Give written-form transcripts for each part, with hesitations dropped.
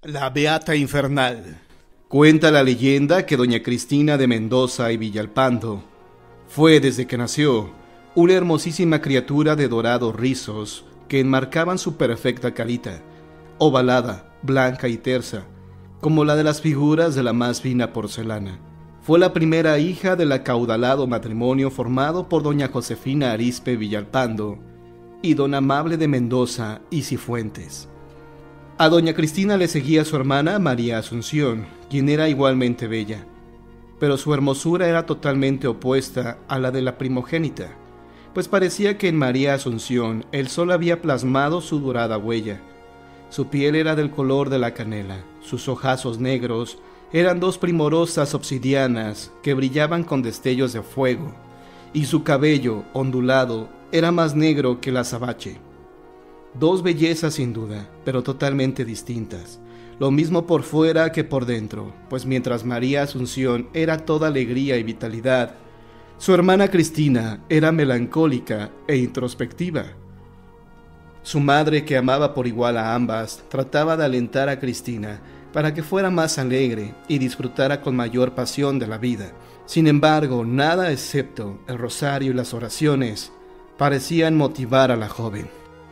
La Beata Infernal. Cuenta la leyenda que doña Cristina de Mendoza y Villalpando fue, desde que nació, una hermosísima criatura de dorados rizos que enmarcaban su perfecta carita, ovalada, blanca y tersa, como la de las figuras de la más fina porcelana. Fue la primera hija del acaudalado matrimonio formado por doña Josefina Arizpe Villalpando y don Amable de Mendoza y Cifuentes. A doña Cristina le seguía su hermana María Asunción, quien era igualmente bella, pero su hermosura era totalmente opuesta a la de la primogénita, pues parecía que en María Asunción el sol había plasmado su dorada huella. Su piel era del color de la canela, sus ojazos negros eran dos primorosas obsidianas que brillaban con destellos de fuego, y su cabello, ondulado, era más negro que el azabache. Dos bellezas sin duda, pero totalmente distintas, lo mismo por fuera que por dentro, pues mientras María Asunción era toda alegría y vitalidad, su hermana Cristina era melancólica e introspectiva. Su madre, que amaba por igual a ambas, trataba de alentar a Cristina para que fuera más alegre y disfrutara con mayor pasión de la vida. Sin embargo, nada excepto el rosario y las oraciones parecían motivar a la joven.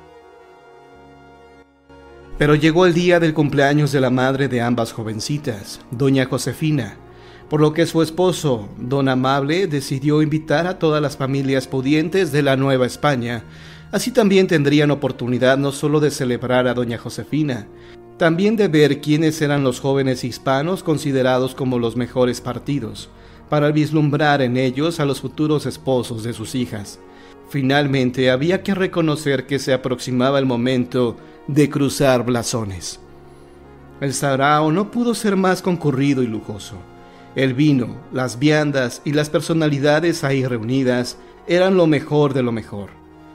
Pero llegó el día del cumpleaños de la madre de ambas jovencitas, doña Josefina, por lo que su esposo, don Amable, decidió invitar a todas las familias pudientes de la Nueva España. Así también tendrían oportunidad no solo de celebrar a doña Josefina, también de ver quiénes eran los jóvenes hispanos considerados como los mejores partidos, para vislumbrar en ellos a los futuros esposos de sus hijas. Finalmente había que reconocer que se aproximaba el momento de cruzar blasones. El sarao no pudo ser más concurrido y lujoso. El vino, las viandas y las personalidades ahí reunidas eran lo mejor de lo mejor.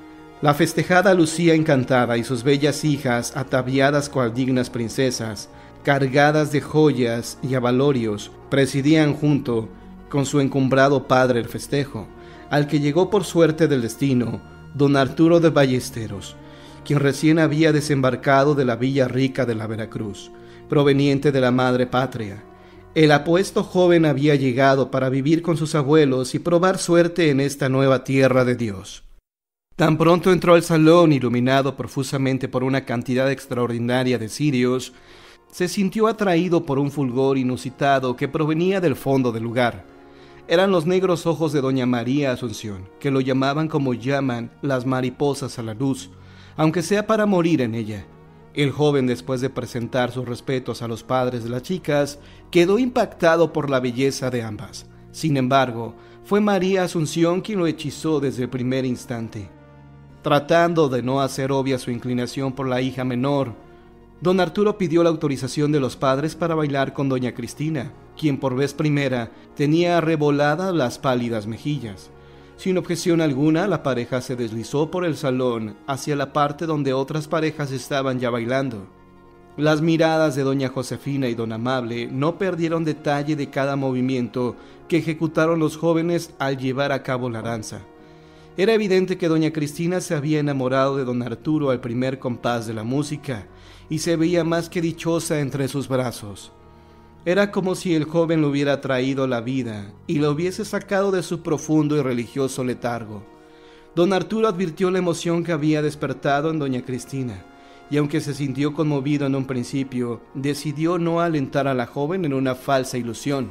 La festejada lucía encantada y sus bellas hijas, ataviadas cual dignas princesas, cargadas de joyas y abalorios, presidían junto con su encumbrado padre el festejo, al que llegó por suerte del destino don Arturo de Ballesteros, quien recién había desembarcado de la villa rica de la Veracruz, proveniente de la madre patria. El apuesto joven había llegado para vivir con sus abuelos y probar suerte en esta nueva tierra de Dios. Tan pronto entró al salón, iluminado profusamente por una cantidad extraordinaria de cirios, se sintió atraído por un fulgor inusitado que provenía del fondo del lugar. Eran los negros ojos de doña María Asunción, que lo llamaban como llaman las mariposas a la luz, aunque sea para morir en ella. El joven, después de presentar sus respetos a los padres de las chicas, quedó impactado por la belleza de ambas. Sin embargo, fue María Asunción quien lo hechizó desde el primer instante. Tratando de no hacer obvia su inclinación por la hija menor, don Arturo pidió la autorización de los padres para bailar con doña Cristina, quien por vez primera tenía arreboladas las pálidas mejillas. Sin objeción alguna, la pareja se deslizó por el salón hacia la parte donde otras parejas estaban ya bailando. Las miradas de doña Josefina y don Amable no perdieron detalle de cada movimiento que ejecutaron los jóvenes al llevar a cabo la danza. Era evidente que doña Cristina se había enamorado de don Arturo al primer compás de la música y se veía más que dichosa entre sus brazos. Era como si el joven le hubiera traído la vida y lo hubiese sacado de su profundo y religioso letargo. Don Arturo advirtió la emoción que había despertado en doña Cristina, y aunque se sintió conmovido en un principio, decidió no alentar a la joven en una falsa ilusión,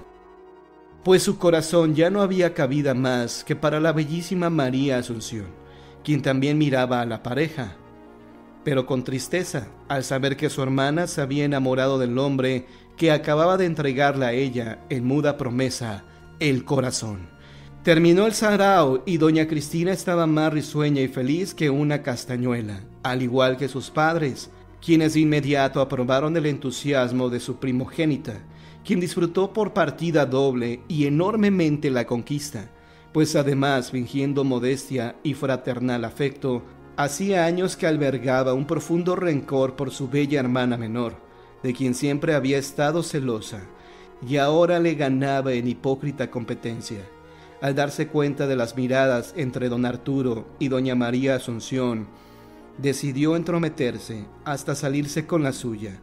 pues su corazón ya no había cabida más que para la bellísima María Asunción, quien también miraba a la pareja, pero con tristeza, al saber que su hermana se había enamorado del hombre que acababa de entregarle a ella, en muda promesa, el corazón. Terminó el sarao y doña Cristina estaba más risueña y feliz que una castañuela, al igual que sus padres, quienes de inmediato aprobaron el entusiasmo de su primogénita, quien disfrutó por partida doble y enormemente la conquista, pues además, fingiendo modestia y fraternal afecto, hacía años que albergaba un profundo rencor por su bella hermana menor, de quien siempre había estado celosa, y ahora le ganaba en hipócrita competencia. Al darse cuenta de las miradas entre don Arturo y doña María Asunción, decidió entrometerse hasta salirse con la suya,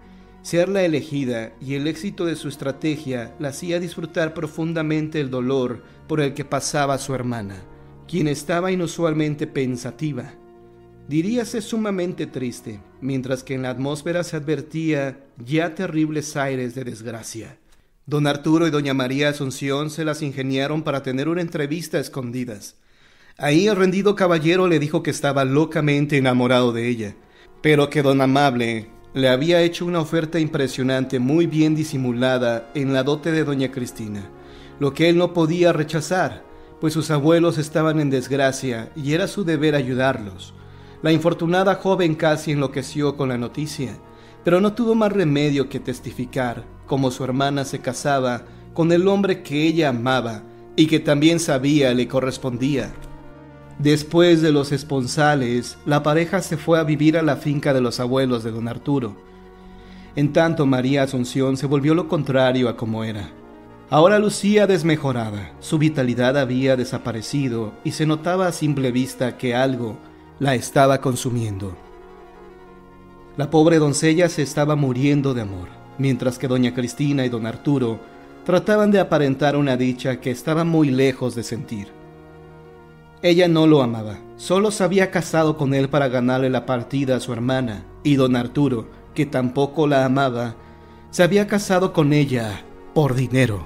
Ser la elegida y el éxito de su estrategia la hacía disfrutar profundamente el dolor por el que pasaba su hermana, quien estaba inusualmente pensativa. Diríase sumamente triste, mientras que en la atmósfera se advertía ya terribles aires de desgracia. Don Arturo y doña María Asunción se las ingeniaron para tener una entrevista a escondidas. Ahí el rendido caballero le dijo que estaba locamente enamorado de ella, pero que don Amable le había hecho una oferta impresionante muy bien disimulada en la dote de doña Cristina, lo que él no podía rechazar, pues sus abuelos estaban en desgracia y era su deber ayudarlos. La infortunada joven casi enloqueció con la noticia, pero no tuvo más remedio que testificar cómo su hermana se casaba con el hombre que ella amaba y que también sabía le correspondía. Después de los esponsales, la pareja se fue a vivir a la finca de los abuelos de don Arturo. En tanto, María Asunción se volvió lo contrario a como era. Ahora lucía desmejorada, su vitalidad había desaparecido y se notaba a simple vista que algo la estaba consumiendo. La pobre doncella se estaba muriendo de amor, mientras que doña Cristina y don Arturo trataban de aparentar una dicha que estaba muy lejos de sentir. Ella no lo amaba, solo se había casado con él para ganarle la partida a su hermana, y don Arturo, que tampoco la amaba, se había casado con ella por dinero.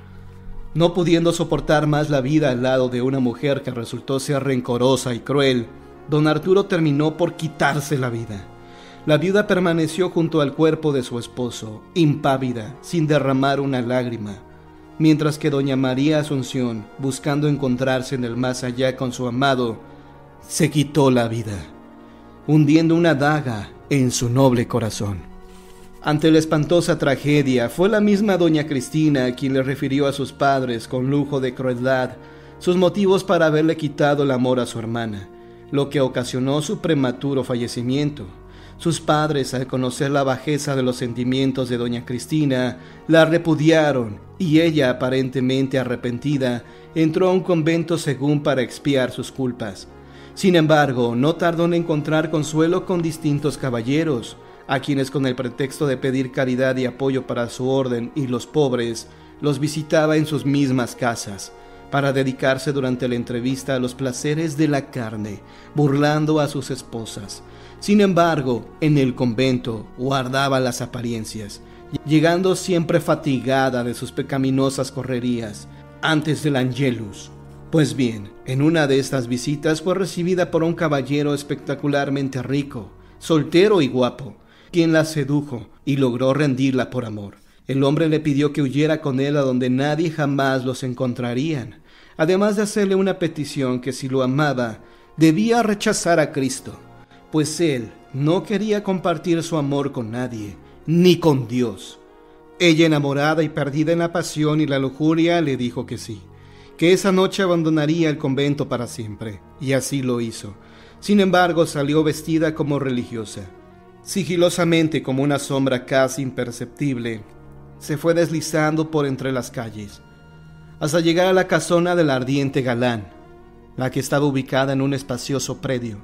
No pudiendo soportar más la vida al lado de una mujer que resultó ser rencorosa y cruel, don Arturo terminó por quitarse la vida. La viuda permaneció junto al cuerpo de su esposo, impávida, sin derramar una lágrima, mientras que doña María Asunción, buscando encontrarse en el más allá con su amado, se quitó la vida, hundiendo una daga en su noble corazón. Ante la espantosa tragedia, fue la misma doña Cristina quien le refirió a sus padres con lujo de crueldad sus motivos para haberle quitado el amor a su hermana, lo que ocasionó su prematuro fallecimiento. Sus padres, al conocer la bajeza de los sentimientos de doña Cristina, la repudiaron y ella, aparentemente arrepentida, entró a un convento según para expiar sus culpas. Sin embargo, no tardó en encontrar consuelo con distintos caballeros, a quienes con el pretexto de pedir caridad y apoyo para su orden y los pobres, los visitaba en sus mismas casas, para dedicarse durante la entrevista a los placeres de la carne, burlando a sus esposas. Sin embargo, en el convento guardaba las apariencias, llegando siempre fatigada de sus pecaminosas correrías antes del Angelus. Pues bien, en una de estas visitas fue recibida por un caballero espectacularmente rico, soltero y guapo, quien la sedujo y logró rendirla por amor. El hombre le pidió que huyera con él a donde nadie jamás los encontrarían, además de hacerle una petición que si lo amaba, debía rechazar a Cristo, pues él no quería compartir su amor con nadie, ni con Dios. Ella, enamorada y perdida en la pasión y la lujuria, le dijo que sí, que esa noche abandonaría el convento para siempre, y así lo hizo. Sin embargo, salió vestida como religiosa. Sigilosamente, como una sombra casi imperceptible, se fue deslizando por entre las calles, hasta llegar a la casona del ardiente galán, la que estaba ubicada en un espacioso predio,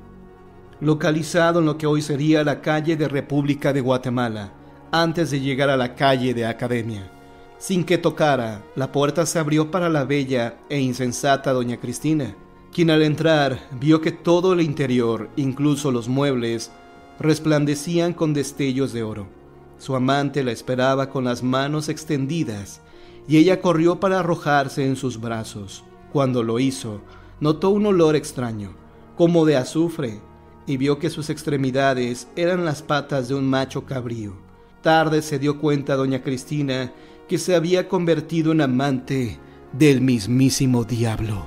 localizado en lo que hoy sería la calle de República de Guatemala, antes de llegar a la calle de Academia. Sin que tocara, la puerta se abrió para la bella e insensata doña Cristina, quien al entrar vio que todo el interior, incluso los muebles, resplandecían con destellos de oro. Su amante la esperaba con las manos extendidas, y ella corrió para arrojarse en sus brazos. Cuando lo hizo, notó un olor extraño, como de azufre, y vio que sus extremidades eran las patas de un macho cabrío. Tarde se dio cuenta doña Cristina que se había convertido en amante del mismísimo diablo.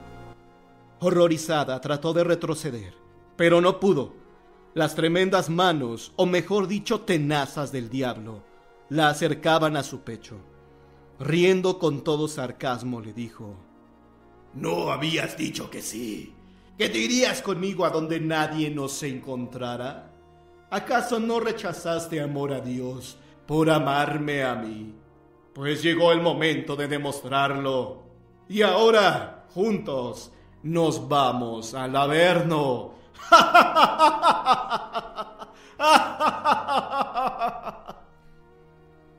Horrorizada, trató de retroceder, pero no pudo. Las tremendas manos, o mejor dicho, tenazas del diablo, la acercaban a su pecho. Riendo con todo sarcasmo, le dijo: ¿No habías dicho que sí? ¿Que te irías conmigo a donde nadie nos encontrara? ¿Acaso no rechazaste amor a Dios por amarme a mí? Pues llegó el momento de demostrarlo. Y ahora, juntos, nos vamos al Averno.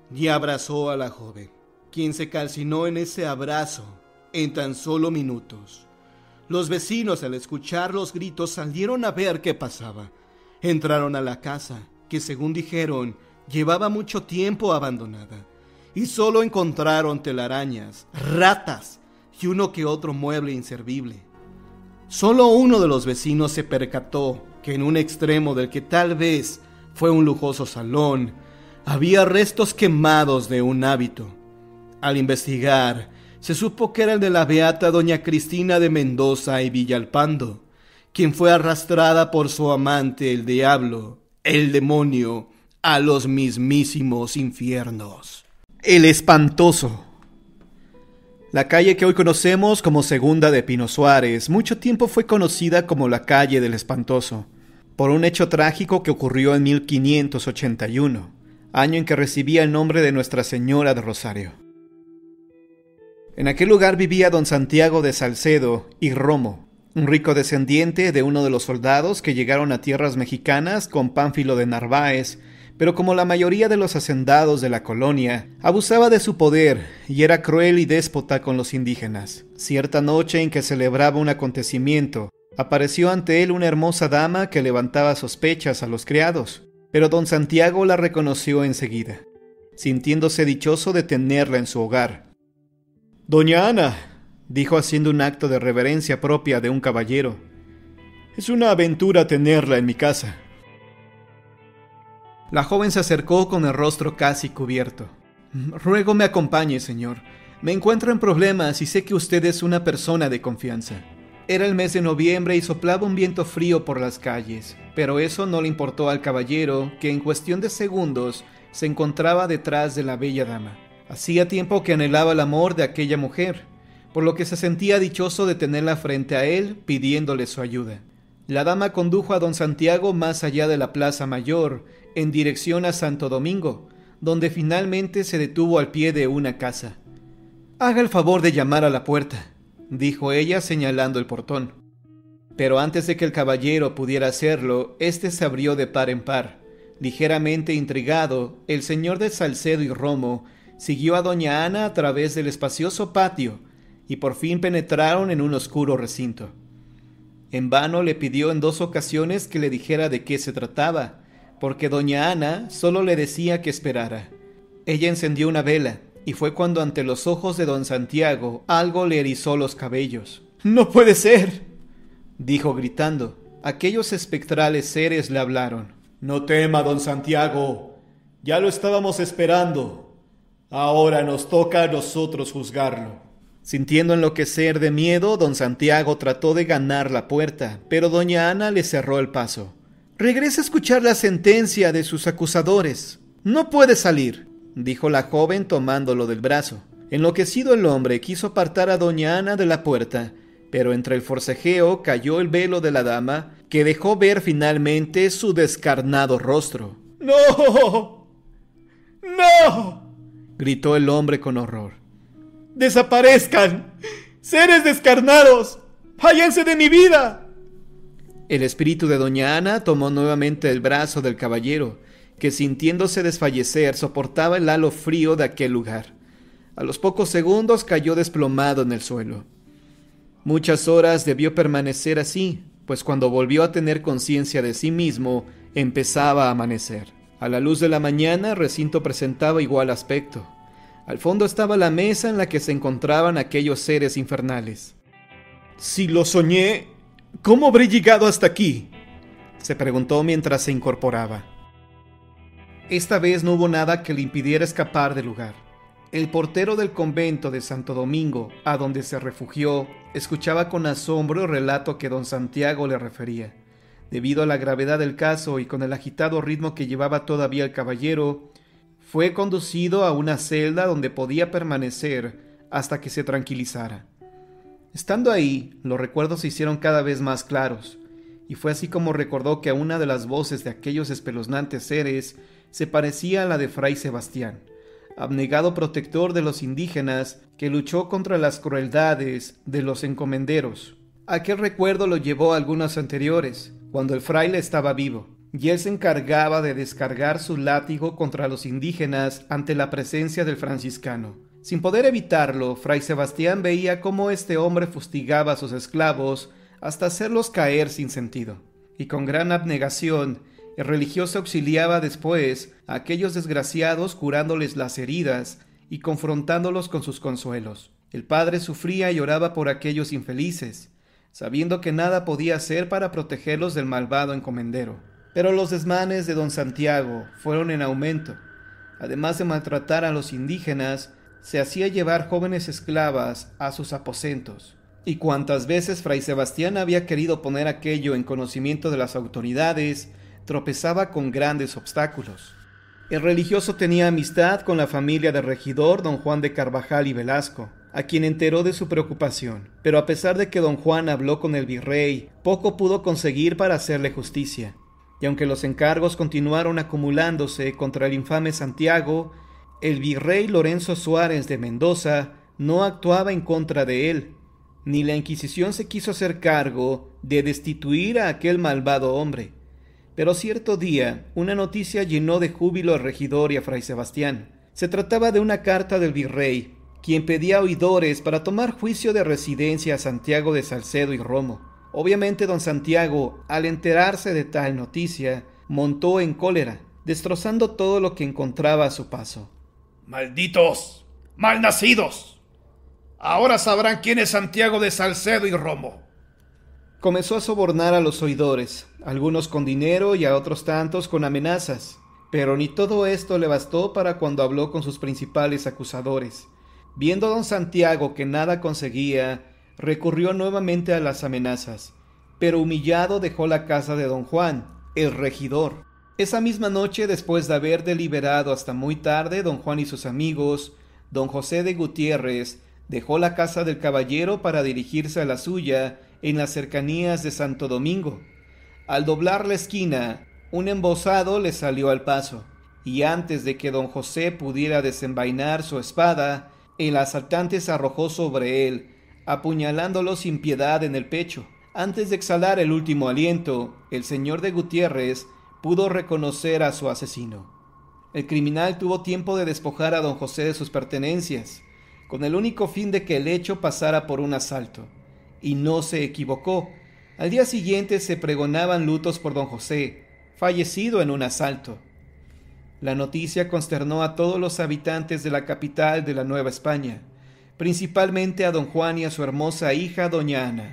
y abrazó a la joven, quien se calcinó en ese abrazo en tan solo minutos. Los vecinos, al escuchar los gritos, salieron a ver qué pasaba. Entraron a la casa, que según dijeron, llevaba mucho tiempo abandonada, y solo encontraron telarañas, ratas y uno que otro mueble inservible. Solo uno de los vecinos se percató que en un extremo del que tal vez fue un lujoso salón, había restos quemados de un hábito. Al investigar, se supo que era el de la beata doña Cristina de Mendoza y Villalpando, quien fue arrastrada por su amante, el diablo, el demonio, a los mismísimos infiernos. El Espantoso. La calle que hoy conocemos como Segunda de Pino Suárez, mucho tiempo fue conocida como la calle del Espantoso, por un hecho trágico que ocurrió en 1581, año en que recibía el nombre de Nuestra Señora de Rosario. En aquel lugar vivía don Santiago de Salcedo y Romo, un rico descendiente de uno de los soldados que llegaron a tierras mexicanas con Pánfilo de Narváez, pero como la mayoría de los hacendados de la colonia, abusaba de su poder y era cruel y déspota con los indígenas. Cierta noche en que celebraba un acontecimiento, apareció ante él una hermosa dama que levantaba sospechas a los criados, pero don Santiago la reconoció enseguida, sintiéndose dichoso de tenerla en su hogar. «Doña Ana», dijo haciendo un acto de reverencia propia de un caballero, «es una aventura tenerla en mi casa». La joven se acercó con el rostro casi cubierto. «Ruego me acompañe, señor. Me encuentro en problemas y sé que usted es una persona de confianza». Era el mes de noviembre y soplaba un viento frío por las calles, pero eso no le importó al caballero, que en cuestión de segundos se encontraba detrás de la bella dama. Hacía tiempo que anhelaba el amor de aquella mujer, por lo que se sentía dichoso de tenerla frente a él pidiéndole su ayuda. La dama condujo a don Santiago más allá de la Plaza Mayor, en dirección a Santo Domingo, donde finalmente se detuvo al pie de una casa. «Haga el favor de llamar a la puerta», dijo ella señalando el portón. Pero antes de que el caballero pudiera hacerlo, éste se abrió de par en par. Ligeramente intrigado, el señor de Salcedo y Romo siguió a doña Ana a través del espacioso patio y por fin penetraron en un oscuro recinto. En vano le pidió en 2 ocasiones que le dijera de qué se trataba, porque doña Ana solo le decía que esperara. Ella encendió una vela, y fue cuando ante los ojos de don Santiago algo le erizó los cabellos. «¡No puede ser!», dijo gritando. Aquellos espectrales seres le hablaron. «No tema, don Santiago, ya lo estábamos esperando. Ahora nos toca a nosotros juzgarlo». Sintiendo enloquecer de miedo, don Santiago trató de ganar la puerta, pero doña Ana le cerró el paso. «Regrese a escuchar la sentencia de sus acusadores. No puede salir», dijo la joven tomándolo del brazo. Enloquecido el hombre quiso apartar a doña Ana de la puerta, pero entre el forcejeo cayó el velo de la dama, que dejó ver finalmente su descarnado rostro. «¡No! ¡No!», gritó el hombre con horror. «¡Desaparezcan! ¡Seres descarnados! ¡Váyanse de mi vida!». El espíritu de doña Ana tomó nuevamente el brazo del caballero, que sintiéndose desfallecer soportaba el halo frío de aquel lugar. A los pocos segundos cayó desplomado en el suelo. Muchas horas debió permanecer así, pues cuando volvió a tener conciencia de sí mismo, empezaba a amanecer. A la luz de la mañana el recinto presentaba igual aspecto. Al fondo estaba la mesa en la que se encontraban aquellos seres infernales. «Si lo soñé, ¿cómo habré llegado hasta aquí?», se preguntó mientras se incorporaba. Esta vez no hubo nada que le impidiera escapar del lugar. El portero del convento de Santo Domingo, a donde se refugió, escuchaba con asombro el relato que don Santiago le refería. Debido a la gravedad del caso y con el agitado ritmo que llevaba todavía el caballero, fue conducido a una celda donde podía permanecer hasta que se tranquilizara. Estando ahí, los recuerdos se hicieron cada vez más claros, y fue así como recordó que a una de las voces de aquellos espeluznantes seres se parecía a la de Fray Sebastián, abnegado protector de los indígenas que luchó contra las crueldades de los encomenderos. Aquel recuerdo lo llevó a algunos anteriores, cuando el fraile estaba vivo, y él se encargaba de descargar su látigo contra los indígenas ante la presencia del franciscano. Sin poder evitarlo, Fray Sebastián veía cómo este hombre fustigaba a sus esclavos hasta hacerlos caer sin sentido, y con gran abnegación el religioso auxiliaba después a aquellos desgraciados curándoles las heridas y confrontándolos con sus consuelos. El padre sufría y oraba por aquellos infelices, sabiendo que nada podía hacer para protegerlos del malvado encomendero. Pero los desmanes de don Santiago fueron en aumento. Además de maltratar a los indígenas, se hacía llevar jóvenes esclavas a sus aposentos. Y cuantas veces Fray Sebastián había querido poner aquello en conocimiento de las autoridades, tropezaba con grandes obstáculos. El religioso tenía amistad con la familia del regidor don Juan de Carvajal y Velasco, a quien enteró de su preocupación, pero a pesar de que don Juan habló con el virrey, poco pudo conseguir para hacerle justicia, y aunque los encargos continuaron acumulándose contra el infame Santiago, el virrey Lorenzo Suárez de Mendoza no actuaba en contra de él, ni la Inquisición se quiso hacer cargo de destituir a aquel malvado hombre. Pero cierto día, una noticia llenó de júbilo al regidor y a Fray Sebastián. Se trataba de una carta del virrey, quien pedía oidores para tomar juicio de residencia a Santiago de Salcedo y Romo. Obviamente don Santiago, al enterarse de tal noticia, montó en cólera, destrozando todo lo que encontraba a su paso. ¡Malditos! ¡Malnacidos! Ahora sabrán quién es Santiago de Salcedo y Romo. Comenzó a sobornar a los oidores, algunos con dinero y a otros tantos con amenazas, pero ni todo esto le bastó para cuando habló con sus principales acusadores. Viendo don Santiago que nada conseguía, recurrió nuevamente a las amenazas, pero humillado dejó la casa de don Juan, el regidor. Esa misma noche, después de haber deliberado hasta muy tarde, don Juan y sus amigos, don José de Gutiérrez dejó la casa del caballero para dirigirse a la suya en las cercanías de Santo Domingo. Al doblar la esquina, un embosado le salió al paso, y antes de que don José pudiera desenvainar su espada, el asaltante se arrojó sobre él, apuñalándolo sin piedad en el pecho. Antes de exhalar el último aliento, el señor de Gutiérrez pudo reconocer a su asesino. El criminal tuvo tiempo de despojar a don José de sus pertenencias, con el único fin de que el hecho pasara por un asalto. Y no se equivocó. Al día siguiente se pregonaban lutos por don José, fallecido en un asalto. La noticia consternó a todos los habitantes de la capital de la Nueva España, principalmente a don Juan y a su hermosa hija doña Ana.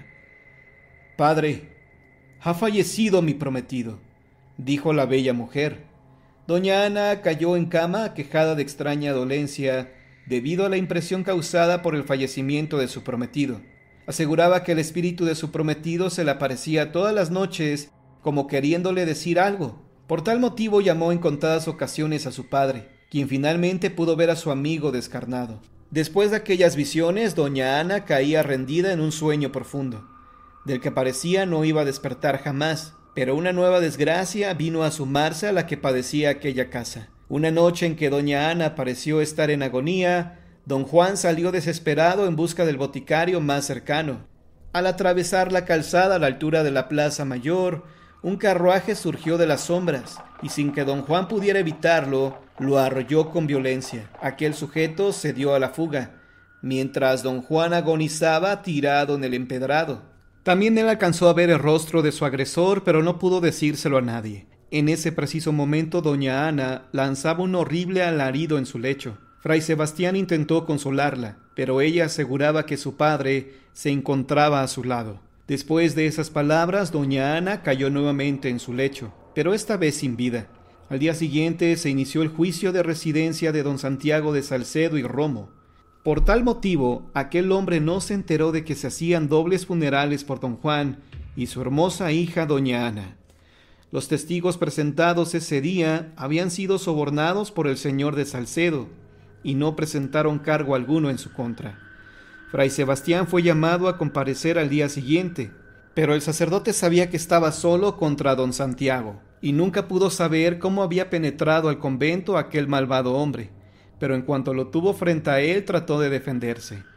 «Padre, ha fallecido mi prometido», dijo la bella mujer. Doña Ana cayó en cama aquejada de extraña dolencia debido a la impresión causada por el fallecimiento de su prometido. Aseguraba que el espíritu de su prometido se le aparecía todas las noches como queriéndole decir algo. Por tal motivo llamó en contadas ocasiones a su padre, quien finalmente pudo ver a su amigo descarnado. Después de aquellas visiones, doña Ana caía rendida en un sueño profundo, del que parecía no iba a despertar jamás, pero una nueva desgracia vino a sumarse a la que padecía aquella casa. Una noche en que doña Ana pareció estar en agonía, don Juan salió desesperado en busca del boticario más cercano. Al atravesar la calzada a la altura de la Plaza Mayor, un carruaje surgió de las sombras, y sin que don Juan pudiera evitarlo, lo arrolló con violencia. Aquel sujeto se dio a la fuga, mientras don Juan agonizaba tirado en el empedrado. También él alcanzó a ver el rostro de su agresor, pero no pudo decírselo a nadie. En ese preciso momento doña Ana lanzaba un horrible alarido en su lecho. Fray Sebastián intentó consolarla, pero ella aseguraba que su padre se encontraba a su lado. Después de esas palabras, doña Ana cayó nuevamente en su lecho, pero esta vez sin vida. Al día siguiente se inició el juicio de residencia de don Santiago de Salcedo y Romo. Por tal motivo, aquel hombre no se enteró de que se hacían dobles funerales por don Juan y su hermosa hija doña Ana. Los testigos presentados ese día habían sido sobornados por el señor de Salcedo, y no presentaron cargo alguno en su contra. Fray Sebastián fue llamado a comparecer al día siguiente, pero el sacerdote sabía que estaba solo contra don Santiago, y nunca pudo saber cómo había penetrado al convento aquel malvado hombre, pero en cuanto lo tuvo frente a él trató de defenderse.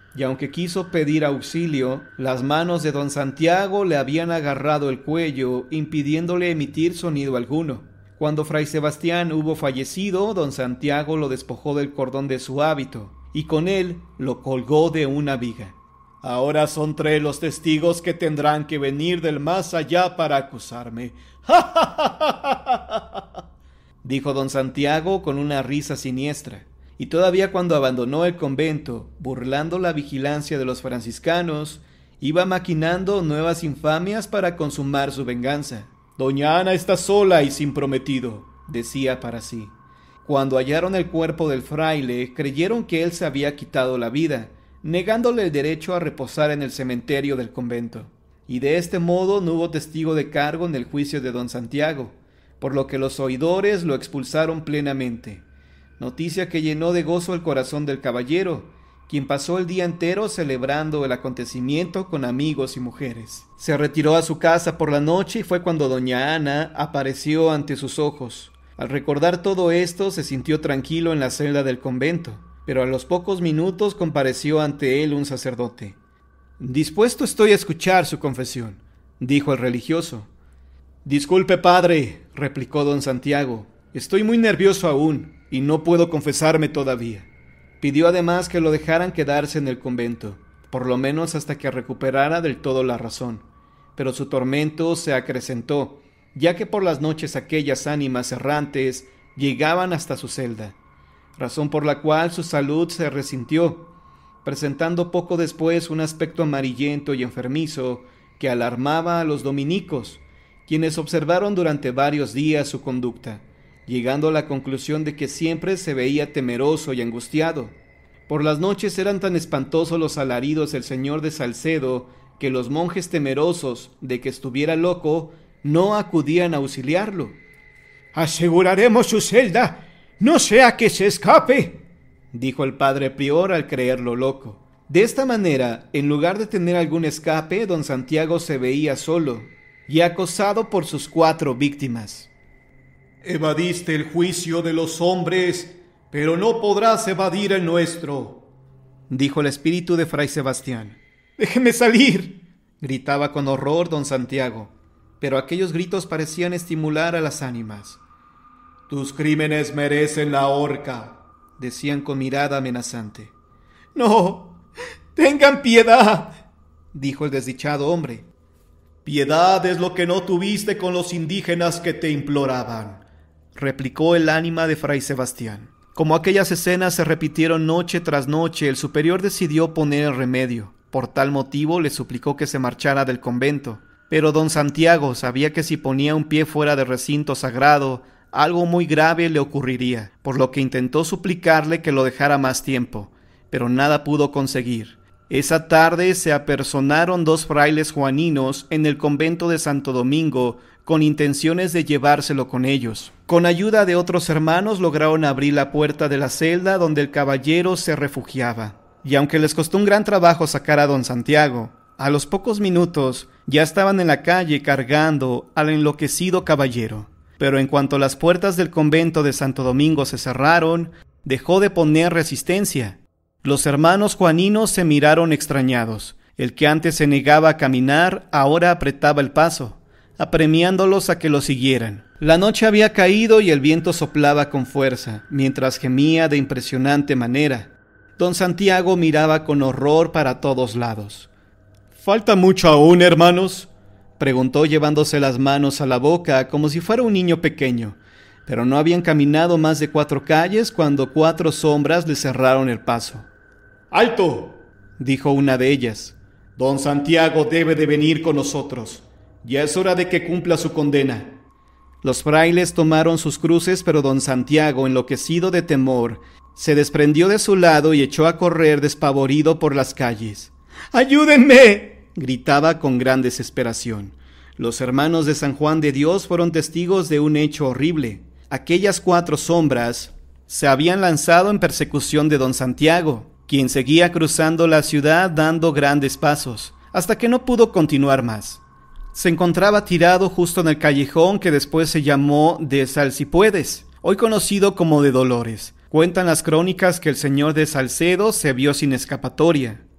y aunque quiso pedir auxilio, las manos de don Santiago le habían agarrado el cuello, impidiéndole emitir sonido alguno. Cuando fray Sebastián hubo fallecido, don Santiago lo despojó del cordón de su hábito, y con él lo colgó de una viga. Ahora son 3 los testigos que tendrán que venir del más allá para acusarme. Dijo don Santiago con una risa siniestra. Y todavía cuando abandonó el convento, burlando la vigilancia de los franciscanos, iba maquinando nuevas infamias para consumar su venganza. «Doña Ana está sola y sin prometido», decía para sí. Cuando hallaron el cuerpo del fraile, creyeron que él se había quitado la vida, negándole el derecho a reposar en el cementerio del convento. Y de este modo no hubo testigo de cargo en el juicio de don Santiago, por lo que los oidores lo expulsaron plenamente. Noticia que llenó de gozo el corazón del caballero, quien pasó el día entero celebrando el acontecimiento con amigos y mujeres. Se retiró a su casa por la noche y fue cuando doña Ana apareció ante sus ojos. Al recordar todo esto se sintió tranquilo en la celda del convento, pero a los pocos minutos compareció ante él un sacerdote. «Dispuesto estoy a escuchar su confesión», dijo el religioso. «Disculpe, padre», replicó don Santiago, «estoy muy nervioso aún y no puedo confesarme todavía». Pidió además que lo dejaran quedarse en el convento, por lo menos hasta que recuperara del todo la razón. Pero su tormento se acrecentó, ya que por las noches aquellas ánimas errantes llegaban hasta su celda, razón por la cual su salud se resintió, presentando poco después un aspecto amarillento y enfermizo que alarmaba a los dominicos, quienes observaron durante varios días su conducta, llegando a la conclusión de que siempre se veía temeroso y angustiado. Por las noches eran tan espantosos los alaridos del señor de Salcedo que los monjes, temerosos de que estuviera loco, no acudían a auxiliarlo. «Aseguraremos su celda, no sea que se escape», dijo el padre prior al creerlo loco. De esta manera, en lugar de tener algún escape, don Santiago se veía solo y acosado por sus 4 víctimas. «Evadiste el juicio de los hombres, pero no podrás evadir el nuestro», dijo el espíritu de fray Sebastián. «¡Déjeme salir!», gritaba con horror don Santiago, pero aquellos gritos parecían estimular a las ánimas. «Tus crímenes merecen la horca», decían con mirada amenazante. «No, tengan piedad», dijo el desdichado hombre. «Piedad es lo que no tuviste con los indígenas que te imploraban», replicó el ánima de fray Sebastián. Como aquellas escenas se repitieron noche tras noche, el superior decidió poner el remedio. Por tal motivo le suplicó que se marchara del convento. Pero don Santiago sabía que si ponía un pie fuera del recinto sagrado, algo muy grave le ocurriría, por lo que intentó suplicarle que lo dejara más tiempo, pero nada pudo conseguir. Esa tarde se apersonaron 2 frailes juaninos en el convento de Santo Domingo con intenciones de llevárselo con ellos. Con ayuda de otros hermanos lograron abrir la puerta de la celda donde el caballero se refugiaba. Y aunque les costó un gran trabajo sacar a don Santiago, a los pocos minutos ya estaban en la calle cargando al enloquecido caballero. Pero en cuanto las puertas del convento de Santo Domingo se cerraron, dejó de poner resistencia. Los hermanos juaninos se miraron extrañados. El que antes se negaba a caminar, ahora apretaba el paso, apremiándolos a que lo siguieran. La noche había caído y el viento soplaba con fuerza, mientras gemía de impresionante manera. Don Santiago miraba con horror para todos lados. «¿Falta mucho aún, hermanos?», preguntó llevándose las manos a la boca como si fuera un niño pequeño. Pero no habían caminado más de 4 calles cuando 4 sombras le cerraron el paso. «¡Alto!», dijo una de ellas. «Don Santiago debe de venir con nosotros. Ya es hora de que cumpla su condena». Los frailes tomaron sus cruces, pero don Santiago, enloquecido de temor, se desprendió de su lado y echó a correr despavorido por las calles. «¡Ayúdenme!», gritaba con gran desesperación. Los hermanos de San Juan de Dios fueron testigos de un hecho horrible. Aquellas 4 sombras se habían lanzado en persecución de don Santiago, quien seguía cruzando la ciudad dando grandes pasos, hasta que no pudo continuar más. Se encontraba tirado justo en el callejón que después se llamó de Salsipuedes, hoy conocido como de Dolores. Cuentan las crónicas que el señor de Salcedo se vio sin escapatoria.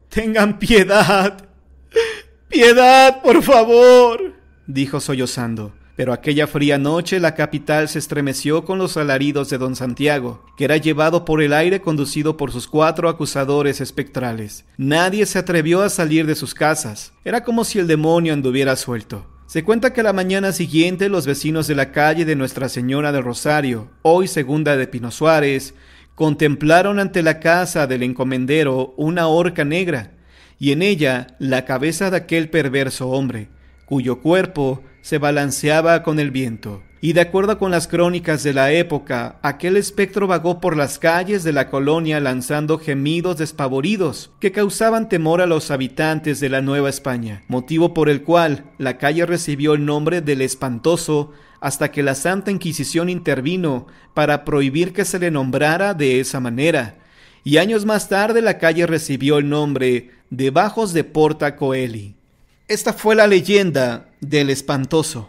Tengan piedad. ¡Piedad, por favor!, dijo sollozando. Pero aquella fría noche la capital se estremeció con los alaridos de don Santiago, que era llevado por el aire conducido por sus 4 acusadores espectrales. Nadie se atrevió a salir de sus casas. Era como si el demonio anduviera suelto. Se cuenta que la mañana siguiente los vecinos de la calle de Nuestra Señora del Rosario, hoy Segunda de Pino Suárez, contemplaron ante la casa del encomendero una horca negra, y en ella la cabeza de aquel perverso hombre, cuyo cuerpo se balanceaba con el viento. Y de acuerdo con las crónicas de la época, aquel espectro vagó por las calles de la colonia lanzando gemidos despavoridos que causaban temor a los habitantes de la Nueva España, motivo por el cual la calle recibió el nombre del Espantoso hasta que la Santa Inquisición intervino para prohibir que se le nombrara de esa manera, y años más tarde la calle recibió el nombre de Bajos de Porta Coeli. Esta fue la leyenda del Espantoso.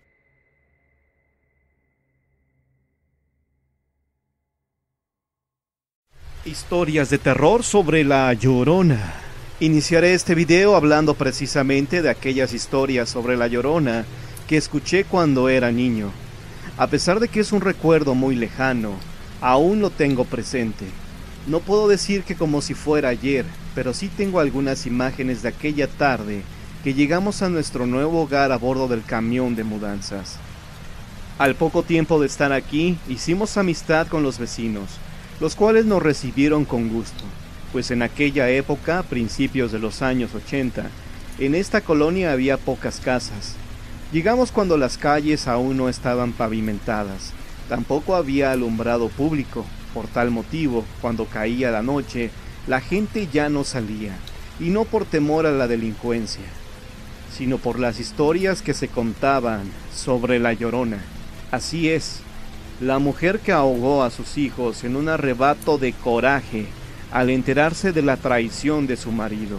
Historias de terror sobre la Llorona. Iniciaré este video hablando precisamente de aquellas historias sobre la Llorona que escuché cuando era niño. A pesar de que es un recuerdo muy lejano, aún lo tengo presente. No puedo decir que como si fuera ayer, pero sí tengo algunas imágenes de aquella tarde que llegamos a nuestro nuevo hogar a bordo del camión de mudanzas. Al poco tiempo de estar aquí, hicimos amistad con los vecinos, los cuales nos recibieron con gusto, pues en aquella época, principios de los años 80, en esta colonia había pocas casas. Llegamos cuando las calles aún no estaban pavimentadas, tampoco había alumbrado público. Por tal motivo, cuando caía la noche, la gente ya no salía, y no por temor a la delincuencia, sino por las historias que se contaban sobre la Llorona. Así es, la mujer que ahogó a sus hijos en un arrebato de coraje al enterarse de la traición de su marido.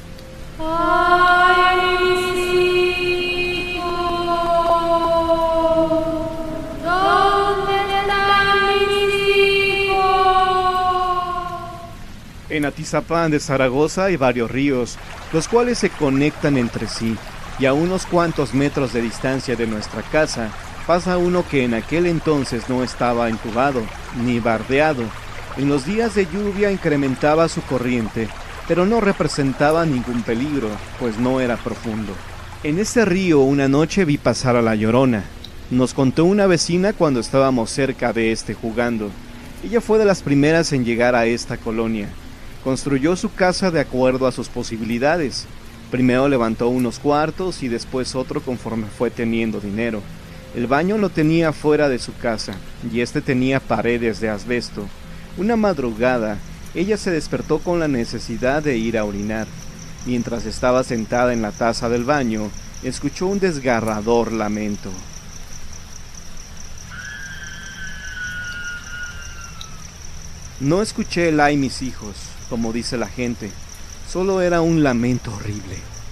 ¡Ay, mis hijos! ¿Dónde están mis hijos? En Atizapán de Zaragoza hay varios ríos, los cuales se conectan entre sí, y a unos cuantos metros de distancia de nuestra casa pasa uno que en aquel entonces no estaba entubado ni bardeado. En los días de lluvia incrementaba su corriente, pero no representaba ningún peligro, pues no era profundo. En ese río una noche vi pasar a la Llorona. Nos contó una vecina cuando estábamos cerca de este jugando. Ella fue de las primeras en llegar a esta colonia. Construyó su casa de acuerdo a sus posibilidades. Primero levantó unos cuartos y después otro conforme fue teniendo dinero. El baño lo tenía fuera de su casa, y este tenía paredes de asbesto. Una madrugada, ella se despertó con la necesidad de ir a orinar. Mientras estaba sentada en la taza del baño, escuchó un desgarrador lamento. No escuché el "ay mis hijos", como dice la gente, solo era un lamento horrible.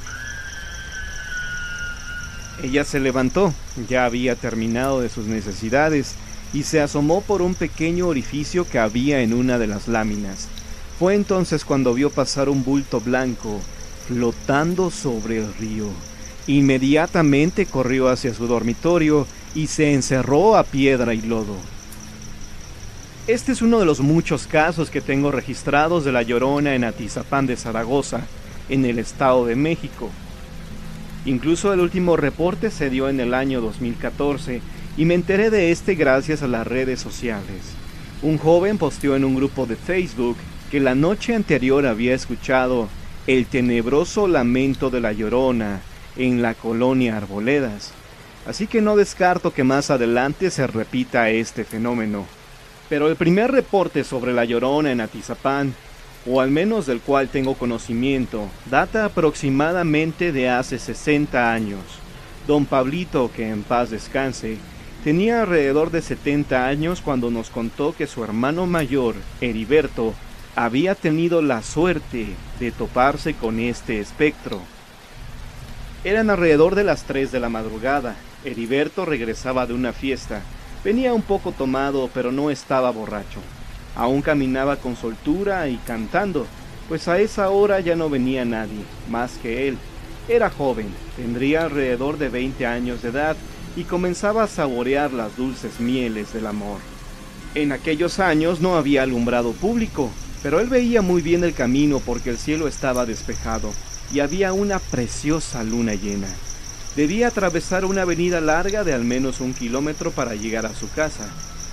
Ella se levantó, ya había terminado de sus necesidades, y se asomó por un pequeño orificio que había en una de las láminas. Fue entonces cuando vio pasar un bulto blanco, flotando sobre el río. Inmediatamente corrió hacia su dormitorio y se encerró a piedra y lodo. Este es uno de los muchos casos que tengo registrados de la Llorona en Atizapán de Zaragoza, en el Estado de México. Incluso el último reporte se dio en el año 2014 y me enteré de este gracias a las redes sociales. Un joven posteó en un grupo de Facebook que la noche anterior había escuchado el tenebroso lamento de la Llorona en la colonia Arboledas, así que no descarto que más adelante se repita este fenómeno. Pero el primer reporte sobre la Llorona en Atizapán, o al menos del cual tengo conocimiento, data aproximadamente de hace 60 años. Don Pablito, que en paz descanse, tenía alrededor de 70 años cuando nos contó que su hermano mayor, Heriberto, había tenido la suerte de toparse con este espectro. Eran alrededor de las 3 de la madrugada. Heriberto regresaba de una fiesta. Venía un poco tomado, pero no estaba borracho. Aún caminaba con soltura y cantando, pues a esa hora ya no venía nadie, más que él. Era joven, tendría alrededor de 20 años de edad y comenzaba a saborear las dulces mieles del amor. En aquellos años no había alumbrado público, pero él veía muy bien el camino porque el cielo estaba despejado y había una preciosa luna llena. Debía atravesar una avenida larga de al menos 1 kilómetro para llegar a su casa.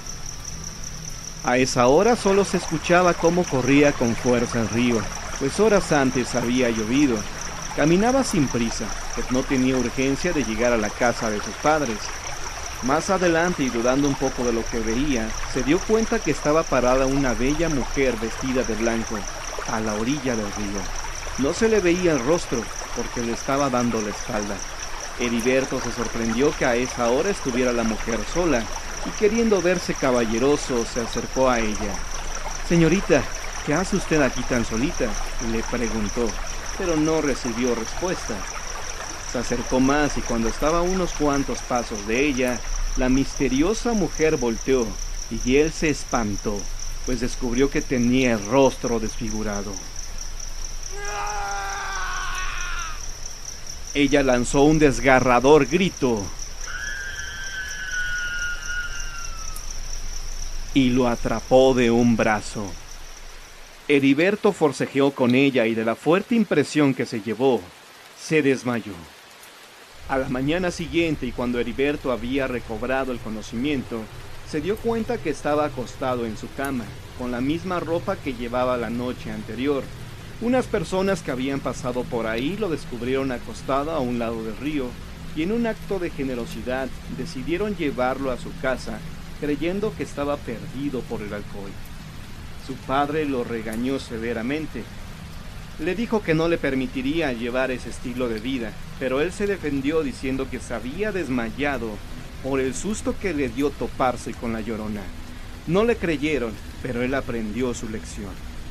A esa hora solo se escuchaba cómo corría con fuerza el río, pues horas antes había llovido. Caminaba sin prisa, pues no tenía urgencia de llegar a la casa de sus padres. Más adelante, y dudando un poco de lo que veía, se dio cuenta que estaba parada una bella mujer vestida de blanco, a la orilla del río. No se le veía el rostro, porque le estaba dando la espalda. Heriberto se sorprendió que a esa hora estuviera la mujer sola, y queriendo verse caballeroso, se acercó a ella. «Señorita, ¿qué hace usted aquí tan solita?», le preguntó, pero no recibió respuesta. Se acercó más y cuando estaba a unos cuantos pasos de ella, la misteriosa mujer volteó y él se espantó, pues descubrió que tenía el rostro desfigurado. Ella lanzó un desgarrador grito y lo atrapó de un brazo. Heriberto forcejeó con ella y de la fuerte impresión que se llevó, se desmayó. A la mañana siguiente, y cuando Heriberto había recobrado el conocimiento, se dio cuenta que estaba acostado en su cama, con la misma ropa que llevaba la noche anterior. Unas personas que habían pasado por ahí lo descubrieron acostado a un lado del río, y en un acto de generosidad decidieron llevarlo a su casa, creyendo que estaba perdido por el alcohol. Su padre lo regañó severamente. Le dijo que no le permitiría llevar ese estilo de vida, pero él se defendió diciendo que se había desmayado por el susto que le dio toparse con la Llorona. No le creyeron, pero él aprendió su lección.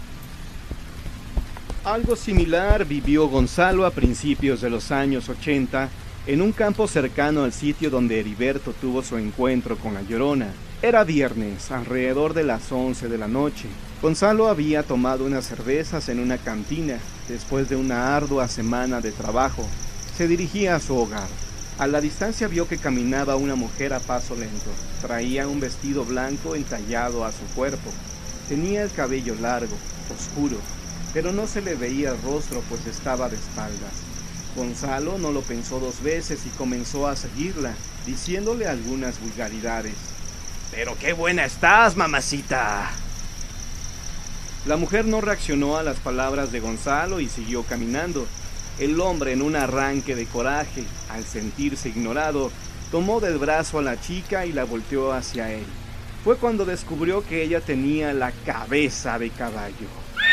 Algo similar vivió Gonzalo a principios de los años 80 en un campo cercano al sitio donde Heriberto tuvo su encuentro con la Llorona. Era viernes, alrededor de las 11 de la noche. Gonzalo había tomado unas cervezas en una cantina. Después de una ardua semana de trabajo, se dirigía a su hogar. A la distancia vio que caminaba una mujer a paso lento. Traía un vestido blanco entallado a su cuerpo. Tenía el cabello largo, oscuro, pero no se le veía el rostro pues estaba de espaldas. Gonzalo no lo pensó 2 veces y comenzó a seguirla, diciéndole algunas vulgaridades. «¡Pero qué buena estás, mamacita!». La mujer no reaccionó a las palabras de Gonzalo y siguió caminando. El hombre, en un arranque de coraje, al sentirse ignorado, tomó del brazo a la chica y la volteó hacia él. Fue cuando descubrió que ella tenía la cabeza de caballo.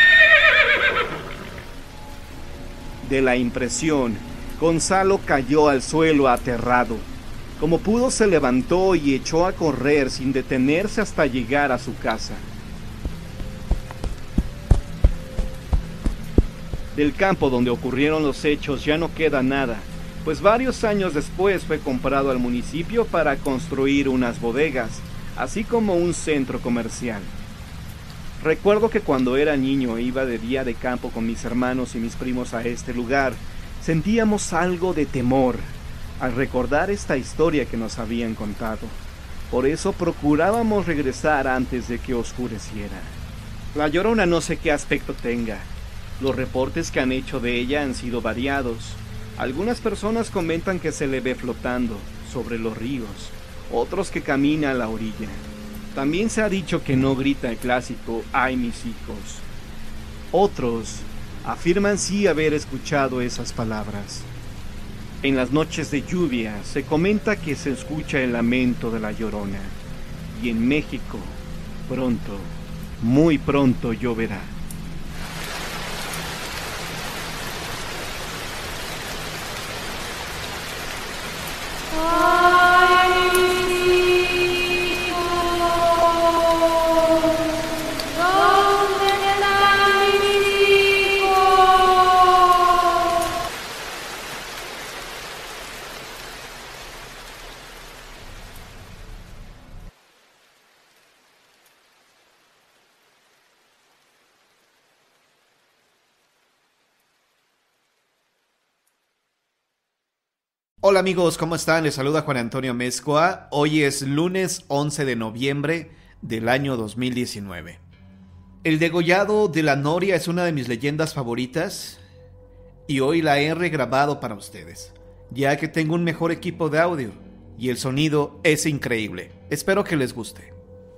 De la impresión, Gonzalo cayó al suelo aterrado. Como pudo se levantó y echó a correr sin detenerse hasta llegar a su casa. Del campo donde ocurrieron los hechos ya no queda nada, pues varios años después fue comprado al municipio para construir unas bodegas, así como un centro comercial. Recuerdo que cuando era niño e iba de día de campo con mis hermanos y mis primos a este lugar, sentíamos algo de temor al recordar esta historia que nos habían contado. Por eso procurábamos regresar antes de que oscureciera. La Llorona no sé qué aspecto tenga. Los reportes que han hecho de ella han sido variados. Algunas personas comentan que se le ve flotando sobre los ríos, otros que camina a la orilla. También se ha dicho que no grita el clásico «¡Ay, mis hijos!». Otros afirman sí haber escuchado esas palabras. En las noches de lluvia se comenta que se escucha el lamento de la Llorona. Y en México, pronto, muy pronto lloverá. Hola amigos, ¿cómo están? Les saluda Juan Antonio Mezcua. Hoy es lunes 11 de noviembre del año 2019. El degollado de la Noria es una de mis leyendas favoritas y hoy la he regrabado para ustedes, ya que tengo un mejor equipo de audio y el sonido es increíble. Espero que les guste.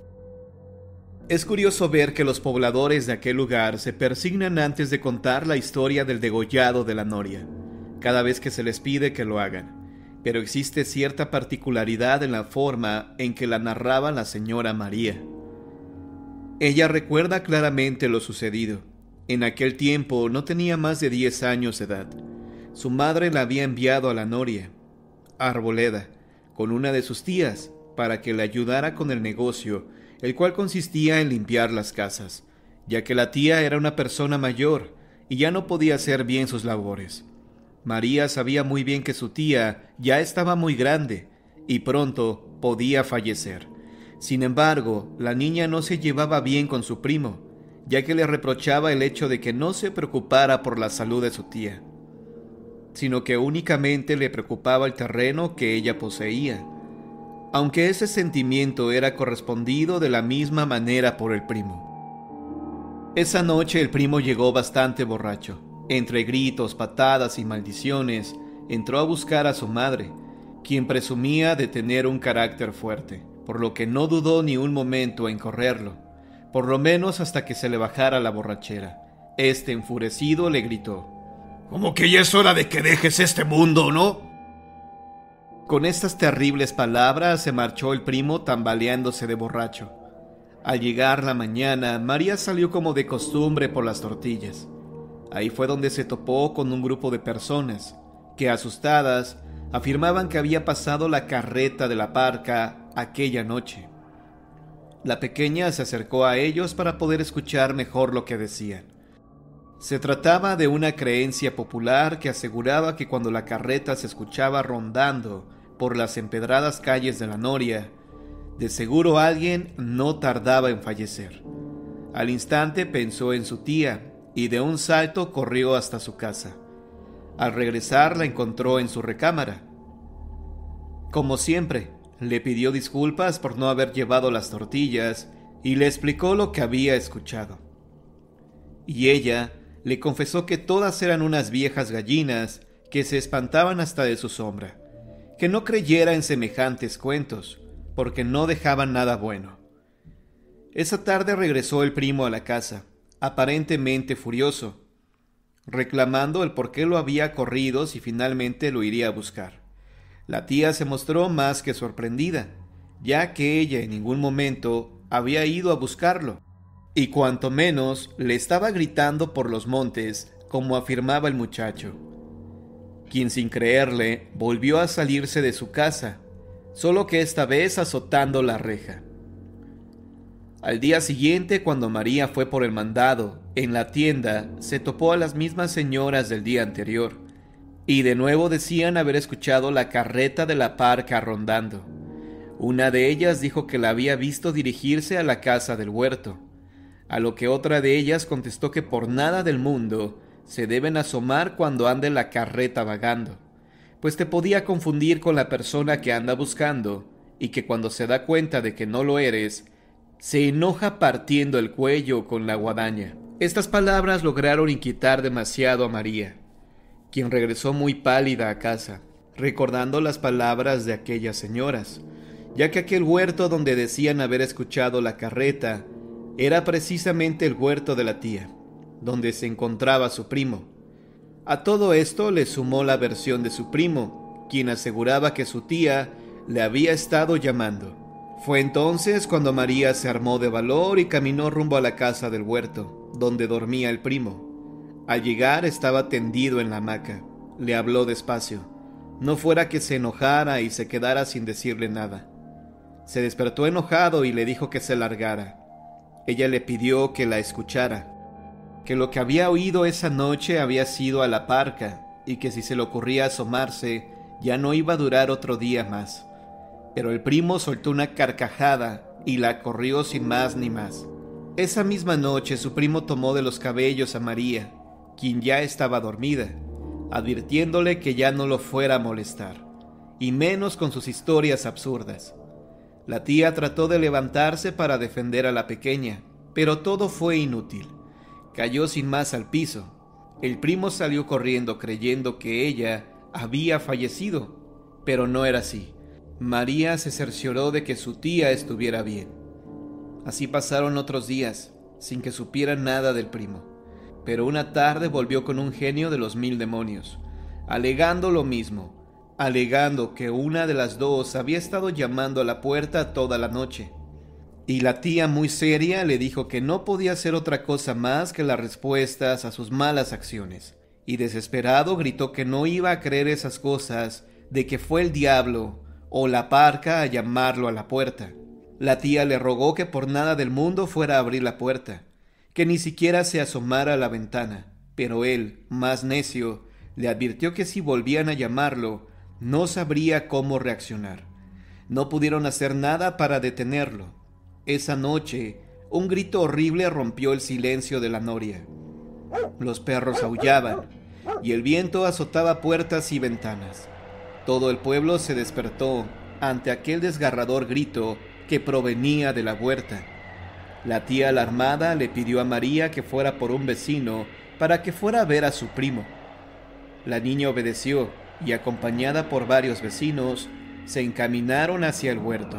Es curioso ver que los pobladores de aquel lugar se persignan antes de contar la historia del degollado de la Noria, cada vez que se les pide que lo hagan, pero existe cierta particularidad en la forma en que la narraba la señora María. Ella recuerda claramente lo sucedido. En aquel tiempo no tenía más de 10 años de edad. Su madre la había enviado a la Noria, a Arboleda, con una de sus tías, para que le ayudara con el negocio, el cual consistía en limpiar las casas, ya que la tía era una persona mayor y ya no podía hacer bien sus labores. María sabía muy bien que su tía ya estaba muy grande y pronto podía fallecer. Sin embargo, la niña no se llevaba bien con su primo, ya que le reprochaba el hecho de que no se preocupara por la salud de su tía, sino que únicamente le preocupaba el terreno que ella poseía, aunque ese sentimiento era correspondido de la misma manera por el primo. Esa noche el primo llegó bastante borracho. Entre gritos, patadas y maldiciones, entró a buscar a su madre, quien presumía de tener un carácter fuerte, por lo que no dudó ni un momento en correrlo, por lo menos hasta que se le bajara la borrachera. Este, enfurecido, le gritó: «¿Cómo que ya es hora de que dejes este mundo, no?» Con estas terribles palabras se marchó el primo tambaleándose de borracho. Al llegar la mañana, María salió como de costumbre por las tortillas. Ahí fue donde se topó con un grupo de personas que, asustadas, afirmaban que había pasado la carreta de la parca aquella noche. La pequeña se acercó a ellos para poder escuchar mejor lo que decían. Se trataba de una creencia popular que aseguraba que cuando la carreta se escuchaba rondando por las empedradas calles de la Noria, de seguro alguien no tardaba en fallecer. Al instante pensó en su tía y de un salto corrió hasta su casa. Al regresar la encontró en su recámara. Como siempre, le pidió disculpas por no haber llevado las tortillas y le explicó lo que había escuchado. Y ella le confesó que todas eran unas viejas gallinas que se espantaban hasta de su sombra, que no creyera en semejantes cuentos, porque no dejaban nada bueno. Esa tarde regresó el primo a la casa, aparentemente furioso, reclamando el por qué lo había corrido si finalmente lo iría a buscar. La tía se mostró más que sorprendida, ya que ella en ningún momento había ido a buscarlo, y cuanto menos le estaba gritando por los montes, como afirmaba el muchacho, quien sin creerle volvió a salirse de su casa, solo que esta vez azotando la reja. Al día siguiente, cuando María fue por el mandado, en la tienda se topó a las mismas señoras del día anterior, y de nuevo decían haber escuchado la carreta de la parca rondando. Una de ellas dijo que la había visto dirigirse a la casa del huerto, a lo que otra de ellas contestó que por nada del mundo se deben asomar cuando ande la carreta vagando, pues te podía confundir con la persona que anda buscando, y que cuando se da cuenta de que no lo eres, se enoja partiendo el cuello con la guadaña. Estas palabras lograron inquietar demasiado a María, quien regresó muy pálida a casa, recordando las palabras de aquellas señoras, ya que aquel huerto donde decían haber escuchado la carreta era precisamente el huerto de la tía, donde se encontraba su primo. A todo esto le sumó la versión de su primo, quien aseguraba que su tía le había estado llamando. Fue entonces cuando María se armó de valor y caminó rumbo a la casa del huerto, donde dormía el primo. Al llegar estaba tendido en la hamaca. Le habló despacio, no fuera que se enojara y se quedara sin decirle nada. Se despertó enojado y le dijo que se largara. Ella le pidió que la escuchara, que lo que había oído esa noche había sido a la parca y que si se le ocurría asomarse ya no iba a durar otro día más. Pero el primo soltó una carcajada y la corrió sin más ni más. Esa misma noche su primo tomó de los cabellos a María, quien ya estaba dormida, advirtiéndole que ya no lo fuera a molestar. y menos con sus historias absurdas. La tía trató de levantarse para defender a la pequeña, pero todo fue inútil. Cayó sin más al piso. El primo salió corriendo creyendo que ella había fallecido, pero no era así. María se cercioró de que su tía estuviera bien. Así pasaron otros días, sin que supiera nada del primo. Pero una tarde volvió con un genio de los 1000 demonios, alegando lo mismo, alegando que una de las dos había estado llamando a la puerta toda la noche. Y la tía, muy seria, le dijo que no podía hacer otra cosa más que las respuestas a sus malas acciones. Y desesperado gritó que no iba a creer esas cosas de que fue el diablo o la parca a llamarlo a la puerta. La tía le rogó que por nada del mundo fuera a abrir la puerta, que ni siquiera se asomara a la ventana, pero él, más necio, le advirtió que si volvían a llamarlo, no sabría cómo reaccionar. No pudieron hacer nada para detenerlo. Esa noche, un grito horrible rompió el silencio de la noria. Los perros aullaban, y el viento azotaba puertas y ventanas. Todo el pueblo se despertó ante aquel desgarrador grito que provenía de la huerta. La tía alarmada le pidió a María que fuera por un vecino para que fuera a ver a su primo. La niña obedeció y, acompañada por varios vecinos, se encaminaron hacia el huerto.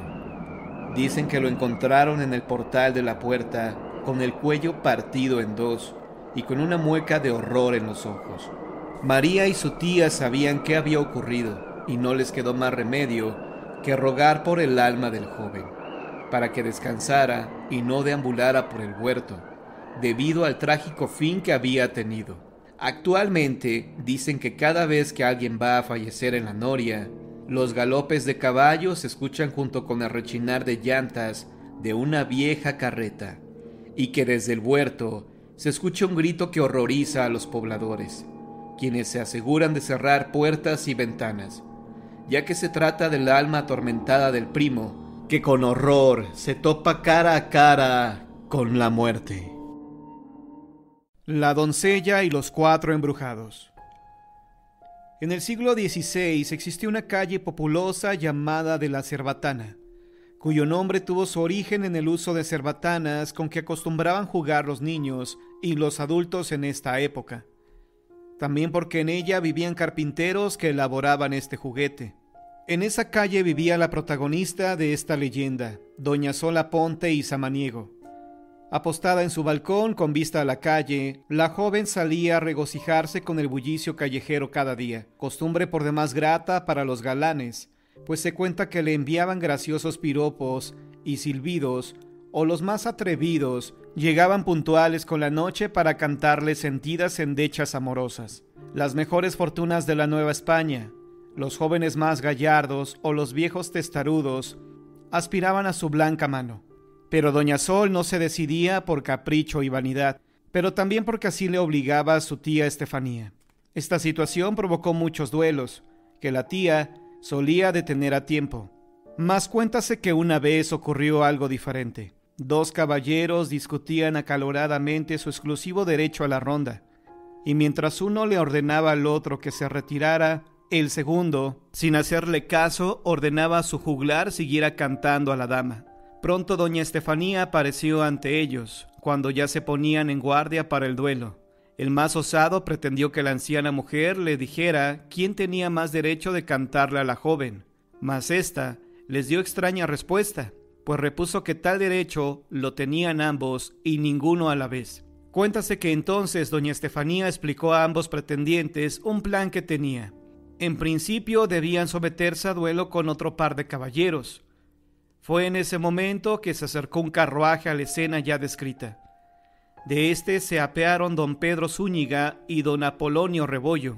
Dicen que lo encontraron en el portal de la puerta, con el cuello partido en dos y con una mueca de horror en los ojos. María y su tía sabían qué había ocurrido y no les quedó más remedio que rogar por el alma del joven, para que descansara y no deambulara por el huerto, debido al trágico fin que había tenido. Actualmente dicen que cada vez que alguien va a fallecer en la noria, los galopes de caballos se escuchan junto con el rechinar de llantas de una vieja carreta, y que desde el huerto se escucha un grito que horroriza a los pobladores, quienes se aseguran de cerrar puertas y ventanas, ya que se trata del alma atormentada del primo, que con horror se topa cara a cara con la muerte. La doncella y los 4 embrujados. En el siglo XVI existió una calle populosa llamada de la Cerbatana, cuyo nombre tuvo su origen en el uso de cerbatanas con que acostumbraban jugar los niños y los adultos en esta época. También porque en ella vivían carpinteros que elaboraban este juguete. En esa calle vivía la protagonista de esta leyenda, doña Sola Ponte y Samaniego. Apostada en su balcón con vista a la calle, la joven salía a regocijarse con el bullicio callejero cada día, costumbre por demás grata para los galanes, pues se cuenta que le enviaban graciosos piropos y silbidos, o los más atrevidos llegaban puntuales con la noche para cantarle sentidas endechas amorosas. Las mejores fortunas de la Nueva España, los jóvenes más gallardos o los viejos testarudos aspiraban a su blanca mano. Pero doña Sol no se decidía por capricho y vanidad, pero también porque así le obligaba a su tía Estefanía. Esta situación provocó muchos duelos, que la tía solía detener a tiempo. Mas cuéntase que una vez ocurrió algo diferente. 2 caballeros discutían acaloradamente su exclusivo derecho a la ronda, y mientras uno le ordenaba al otro que se retirara, el segundo, sin hacerle caso, ordenaba a su juglar siguiera cantando a la dama. Pronto doña Estefanía apareció ante ellos, cuando ya se ponían en guardia para el duelo. El más osado pretendió que la anciana mujer le dijera quién tenía más derecho de cantarle a la joven, mas ésta les dio extraña respuesta, pues repuso que tal derecho lo tenían ambos y ninguno a la vez. Cuéntase que entonces doña Estefanía explicó a ambos pretendientes un plan que tenía. En principio debían someterse a duelo con otro par de caballeros. Fue en ese momento que se acercó un carruaje a la escena ya descrita. De este se apearon don Pedro Zúñiga y don Apolonio Rebollo.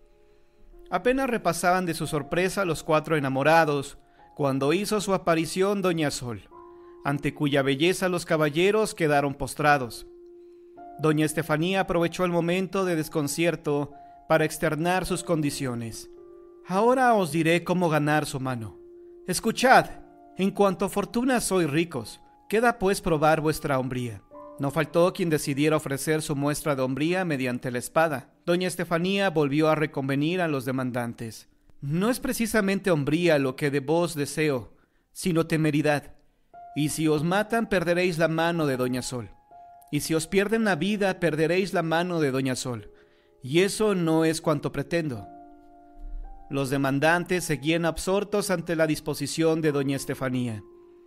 Apenas repasaban de su sorpresa los 4 enamorados, cuando hizo su aparición doña Sol, ante cuya belleza los caballeros quedaron postrados. Doña Estefanía aprovechó el momento de desconcierto para externar sus condiciones. Ahora os diré cómo ganar su mano. Escuchad. En cuanto a fortuna sois ricos, queda pues probar vuestra hombría. No faltó quien decidiera ofrecer su muestra de hombría mediante la espada. Doña Estefanía volvió a reconvenir a los demandantes. No es precisamente hombría lo que de vos deseo, sino temeridad. Y si os matan, perderéis la mano de doña Sol. Y si os pierden la vida, perderéis la mano de doña Sol. Y eso no es cuanto pretendo. Los demandantes seguían absortos ante la disposición de doña Estefanía.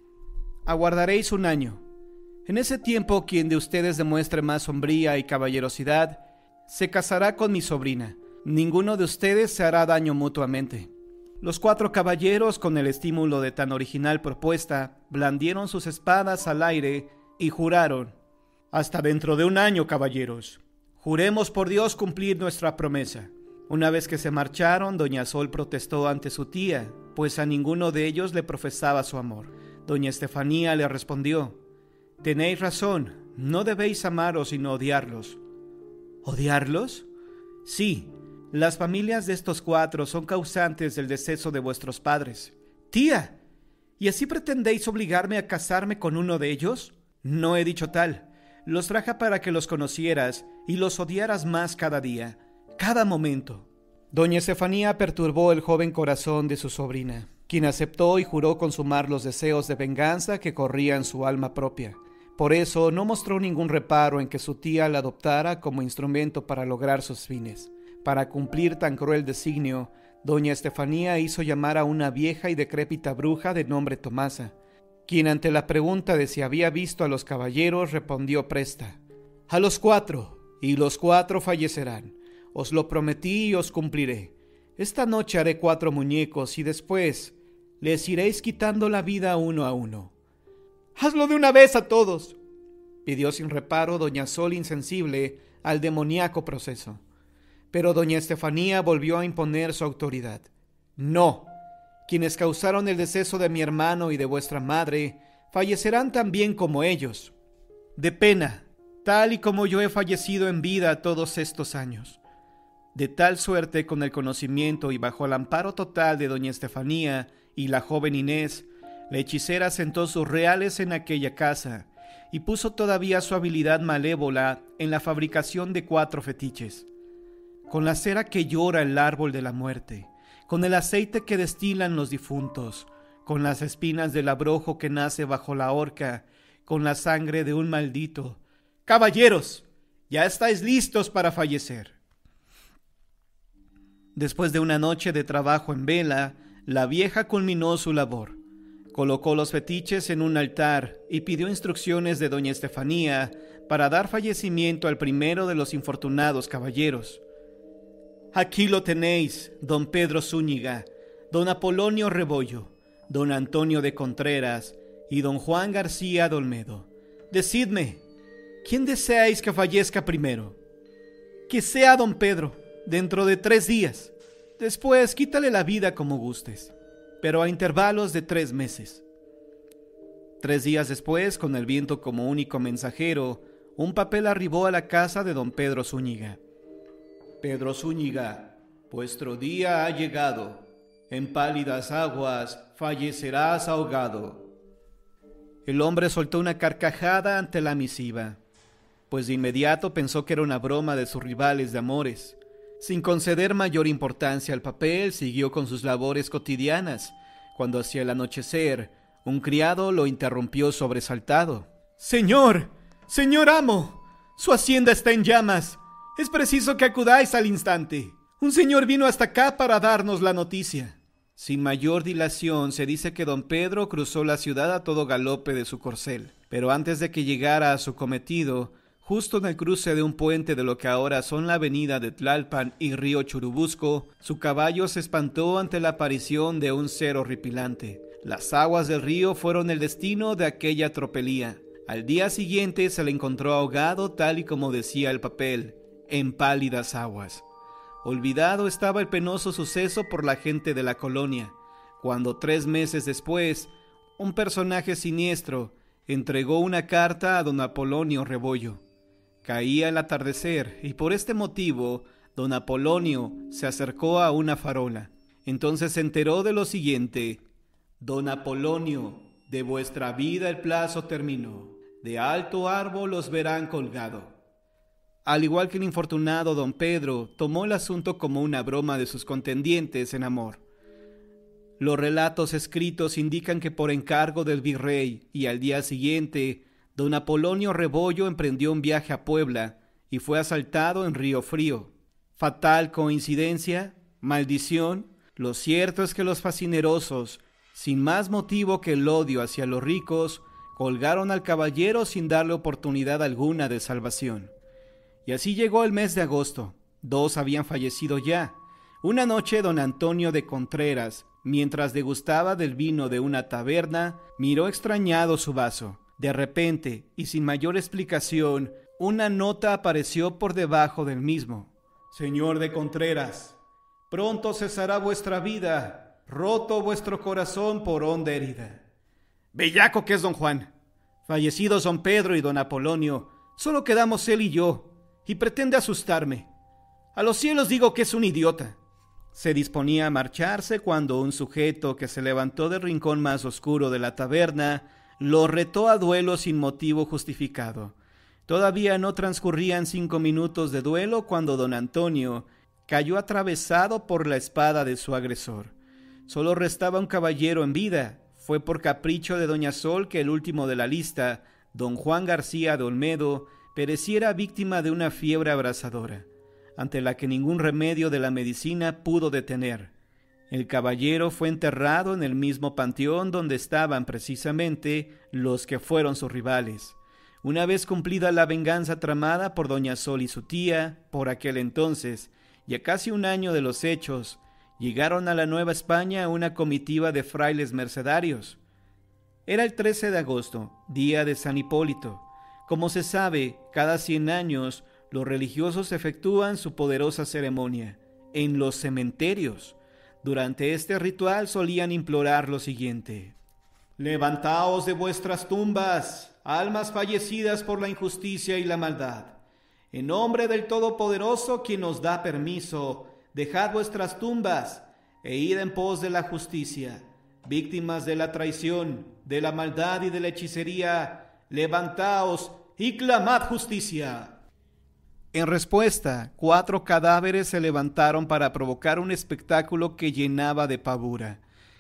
Aguardaréis 1 año. En ese tiempo, quien de ustedes demuestre más hombría y caballerosidad, se casará con mi sobrina. Ninguno de ustedes se hará daño mutuamente. Los 4 caballeros, con el estímulo de tan original propuesta, blandieron sus espadas al aire y juraron: «Hasta dentro de 1 año, caballeros. Juremos por Dios cumplir nuestra promesa». Una vez que se marcharon, doña Sol protestó ante su tía, pues a ninguno de ellos le profesaba su amor. Doña Estefanía le respondió: «Tenéis razón, no debéis amaros sino odiarlos». ¿Odiarlos? Sí, las familias de estos 4 son causantes del deceso de vuestros padres. Tía, ¿y así pretendéis obligarme a casarme con uno de ellos? No he dicho tal. Los traje para que los conocieras y los odiaras más cada día, cada momento. Doña Estefanía perturbó el joven corazón de su sobrina, quien aceptó y juró consumar los deseos de venganza que corrían en su alma propia. Por eso no mostró ningún reparo en que su tía la adoptara como instrumento para lograr sus fines. Para cumplir tan cruel designio, doña Estefanía hizo llamar a una vieja y decrépita bruja de nombre Tomasa, quien ante la pregunta de si había visto a los caballeros respondió presta: «A los 4, y los 4 fallecerán. Os lo prometí y os cumpliré. Esta noche haré 4 muñecos y después les iréis quitando la vida uno a uno». «¡Hazlo de una vez a todos!», pidió sin reparo doña Sol, insensible al demoníaco proceso. Pero doña Estefanía volvió a imponer su autoridad. «No, quienes causaron el deceso de mi hermano y de vuestra madre fallecerán también como ellos, de pena, tal y como yo he fallecido en vida todos estos años». De tal suerte, con el conocimiento y bajo el amparo total de doña Estefanía y la joven Inés, la hechicera sentó sus reales en aquella casa y puso todavía su habilidad malévola en la fabricación de 4 fetiches. Con la cera que llora el árbol de la muerte, con el aceite que destilan los difuntos, con las espinas del abrojo que nace bajo la horca, con la sangre de un maldito. «Caballeros, ya estáis listos para fallecer». Después de una noche de trabajo en vela, la vieja culminó su labor. Colocó los fetiches en un altar y pidió instrucciones de doña Estefanía para dar fallecimiento al primero de los infortunados caballeros. «Aquí lo tenéis, don Pedro Zúñiga, don Apolonio Rebollo, don Antonio de Contreras y don Juan García de Olmedo. Decidme, ¿quién deseáis que fallezca primero?» «Que sea don Pedro, dentro de 3 días. Después quítale la vida como gustes, pero a intervalos de 3 meses». 3 días después, con el viento como único mensajero, un papel arribó a la casa de don Pedro Zúñiga. «Pedro Zúñiga, vuestro día ha llegado. En pálidas aguas fallecerás ahogado». El hombre soltó una carcajada ante la misiva, pues de inmediato pensó que era una broma de sus rivales de amores. Sin conceder mayor importancia al papel, siguió con sus labores cotidianas, cuando hacia el anochecer, un criado lo interrumpió sobresaltado. «Señor, señor amo, su hacienda está en llamas. Es preciso que acudáis al instante. Un señor vino hasta acá para darnos la noticia». Sin mayor dilación, se dice que don Pedro cruzó la ciudad a todo galope de su corcel, pero antes de que llegara a su cometido, justo en el cruce de un puente de lo que ahora son la avenida de Tlalpan y río Churubusco, su caballo se espantó ante la aparición de un ser horripilante. Las aguas del río fueron el destino de aquella tropelía. Al día siguiente se le encontró ahogado tal y como decía el papel, en pálidas aguas. Olvidado estaba el penoso suceso por la gente de la colonia, cuando 3 meses después, un personaje siniestro entregó una carta a don Apolonio Rebollo. Caía el atardecer y por este motivo don Apolonio se acercó a una farola. Entonces se enteró de lo siguiente: «Don Apolonio, de vuestra vida el plazo terminó. De alto árbol os verán colgado». Al igual que el infortunado don Pedro, tomó el asunto como una broma de sus contendientes en amor. Los relatos escritos indican que por encargo del virrey y al día siguiente, don Apolonio Rebollo emprendió un viaje a Puebla y fue asaltado en Río Frío. ¿Fatal coincidencia? ¿Maldición? Lo cierto es que los fascinerosos, sin más motivo que el odio hacia los ricos, colgaron al caballero sin darle oportunidad alguna de salvación. Y así llegó el mes de agosto. 2 habían fallecido ya. Una noche don Antonio de Contreras, mientras degustaba del vino de una taberna, miró extrañado su vaso. De repente, y sin mayor explicación, una nota apareció por debajo del mismo. Señor de Contreras, pronto cesará vuestra vida, roto vuestro corazón por honda herida. Bellaco que es don Juan. Fallecidos don Pedro y don Apolonio, solo quedamos él y yo, y pretende asustarme. A los cielos digo que es un idiota. Se disponía a marcharse cuando un sujeto que se levantó del rincón más oscuro de la taberna lo retó a duelo sin motivo justificado. Todavía no transcurrían 5 minutos de duelo cuando don Antonio cayó atravesado por la espada de su agresor. Solo restaba un caballero en vida. Fue por capricho de doña Sol que el último de la lista, don Juan García de Olmedo, pereciera víctima de una fiebre abrasadora, ante la que ningún remedio de la medicina pudo detener. El caballero fue enterrado en el mismo panteón donde estaban precisamente los que fueron sus rivales. Una vez cumplida la venganza tramada por doña Sol y su tía, por aquel entonces, y a casi un año de los hechos, llegaron a la Nueva España una comitiva de frailes mercedarios. Era el 13 de agosto, día de San Hipólito. Como se sabe, cada 100 años los religiosos efectúan su poderosa ceremonia en los cementerios. Durante este ritual solían implorar lo siguiente: levantaos de vuestras tumbas, almas fallecidas por la injusticia y la maldad. En nombre del Todopoderoso, quien nos da permiso, dejad vuestras tumbas e id en pos de la justicia. Víctimas de la traición, de la maldad y de la hechicería, levantaos y clamad justicia. En respuesta, 4 cadáveres se levantaron para provocar un espectáculo que llenaba de pavura.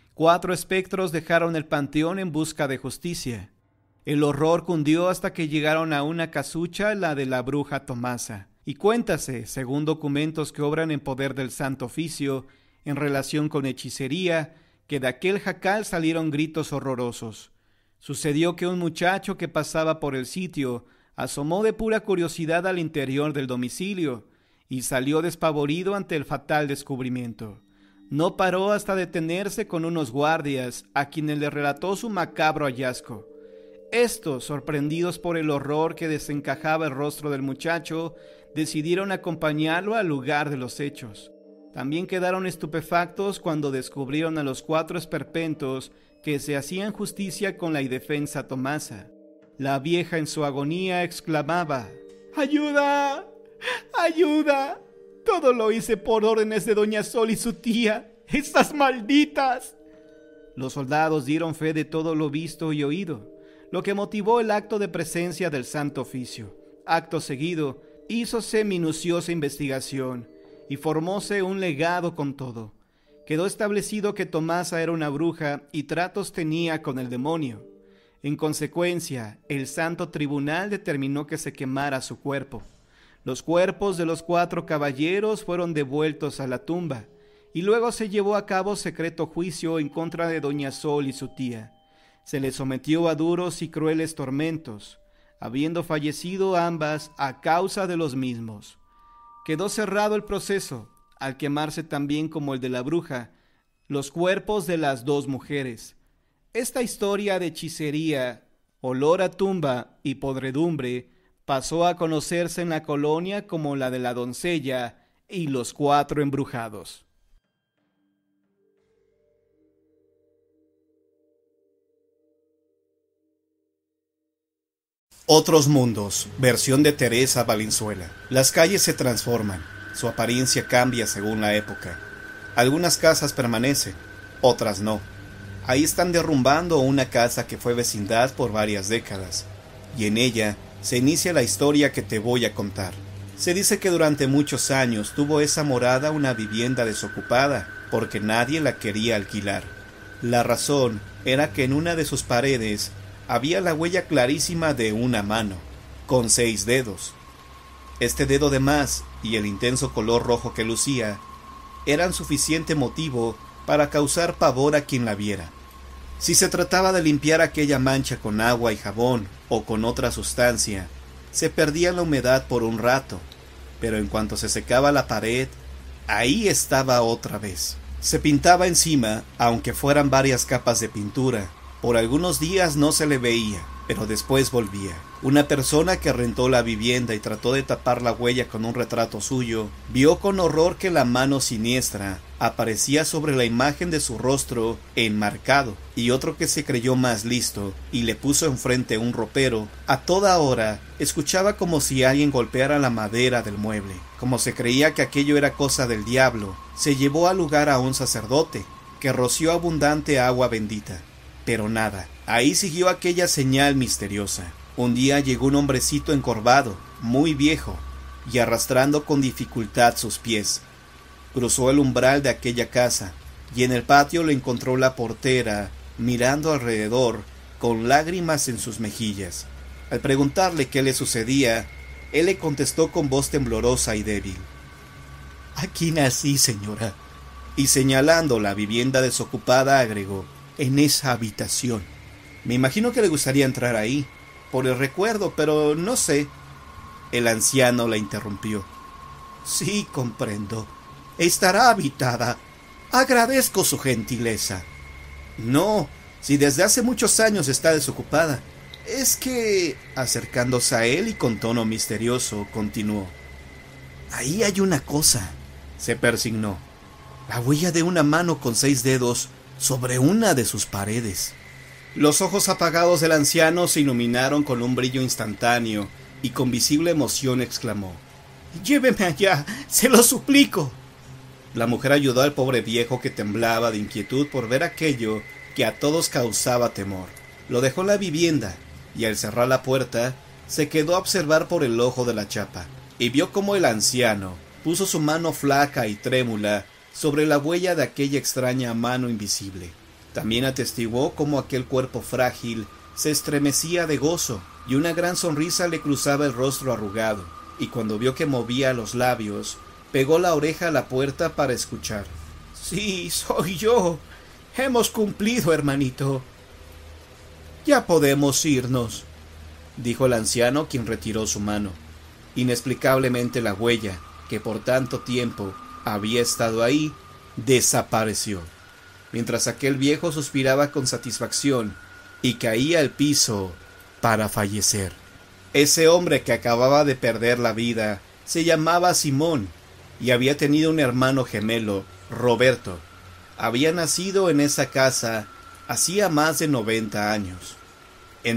4 espectros dejaron el panteón en busca de justicia. El horror cundió hasta que llegaron a una casucha, la de la bruja Tomasa. Y cuéntase, según documentos que obran en poder del Santo Oficio, en relación con hechicería, que de aquel jacal salieron gritos horrorosos. Sucedió que un muchacho que pasaba por el sitio asomó de pura curiosidad al interior del domicilio y salió despavorido ante el fatal descubrimiento. No paró hasta detenerse con unos guardias, a quienes le relató su macabro hallazgo. Estos, sorprendidos por el horror que desencajaba el rostro del muchacho, decidieron acompañarlo al lugar de los hechos. También quedaron estupefactos cuando descubrieron a los 4 esperpentos que se hacían justicia con la indefensa Tomasa. La vieja en su agonía exclamaba: ¡ayuda! ¡ayuda! Todo lo hice por órdenes de doña Sol y su tía. ¡Estas malditas! Los soldados dieron fe de todo lo visto y oído, lo que motivó el acto de presencia del Santo Oficio. Acto seguido, hízose minuciosa investigación y formóse un legado con todo. Quedó establecido que Tomasa era una bruja y tratos tenía con el demonio. En consecuencia, el Santo Tribunal determinó que se quemara su cuerpo. Los cuerpos de los 4 caballeros fueron devueltos a la tumba, y luego se llevó a cabo secreto juicio en contra de doña Sol y su tía. Se les sometió a duros y crueles tormentos, habiendo fallecido ambas a causa de los mismos. Quedó cerrado el proceso, al quemarse también como el de la bruja, los cuerpos de las 2 mujeres. Esta historia de hechicería, olor a tumba y podredumbre pasó a conocerse en la colonia como la de la doncella y los 4 embrujados. Otros mundos, versión de Teresa Valenzuela. Las calles se transforman, su apariencia cambia según la época. Algunas casas permanecen, otras no. Ahí están derrumbando una casa que fue vecindad por varias décadas, y en ella se inicia la historia que te voy a contar. Se dice que durante muchos años tuvo esa morada una vivienda desocupada, porque nadie la quería alquilar. La razón era que en una de sus paredes había la huella clarísima de una mano, con 6 dedos. Este dedo de más y el intenso color rojo que lucía eran suficiente motivo para causar pavor a quien la viera. Si se trataba de limpiar aquella mancha con agua y jabón o con otra sustancia, se perdía la humedad por un rato, pero en cuanto se secaba la pared, ahí estaba otra vez. Se pintaba encima, aunque fueran varias capas de pintura. Por algunos días no se le veía, pero después volvía. Una persona que rentó la vivienda y trató de tapar la huella con un retrato suyo, vio con horror que la mano siniestra aparecía sobre la imagen de su rostro enmarcado, y otro que se creyó más listo y le puso enfrente un ropero, a toda hora escuchaba como si alguien golpeara la madera del mueble. Como se creía que aquello era cosa del diablo, se llevó al lugar a un sacerdote, que roció abundante agua bendita. Pero nada, ahí siguió aquella señal misteriosa. Un día llegó un hombrecito encorvado, muy viejo, y arrastrando con dificultad sus pies. Cruzó el umbral de aquella casa, y en el patio le encontró la portera, mirando alrededor, con lágrimas en sus mejillas. Al preguntarle qué le sucedía, él le contestó con voz temblorosa y débil: «Aquí nací, señora». Y señalando la vivienda desocupada agregó: «En esa habitación. Me imagino que le gustaría entrar ahí, por el recuerdo, pero no sé». El anciano la interrumpió: «Sí, comprendo. Estará habitada. Agradezco su gentileza». «No, si desde hace muchos años está desocupada. Es que...» acercándose a él y con tono misterioso, continuó: «Ahí hay una cosa». Se persignó: «La huella de una mano con 6 dedos sobre una de sus paredes». Los ojos apagados del anciano se iluminaron con un brillo instantáneo y con visible emoción exclamó: «Lléveme allá, se lo suplico». La mujer ayudó al pobre viejo, que temblaba de inquietud por ver aquello que a todos causaba temor. Lo dejó en la vivienda y al cerrar la puerta se quedó a observar por el ojo de la chapa y vio cómo el anciano puso su mano flaca y trémula sobre la huella de aquella extraña mano invisible. También atestiguó cómo aquel cuerpo frágil se estremecía de gozo y una gran sonrisa le cruzaba el rostro arrugado, y cuando vio que movía los labios, pegó la oreja a la puerta para escuchar. «Sí, soy yo. Hemos cumplido, hermanito». «Ya podemos irnos», dijo el anciano, quien retiró su mano. Inexplicablemente la huella, que por tanto tiempo había estado ahí, desapareció, mientras aquel viejo suspiraba con satisfacción y caía al piso para fallecer. Ese hombre que acababa de perder la vida se llamaba Simón y había tenido un hermano gemelo, Roberto. Había nacido en esa casa hacía más de 90 años, en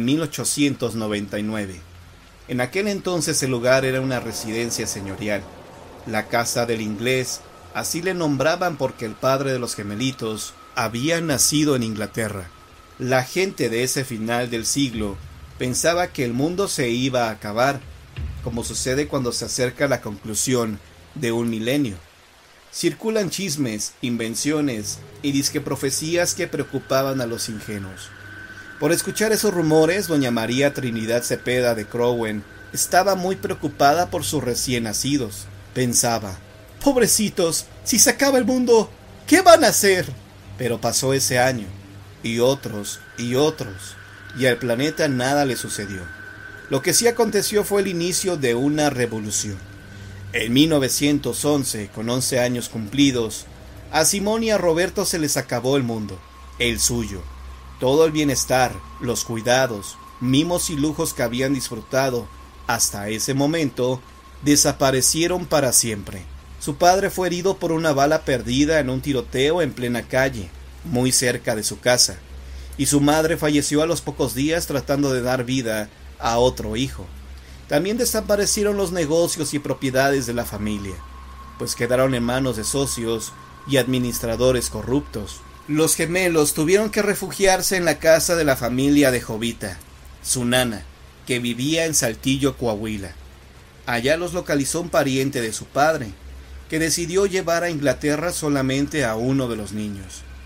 1899. En aquel entonces el lugar era una residencia señorial, la casa del inglés. Así le nombraban porque el padre de los gemelitos había nacido en Inglaterra. La gente de ese final del siglo pensaba que el mundo se iba a acabar, como sucede cuando se acerca la conclusión de un milenio. Circulan chismes, invenciones y disqueprofecías que preocupaban a los ingenuos. Por escuchar esos rumores, doña María Trinidad Cepeda de Crowen estaba muy preocupada por sus recién nacidos. Pensaba: «Pobrecitos, si se acaba el mundo, ¿qué van a hacer?». Pero pasó ese año, y otros, y al planeta nada le sucedió. Lo que sí aconteció fue el inicio de una revolución. En 1911, con 11 años cumplidos, a Simón y a Roberto se les acabó el mundo, el suyo. Todo el bienestar, los cuidados, mimos y lujos que habían disfrutado hasta ese momento desaparecieron para siempre. Su padre fue herido por una bala perdida en un tiroteo en plena calle, muy cerca de su casa, y su madre falleció a los pocos días tratando de dar vida a otro hijo. También desaparecieron los negocios y propiedades de la familia, pues quedaron en manos de socios y administradores corruptos. Los gemelos tuvieron que refugiarse en la casa de la familia de Jovita, su nana, que vivía en Saltillo, Coahuila. Allá los localizó un pariente de su padre, que decidió llevar a Inglaterra solamente a uno de los niños.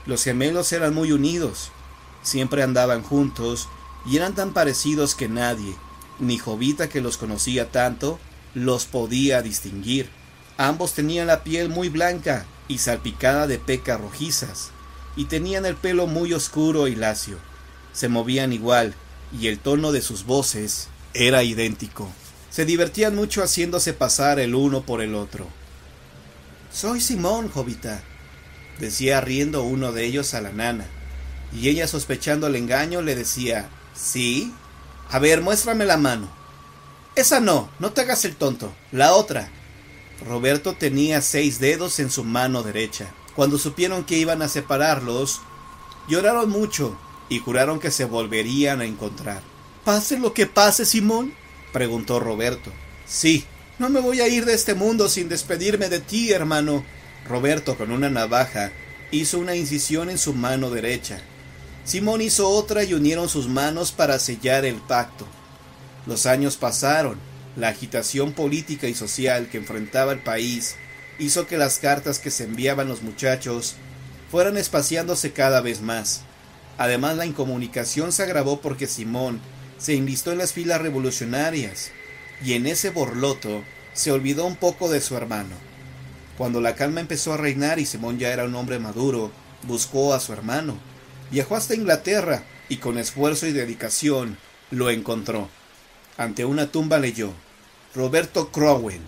Los gemelos eran muy unidos, siempre andaban juntos y eran tan parecidos que nadie, ni Jovita, que los conocía tanto, los podía distinguir. Ambos tenían la piel muy blanca y salpicada de pecas rojizas, y tenían el pelo muy oscuro y lacio. Se movían igual, y el tono de sus voces era idéntico. Se divertían mucho haciéndose pasar el uno por el otro. «Soy Simón, Jovita», decía riendo uno de ellos a la nana, y ella, sospechando el engaño, le decía: «¿Sí? A ver, muéstrame la mano». «Esa no te hagas el tonto, la otra». Roberto tenía 6 dedos en su mano derecha. Cuando supieron que iban a separarlos, lloraron mucho y juraron que se volverían a encontrar. «¿Pase lo que pase, Simón?», preguntó Roberto. «Sí, no me voy a ir de este mundo sin despedirme de ti, hermano». Roberto, con una navaja, hizo una incisión en su mano derecha. Simón hizo otra y unieron sus manos para sellar el pacto. Los años pasaron. La agitación política y social que enfrentaba el país hizo que las cartas que se enviaban los muchachos fueran espaciándose cada vez más. Además, la incomunicación se agravó porque Simón se enlistó en las filas revolucionarias, y en ese borloto se olvidó un poco de su hermano. Cuando la calma empezó a reinar y Simón ya era un hombre maduro, buscó a su hermano. Viajó hasta Inglaterra y con esfuerzo y dedicación lo encontró. Ante una tumba leyó: Roberto Crowen,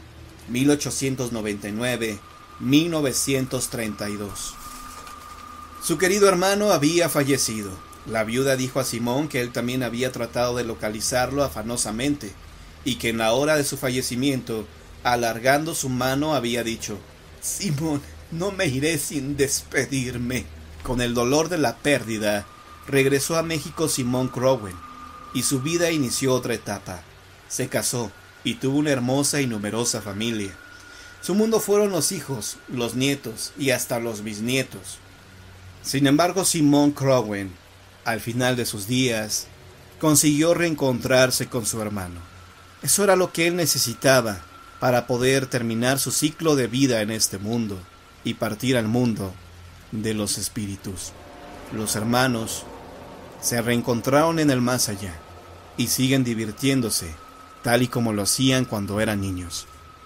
1899-1932. Su querido hermano había fallecido. La viuda dijo a Simón que él también había tratado de localizarlo afanosamente, y que en la hora de su fallecimiento, alargando su mano, había dicho: «Simón, no me iré sin despedirme». Con el dolor de la pérdida, regresó a México Simón Crowen, y su vida inició otra etapa. Se casó y tuvo una hermosa y numerosa familia. Su mundo fueron los hijos, los nietos y hasta los bisnietos. Sin embargo, Simón Crowen, al final de sus días, consiguió reencontrarse con su hermano. Eso era lo que él necesitaba para poder terminar su ciclo de vida en este mundo y partir al mundo de los espíritus. Los hermanos se reencontraron en el más allá y siguen divirtiéndose tal y como lo hacían cuando eran niños.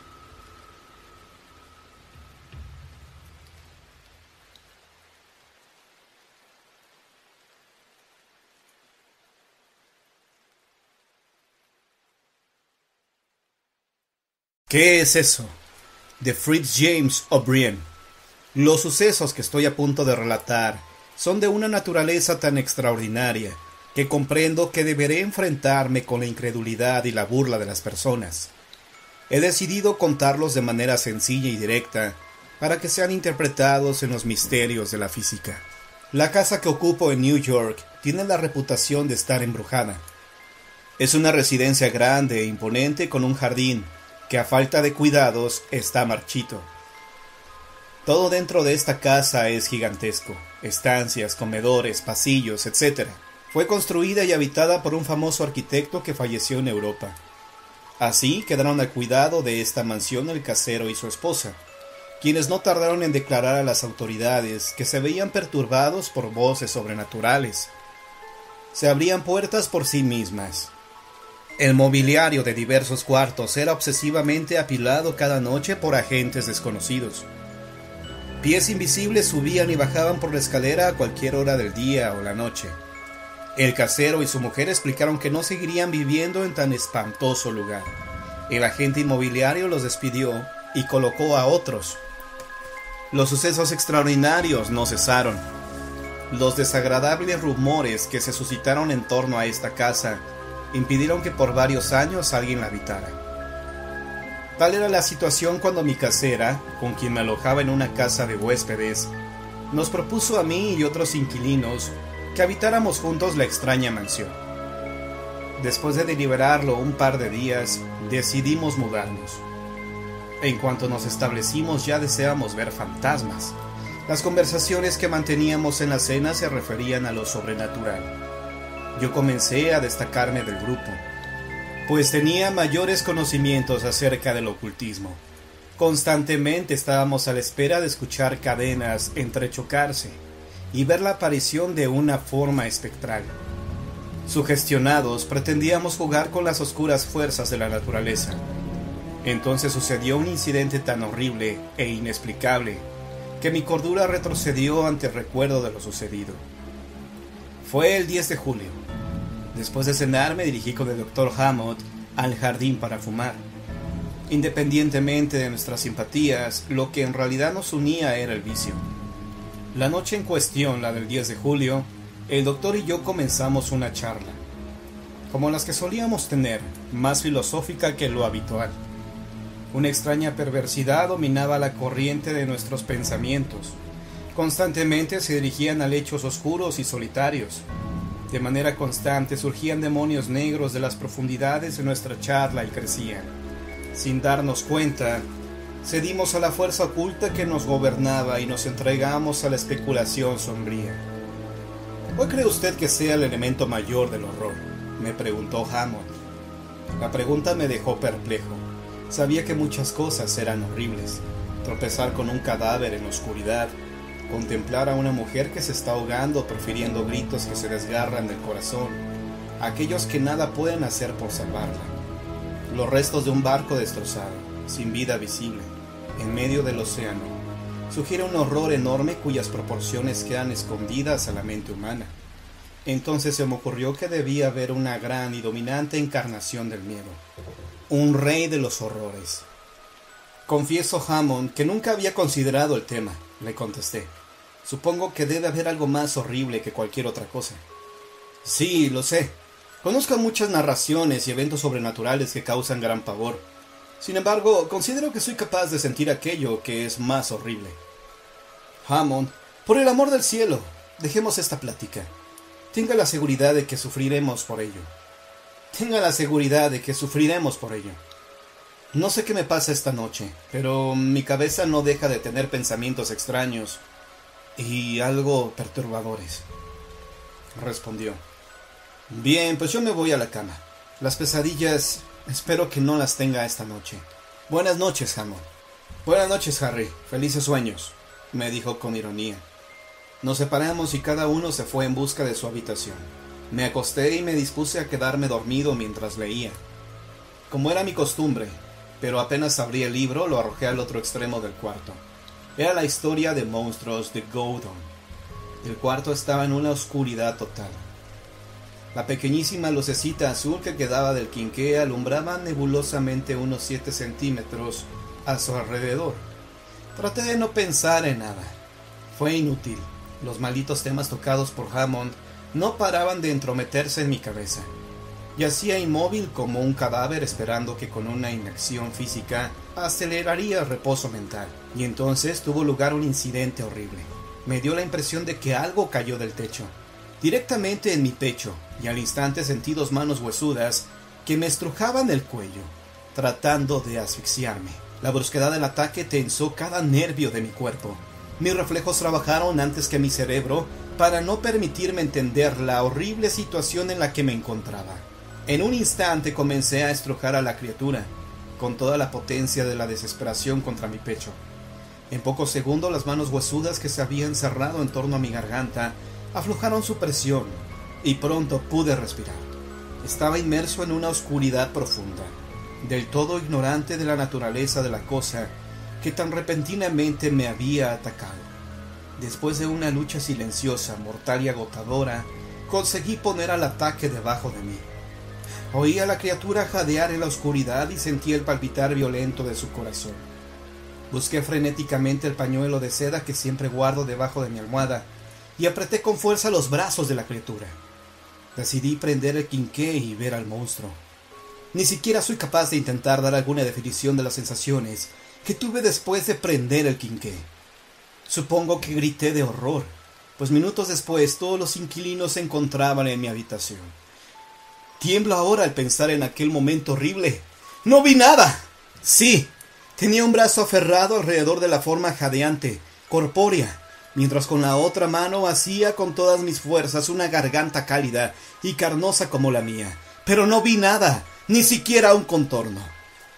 ¿Qué es eso? De Fritz James O'Brien. Los sucesos que estoy a punto de relatar son de una naturaleza tan extraordinaria que comprendo que deberé enfrentarme con la incredulidad y la burla de las personas. He decidido contarlos de manera sencilla y directa para que sean interpretados en los misterios de la física. La casa que ocupo en New York tiene la reputación de estar embrujada. Es una residencia grande e imponente con un jardín que, a falta de cuidados, está marchito. Todo dentro de esta casa es gigantesco: estancias, comedores, pasillos, etc. Fue construida y habitada por un famoso arquitecto que falleció en Europa. Así quedaron al cuidado de esta mansión el casero y su esposa, quienes no tardaron en declarar a las autoridades que se veían perturbados por voces sobrenaturales. Se abrían puertas por sí mismas. El mobiliario de diversos cuartos era obsesivamente apilado cada noche por agentes desconocidos. Pies invisibles subían y bajaban por la escalera a cualquier hora del día o la noche. El casero y su mujer explicaron que no seguirían viviendo en tan espantoso lugar. El agente inmobiliario los despidió y colocó a otros. Los sucesos extraordinarios no cesaron. Los desagradables rumores que se suscitaron en torno a esta casa impidieron que por varios años alguien la habitara. Tal era la situación cuando mi casera, con quien me alojaba en una casa de huéspedes, nos propuso a mí y otros inquilinos que habitáramos juntos la extraña mansión. Después de deliberarlo un par de días, decidimos mudarnos. En cuanto nos establecimos, ya deseábamos ver fantasmas. Las conversaciones que manteníamos en la cena se referían a lo sobrenatural. Yo comencé a destacarme del grupo, pues tenía mayores conocimientos acerca del ocultismo. Constantemente estábamos a la espera de escuchar cadenas entrechocarse, y ver la aparición de una forma espectral. Sugestionados, pretendíamos jugar con las oscuras fuerzas de la naturaleza. Entonces sucedió un incidente tan horrible e inexplicable que mi cordura retrocedió ante el recuerdo de lo sucedido. Fue el 10 de julio. Después de cenar me dirigí con el Dr. Hammond al jardín para fumar. Independientemente de nuestras simpatías, lo que en realidad nos unía era el vicio. La noche en cuestión, la del 10 de julio, el doctor y yo comenzamos una charla, como las que solíamos tener, más filosófica que lo habitual. Una extraña perversidad dominaba la corriente de nuestros pensamientos. Constantemente se dirigían a lechos oscuros y solitarios. De manera constante surgían demonios negros de las profundidades de nuestra charla y crecían. Sin darnos cuenta, cedimos a la fuerza oculta que nos gobernaba y nos entregamos a la especulación sombría. ¿Cuál cree usted que sea el elemento mayor del horror?, me preguntó Hammond. La pregunta me dejó perplejo. Sabía que muchas cosas eran horribles. Tropezar con un cadáver en la oscuridad, contemplar a una mujer que se está ahogando profiriendo gritos que se desgarran del corazón, aquellos que nada pueden hacer por salvarla, los restos de un barco destrozado, sin vida visible, en medio del océano, sugiere un horror enorme cuyas proporciones quedan escondidas a la mente humana. Entonces se me ocurrió que debía haber una gran y dominante encarnación del miedo, un rey de los horrores. Confieso, Hammond, que nunca había considerado el tema, le contesté. Supongo que debe haber algo más horrible que cualquier otra cosa. Sí, lo sé. Conozco muchas narraciones y eventos sobrenaturales que causan gran pavor. Sin embargo, considero que soy capaz de sentir aquello que es más horrible. Hammond, por el amor del cielo, dejemos esta plática. Tenga la seguridad de que sufriremos por ello. Tenga la seguridad de que sufriremos por ello. No sé qué me pasa esta noche, pero mi cabeza no deja de tener pensamientos extraños y algo perturbadores, respondió. Bien, pues yo me voy a la cama. Las pesadillas, espero que no las tenga esta noche. Buenas noches, Hammond. Buenas noches, Harry. Felices sueños, me dijo con ironía. Nos separamos y cada uno se fue en busca de su habitación. Me acosté y me dispuse a quedarme dormido mientras leía. Como era mi costumbre, pero apenas abrí el libro, lo arrojé al otro extremo del cuarto. Era la historia de monstruos de Gowdon. El cuarto estaba en una oscuridad total. La pequeñísima lucecita azul que quedaba del quinqué alumbraba nebulosamente unos 7 centímetros a su alrededor. Traté de no pensar en nada. Fue inútil. Los malditos temas tocados por Hammond no paraban de entrometerse en mi cabeza. Yacía inmóvil como un cadáver esperando que con una inacción física aceleraría el reposo mental. Y entonces tuvo lugar un incidente horrible. Me dio la impresión de que algo cayó del techo, directamente en mi pecho, y al instante sentí 2 manos huesudas que me estrujaban el cuello, tratando de asfixiarme. La brusquedad del ataque tensó cada nervio de mi cuerpo. Mis reflejos trabajaron antes que mi cerebro para no permitirme entender la horrible situación en la que me encontraba. En un instante comencé a estrujar a la criatura, con toda la potencia de la desesperación contra mi pecho. En pocos segundos las manos huesudas que se habían cerrado en torno a mi garganta aflojaron su presión, y pronto pude respirar. Estaba inmerso en una oscuridad profunda, del todo ignorante de la naturaleza de la cosa que tan repentinamente me había atacado. Después de una lucha silenciosa, mortal y agotadora, conseguí poner al ataque debajo de mí. Oí a la criatura jadear en la oscuridad y sentí el palpitar violento de su corazón. Busqué frenéticamente el pañuelo de seda que siempre guardo debajo de mi almohada y apreté con fuerza los brazos de la criatura. Decidí prender el quinqué y ver al monstruo. Ni siquiera soy capaz de intentar dar alguna definición de las sensaciones que tuve después de prender el quinqué. Supongo que grité de horror, pues minutos después todos los inquilinos se encontraban en mi habitación. Tiemblo ahora al pensar en aquel momento horrible. ¡No vi nada! Sí, tenía un brazo aferrado alrededor de la forma jadeante, corpórea, mientras con la otra mano hacía con todas mis fuerzas una garganta cálida y carnosa como la mía. Pero no vi nada, ni siquiera un contorno.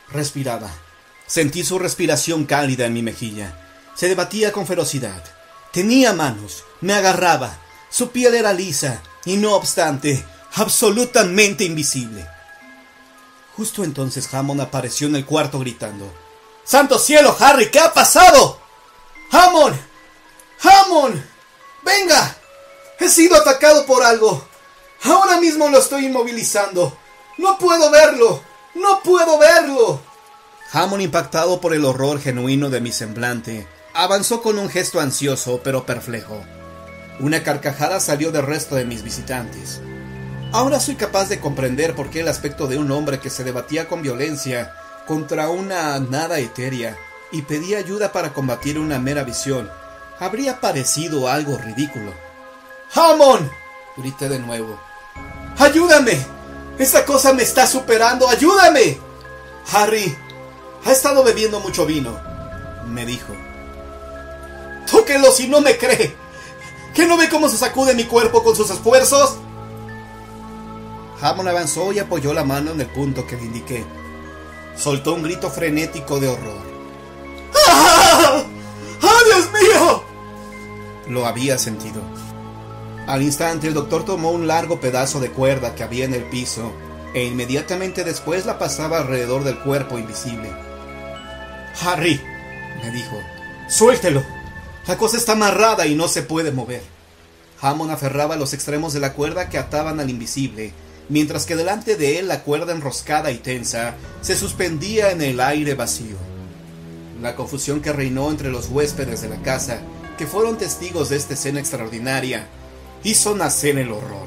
Respiraba. Sentí su respiración cálida en mi mejilla. Se debatía con ferocidad. Tenía manos, me agarraba. Su piel era lisa y no obstante, absolutamente invisible. Justo entonces Hammond apareció en el cuarto gritando: ¡Santo cielo, Harry! ¿Qué ha pasado? ¡Hammond! ¡Hammond! ¡Venga! He sido atacado por algo. Ahora mismo lo estoy inmovilizando. ¡No puedo verlo! ¡No puedo verlo! Hammond, impactado por el horror genuino de mi semblante, avanzó con un gesto ansioso pero perplejo. Una carcajada salió del resto de mis visitantes. Ahora soy capaz de comprender por qué el aspecto de un hombre que se debatía con violencia contra una nada etérea y pedía ayuda para combatir una mera visión habría parecido algo ridículo. ¡Hammond!, grité de nuevo. ¡Ayúdame! ¡Esta cosa me está superando! ¡Ayúdame! Harry ha estado bebiendo mucho vino, me dijo. ¡Tóquelo si no me cree! ¿Qué no ve cómo se sacude mi cuerpo con sus esfuerzos? Hammond avanzó y apoyó la mano en el punto que le indiqué. Soltó un grito frenético de horror. ¡Ah! ¡Ah, Dios mío! Lo había sentido. Al instante el doctor tomó un largo pedazo de cuerda que había en el piso e inmediatamente después la pasaba alrededor del cuerpo invisible. Harry, me dijo, suéltelo. La cosa está amarrada y no se puede mover. Hammond aferraba los extremos de la cuerda que ataban al invisible, mientras que delante de él la cuerda enroscada y tensa se suspendía en el aire vacío. La confusión que reinó entre los huéspedes de la casa, que fueron testigos de esta escena extraordinaria, hizo nacer el horror,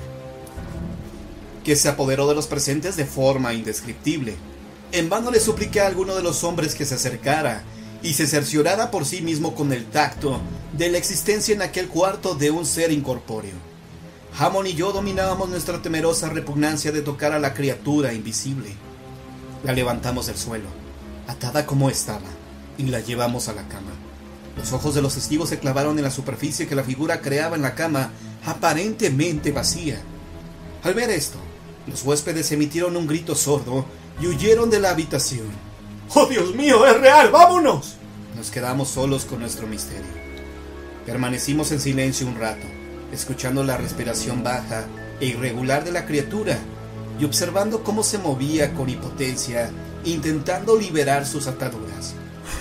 que se apoderó de los presentes de forma indescriptible. En vano le supliqué a alguno de los hombres que se acercara y se cerciorara por sí mismo con el tacto de la existencia en aquel cuarto de un ser incorpóreo. Hammond y yo dominábamos nuestra temerosa repugnancia de tocar a la criatura invisible. La levantamos del suelo, atada como estaba, y la llevamos a la cama. Los ojos de los testigos se clavaron en la superficie que la figura creaba en la cama, aparentemente vacía. Al ver esto, los huéspedes emitieron un grito sordo y huyeron de la habitación. ¡Oh, Dios mío, es real! ¡Vámonos! Nos quedamos solos con nuestro misterio. Permanecimos en silencio un rato, escuchando la respiración baja e irregular de la criatura y observando cómo se movía con impotencia, intentando liberar sus ataduras.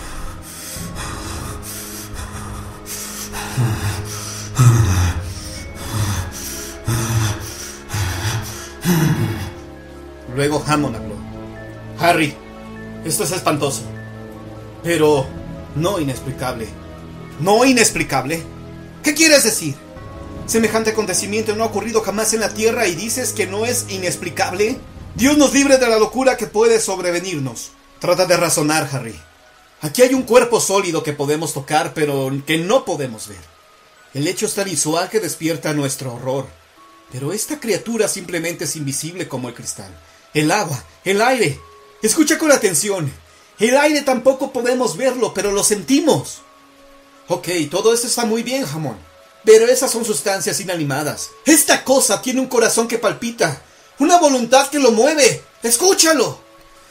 Luego Hammond habló. Harry, esto es espantoso, pero no inexplicable. ¿No inexplicable? ¿Qué quieres decir? Semejante acontecimiento no ha ocurrido jamás en la Tierra y dices que no es inexplicable. Dios nos libre de la locura que puede sobrevenirnos. Trata de razonar, Harry. Aquí hay un cuerpo sólido que podemos tocar, pero que no podemos ver. El hecho es tan visual que despierta nuestro horror. Pero esta criatura simplemente es invisible como el cristal. El agua, el aire. Escucha con atención. El aire tampoco podemos verlo, pero lo sentimos. Ok, todo eso está muy bien, Hammond. Pero esas son sustancias inanimadas. Esta cosa tiene un corazón que palpita. Una voluntad que lo mueve. ¡Escúchalo!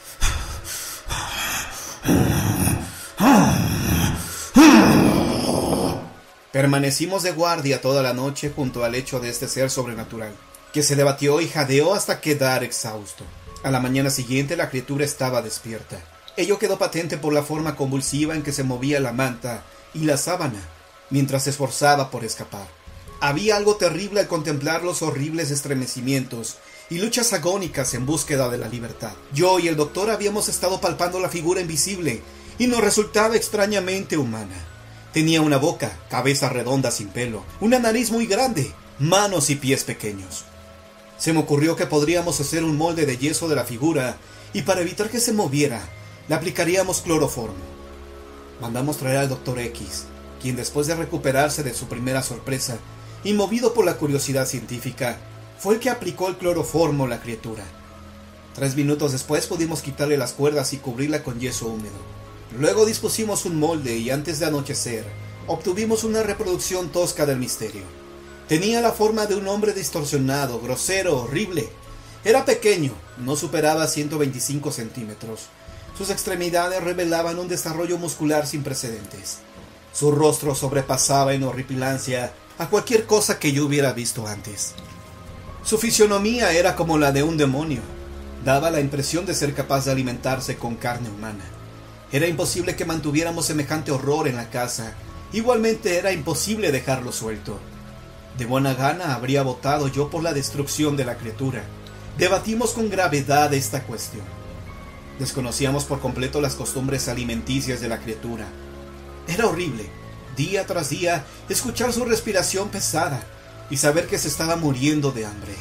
Permanecimos de guardia toda la noche junto al lecho de este ser sobrenatural, que se debatió y jadeó hasta quedar exhausto. A la mañana siguiente la criatura estaba despierta. Ello quedó patente por la forma convulsiva en que se movía la manta y la sábana, mientras se esforzaba por escapar. Había algo terrible al contemplar los horribles estremecimientos y luchas agónicas en búsqueda de la libertad. Yo y el doctor habíamos estado palpando la figura invisible y nos resultaba extrañamente humana. Tenía una boca, cabeza redonda sin pelo, una nariz muy grande, manos y pies pequeños. Se me ocurrió que podríamos hacer un molde de yeso de la figura y para evitar que se moviera, le aplicaríamos cloroformo. Mandamos traer al Dr. X, quien después de recuperarse de su primera sorpresa y movido por la curiosidad científica, fue el que aplicó el cloroformo a la criatura. 3 minutos después pudimos quitarle las cuerdas y cubrirla con yeso húmedo. Luego dispusimos un molde y antes de anochecer, obtuvimos una reproducción tosca del misterio. Tenía la forma de un hombre distorsionado, grosero, horrible. Era pequeño, no superaba 125 centímetros. Sus extremidades revelaban un desarrollo muscular sin precedentes. Su rostro sobrepasaba en horripilancia a cualquier cosa que yo hubiera visto antes. Su fisionomía era como la de un demonio. Daba la impresión de ser capaz de alimentarse con carne humana. Era imposible que mantuviéramos semejante horror en la casa. Igualmente era imposible dejarlo suelto. De buena gana habría votado yo por la destrucción de la criatura. Debatimos con gravedad esta cuestión. Desconocíamos por completo las costumbres alimenticias de la criatura. Era horrible, día tras día, escuchar su respiración pesada y saber que se estaba muriendo de hambre.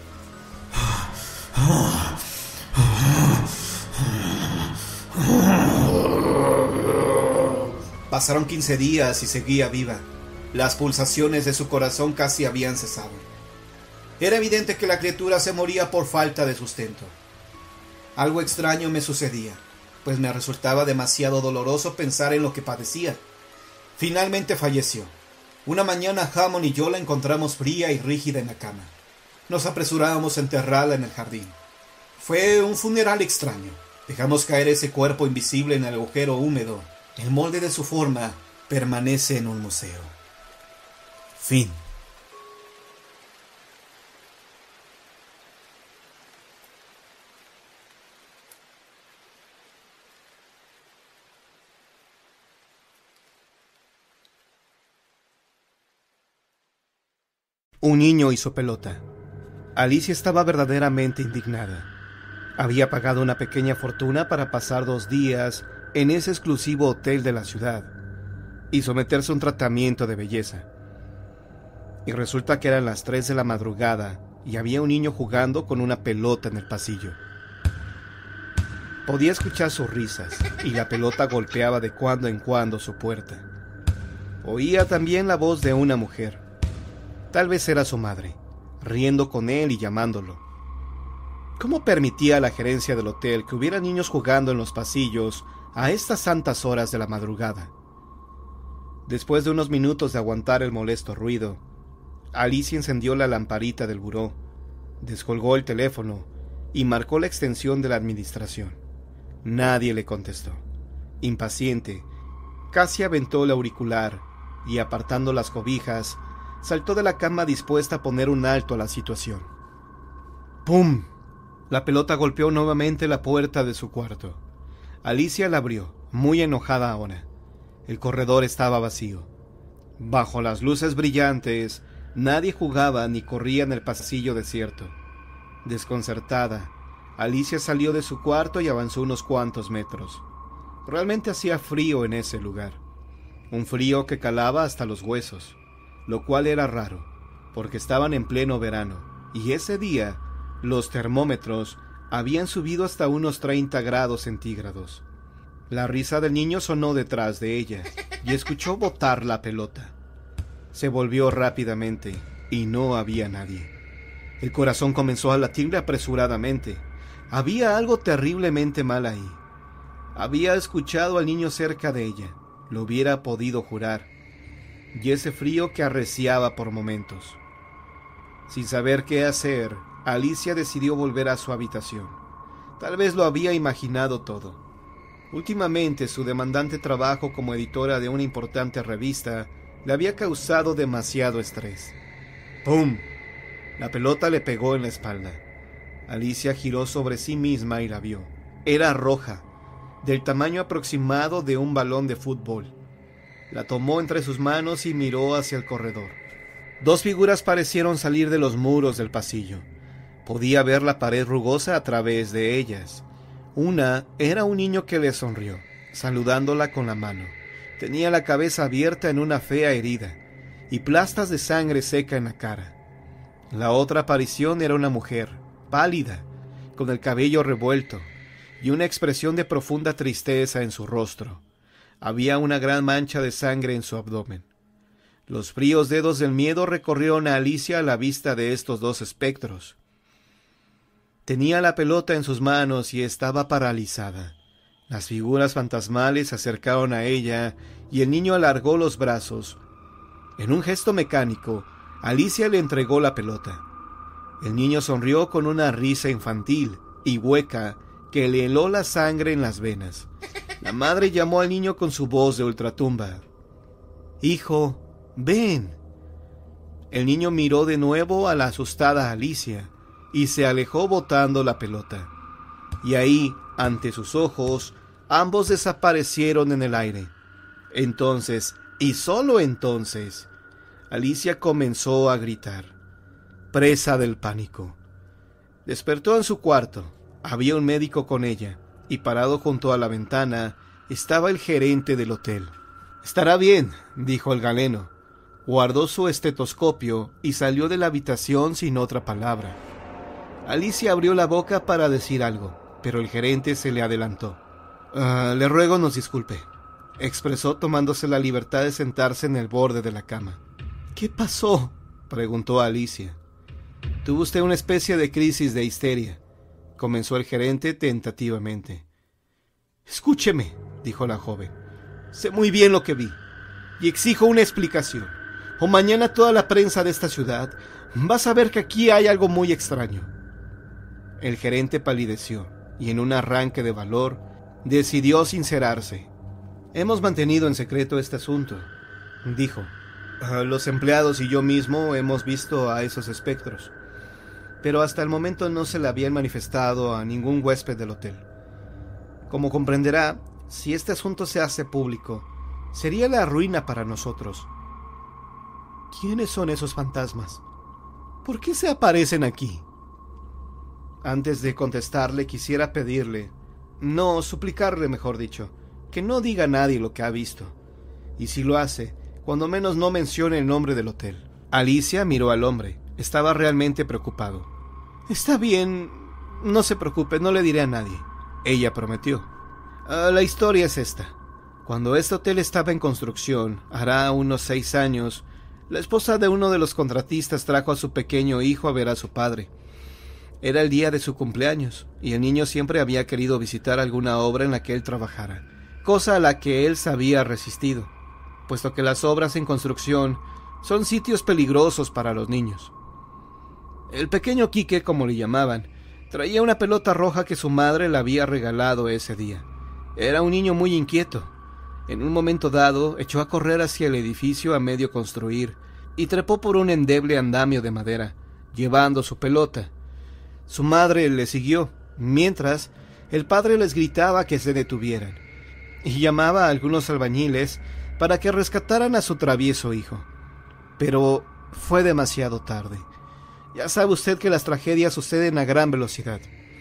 Pasaron 15 días y seguía viva. Las pulsaciones de su corazón casi habían cesado. Era evidente que la criatura se moría por falta de sustento. Algo extraño me sucedía, pues me resultaba demasiado doloroso pensar en lo que padecía. Finalmente falleció. Una mañana Hammond y yo la encontramos fría y rígida en la cama. Nos apresurábamos a enterrarla en el jardín. Fue un funeral extraño. Dejamos caer ese cuerpo invisible en el agujero húmedo. El molde de su forma permanece en un museo. Fin. Un niño y su pelota. Alicia estaba verdaderamente indignada. Había pagado una pequeña fortuna para pasar 2 días en ese exclusivo hotel de la ciudad y someterse a un tratamiento de belleza. Y resulta que eran las 3 de la madrugada y había un niño jugando con una pelota en el pasillo. Podía escuchar sus risas y la pelota golpeaba de cuando en cuando su puerta. Oía también la voz de una mujer. Tal vez era su madre, riendo con él y llamándolo. ¿Cómo permitía la gerencia del hotel que hubiera niños jugando en los pasillos a estas santas horas de la madrugada? Después de unos minutos de aguantar el molesto ruido, Alicia encendió la lamparita del buró, descolgó el teléfono y marcó la extensión de la administración. Nadie le contestó. Impaciente, casi aventó el auricular y, apartando las cobijas, saltó de la cama dispuesta a poner un alto a la situación. ¡Pum! La pelota golpeó nuevamente la puerta de su cuarto. Alicia la abrió, muy enojada ahora. El corredor estaba vacío. Bajo las luces brillantes, nadie jugaba ni corría en el pasillo desierto. Desconcertada, Alicia salió de su cuarto y avanzó unos cuantos metros. Realmente hacía frío en ese lugar. Un frío que calaba hasta los huesos, lo cual era raro, porque estaban en pleno verano, y ese día los termómetros habían subido hasta unos 30 grados centígrados. La risa del niño sonó detrás de ella, y escuchó botar la pelota. Se volvió rápidamente, y no había nadie. El corazón comenzó a latirle apresuradamente. Había algo terriblemente mal ahí. Había escuchado al niño cerca de ella, lo hubiera podido jurar, y ese frío que arreciaba por momentos. Sin saber qué hacer, Alicia decidió volver a su habitación. Tal vez lo había imaginado todo. Últimamente su demandante trabajo como editora de una importante revista le había causado demasiado estrés. ¡Pum! La pelota le pegó en la espalda. Alicia giró sobre sí misma y la vio. Era roja, del tamaño aproximado de un balón de fútbol. La tomó entre sus manos y miró hacia el corredor. 2 figuras parecieron salir de los muros del pasillo. Podía ver la pared rugosa a través de ellas. Una era un niño que le sonrió, saludándola con la mano. Tenía la cabeza abierta en una fea herida y plastas de sangre seca en la cara. La otra aparición era una mujer, pálida, con el cabello revuelto y una expresión de profunda tristeza en su rostro. Había una gran mancha de sangre en su abdomen. Los fríos dedos del miedo recorrieron a Alicia a la vista de estos 2 espectros. Tenía la pelota en sus manos y estaba paralizada. Las figuras fantasmales se acercaron a ella y el niño alargó los brazos. En un gesto mecánico, Alicia le entregó la pelota. El niño sonrió con una risa infantil y hueca que le heló la sangre en las venas. La madre llamó al niño con su voz de ultratumba. «Hijo, ven». El niño miró de nuevo a la asustada Alicia y se alejó botando la pelota. Y ahí, ante sus ojos, ambos desaparecieron en el aire. Entonces, y solo entonces, Alicia comenzó a gritar, presa del pánico. Despertó en su cuarto. Había un médico con ella, y parado junto a la ventana estaba el gerente del hotel. «Estará bien», dijo el galeno. Guardó su estetoscopio y salió de la habitación sin otra palabra. Alicia abrió la boca para decir algo, pero el gerente se le adelantó. «Le ruego nos disculpe», expresó tomándose la libertad de sentarse en el borde de la cama. «¿Qué pasó?», preguntó Alicia. «Tuvo usted una especie de crisis de histeria», comenzó el gerente tentativamente. «Escúcheme», dijo la joven. «Sé muy bien lo que vi, y exijo una explicación, o mañana toda la prensa de esta ciudad va a saber que aquí hay algo muy extraño». El gerente palideció, y en un arranque de valor, decidió sincerarse. «Hemos mantenido en secreto este asunto», dijo. «Los empleados y yo mismo hemos visto a esos espectros, pero hasta el momento no se le habían manifestado a ningún huésped del hotel. Como comprenderá, si este asunto se hace público, sería la ruina para nosotros». «¿Quiénes son esos fantasmas? ¿Por qué se aparecen aquí?». Antes de contestarle, quisiera pedirle, no, suplicarle mejor dicho, que no diga a nadie lo que ha visto. Y si lo hace, cuando menos no mencione el nombre del hotel. Alicia miró al hombre. Estaba realmente preocupado. «Está bien, no se preocupe, no le diré a nadie», ella prometió. La historia es esta. Cuando este hotel estaba en construcción, hará unos 6 años, la esposa de uno de los contratistas trajo a su pequeño hijo a ver a su padre. Era el día de su cumpleaños, y el niño siempre había querido visitar alguna obra en la que él trabajara, cosa a la que él se había resistido, puesto que las obras en construcción son sitios peligrosos para los niños. El pequeño Quique, como le llamaban, traía una pelota roja que su madre le había regalado ese día. Era un niño muy inquieto. En un momento dado, echó a correr hacia el edificio a medio construir y trepó por un endeble andamio de madera, llevando su pelota. Su madre le siguió, mientras el padre les gritaba que se detuvieran, y llamaba a algunos albañiles para que rescataran a su travieso hijo. Pero fue demasiado tarde. Ya sabe usted que las tragedias suceden a gran velocidad.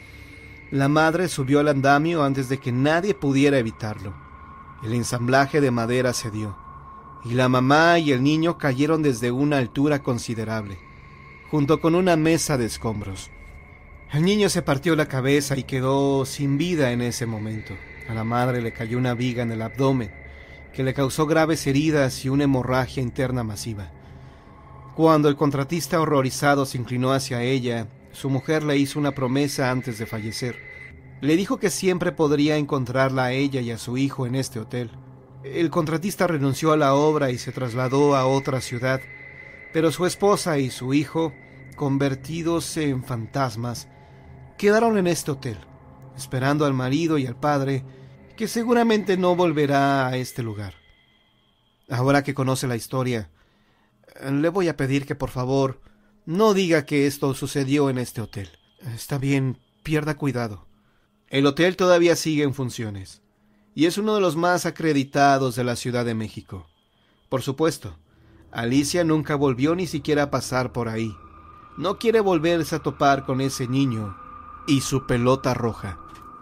La madre subió al andamio antes de que nadie pudiera evitarlo. El ensamblaje de madera cedió, y la mamá y el niño cayeron desde una altura considerable, junto con una mesa de escombros. El niño se partió la cabeza y quedó sin vida en ese momento. A la madre le cayó una viga en el abdomen, que le causó graves heridas y una hemorragia interna masiva. Cuando el contratista horrorizado se inclinó hacia ella, su mujer le hizo una promesa antes de fallecer. Le dijo que siempre podría encontrarla a ella y a su hijo en este hotel. El contratista renunció a la obra y se trasladó a otra ciudad, pero su esposa y su hijo, convertidos en fantasmas, quedaron en este hotel, esperando al marido y al padre, que seguramente no volverá a este lugar. Ahora que conoce la historia, le voy a pedir que por favor no diga que esto sucedió en este hotel. Está bien, pierda cuidado. El hotel todavía sigue en funciones, y es uno de los más acreditados de la Ciudad de México. Por supuesto, Alicia nunca volvió ni siquiera a pasar por ahí. No quiere volverse a topar con ese niño y su pelota roja.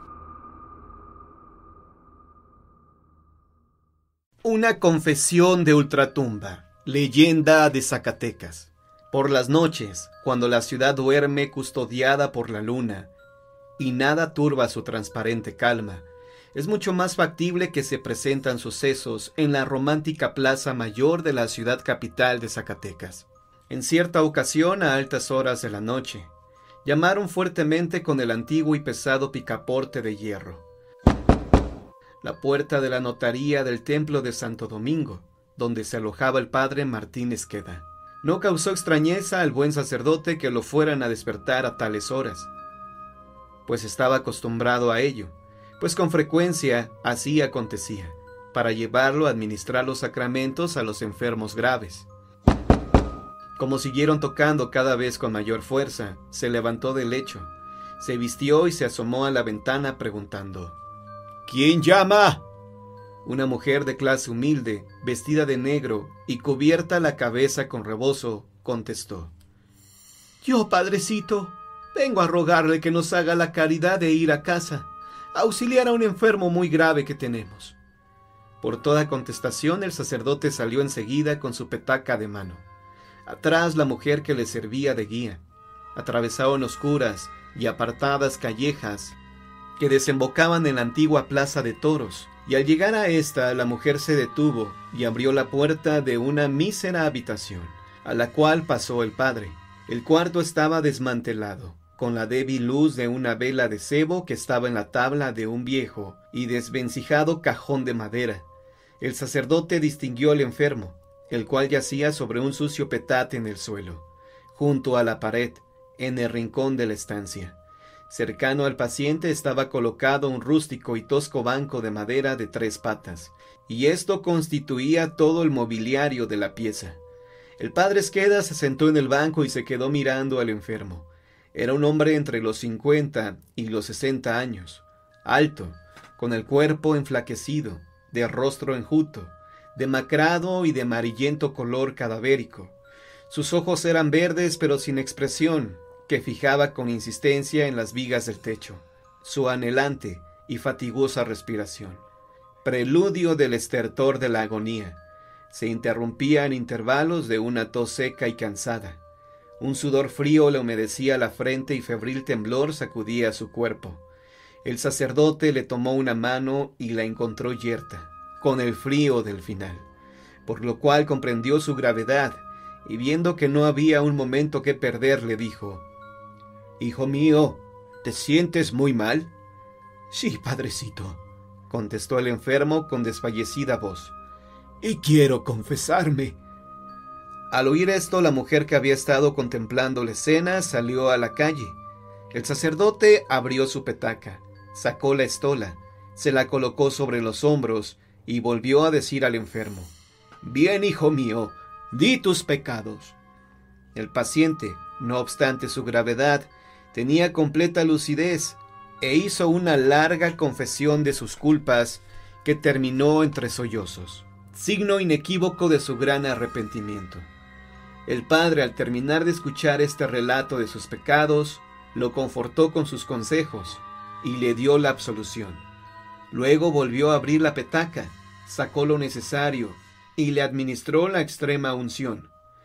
Una confesión de ultratumba. Leyenda de Zacatecas. Por las noches, cuando la ciudad duerme custodiada por la luna, y nada turba su transparente calma, es mucho más factible que se presentan sucesos en la romántica plaza mayor de la ciudad capital de Zacatecas. En cierta ocasión, a altas horas de la noche, llamaron fuertemente con el antiguo y pesado picaporte de hierro. La puerta de la notaría del templo de Santo Domingo, donde se alojaba el padre Martín Esqueda, no causó extrañeza al buen sacerdote que lo fueran a despertar a tales horas, pues estaba acostumbrado a ello, pues con frecuencia así acontecía, para llevarlo a administrar los sacramentos a los enfermos graves. Como siguieron tocando cada vez con mayor fuerza, se levantó del lecho, se vistió y se asomó a la ventana preguntando: ¿Quién llama? Una mujer de clase humilde, vestida de negro y cubierta la cabeza con rebozo, contestó: Yo, padrecito, vengo a rogarle que nos haga la caridad de ir a casa, a auxiliar a un enfermo muy grave que tenemos. Por toda contestación el sacerdote salió enseguida con su petaca de mano. Atrás la mujer que le servía de guía. Atravesaron oscuras y apartadas callejas que desembocaban en la antigua plaza de toros, y al llegar a esta la mujer se detuvo y abrió la puerta de una mísera habitación, a la cual pasó el padre. El cuarto estaba desmantelado, con la débil luz de una vela de cebo que estaba en la tabla de un viejo y desvencijado cajón de madera. El sacerdote distinguió al enfermo, el cual yacía sobre un sucio petate en el suelo, junto a la pared, en el rincón de la estancia. Cercano al paciente estaba colocado un rústico y tosco banco de madera de 3 patas, y esto constituía todo el mobiliario de la pieza. El padre Esqueda se sentó en el banco y se quedó mirando al enfermo. Era un hombre entre los 50 y los 60 años, alto, con el cuerpo enflaquecido, de rostro enjuto, demacrado y de amarillento color cadavérico. Sus ojos eran verdes pero sin expresión, que fijaba con insistencia en las vigas del techo, su anhelante y fatigosa respiración, preludio del estertor de la agonía, se interrumpía en intervalos de una tos seca y cansada. Un sudor frío le humedecía la frente y febril temblor sacudía su cuerpo. El sacerdote le tomó una mano y la encontró yerta, con el frío del final, por lo cual comprendió su gravedad, y viendo que no había un momento que perder, le dijo: «Hijo mío, ¿te sientes muy mal?» «Sí, padrecito», contestó el enfermo con desfallecida voz, «y quiero confesarme». Al oír esto, la mujer que había estado contemplando la escena salió a la calle. El sacerdote abrió su petaca, sacó la estola, se la colocó sobre los hombros y volvió a decir al enfermo: «Bien, hijo mío, di tus pecados». El paciente, no obstante su gravedad, tenía completa lucidez e hizo una larga confesión de sus culpas que terminó entre sollozos, signo inequívoco de su gran arrepentimiento. El padre, al terminar de escuchar este relato de sus pecados, lo confortó con sus consejos y le dio la absolución. Luego volvió a abrir la petaca, sacó lo necesario y le administró la extrema unción.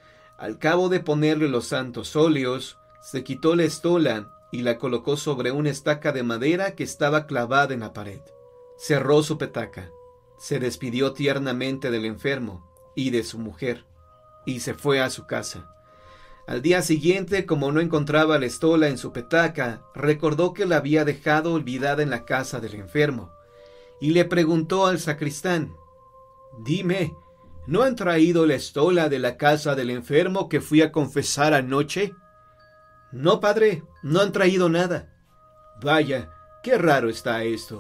Al cabo de ponerle los santos óleos, se quitó la estola y la colocó sobre una estaca de madera que estaba clavada en la pared. Cerró su petaca, se despidió tiernamente del enfermo y de su mujer, y se fue a su casa. Al día siguiente, como no encontraba la estola en su petaca, recordó que la había dejado olvidada en la casa del enfermo, y le preguntó al sacristán: «Dime, ¿no han traído la estola de la casa del enfermo que fui a confesar anoche?» «No, padre, no han traído nada». «Vaya, qué raro está esto».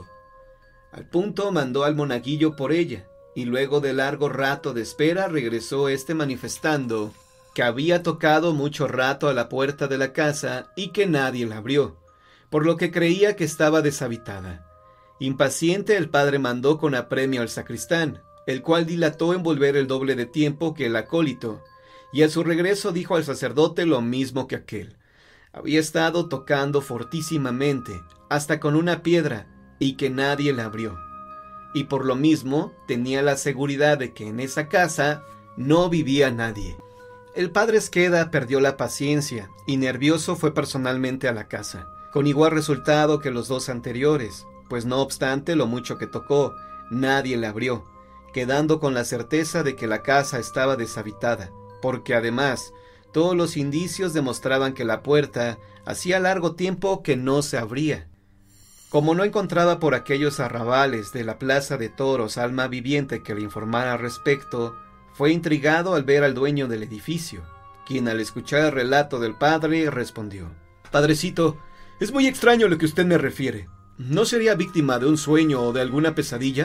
Al punto mandó al monaguillo por ella, y luego de largo rato de espera regresó éste manifestando que había tocado mucho rato a la puerta de la casa y que nadie la abrió, por lo que creía que estaba deshabitada. Impaciente, el padre mandó con apremio al sacristán, el cual dilató en volver el doble de tiempo que el acólito, y a su regreso dijo al sacerdote lo mismo que aquel. Había estado tocando fortísimamente, hasta con una piedra, y que nadie la abrió. Y por lo mismo tenía la seguridad de que en esa casa no vivía nadie. El padre Esqueda perdió la paciencia y nervioso fue personalmente a la casa, con igual resultado que los 2 anteriores, pues no obstante lo mucho que tocó, nadie la abrió, quedando con la certeza de que la casa estaba deshabitada, porque además todos los indicios demostraban que la puerta hacía largo tiempo que no se abría. Como no encontraba por aquellos arrabales de la plaza de toros alma viviente que le informara al respecto, fue intrigado al ver al dueño del edificio, quien al escuchar el relato del padre respondió: «Padrecito, es muy extraño lo que usted me refiere. ¿No sería víctima de un sueño o de alguna pesadilla?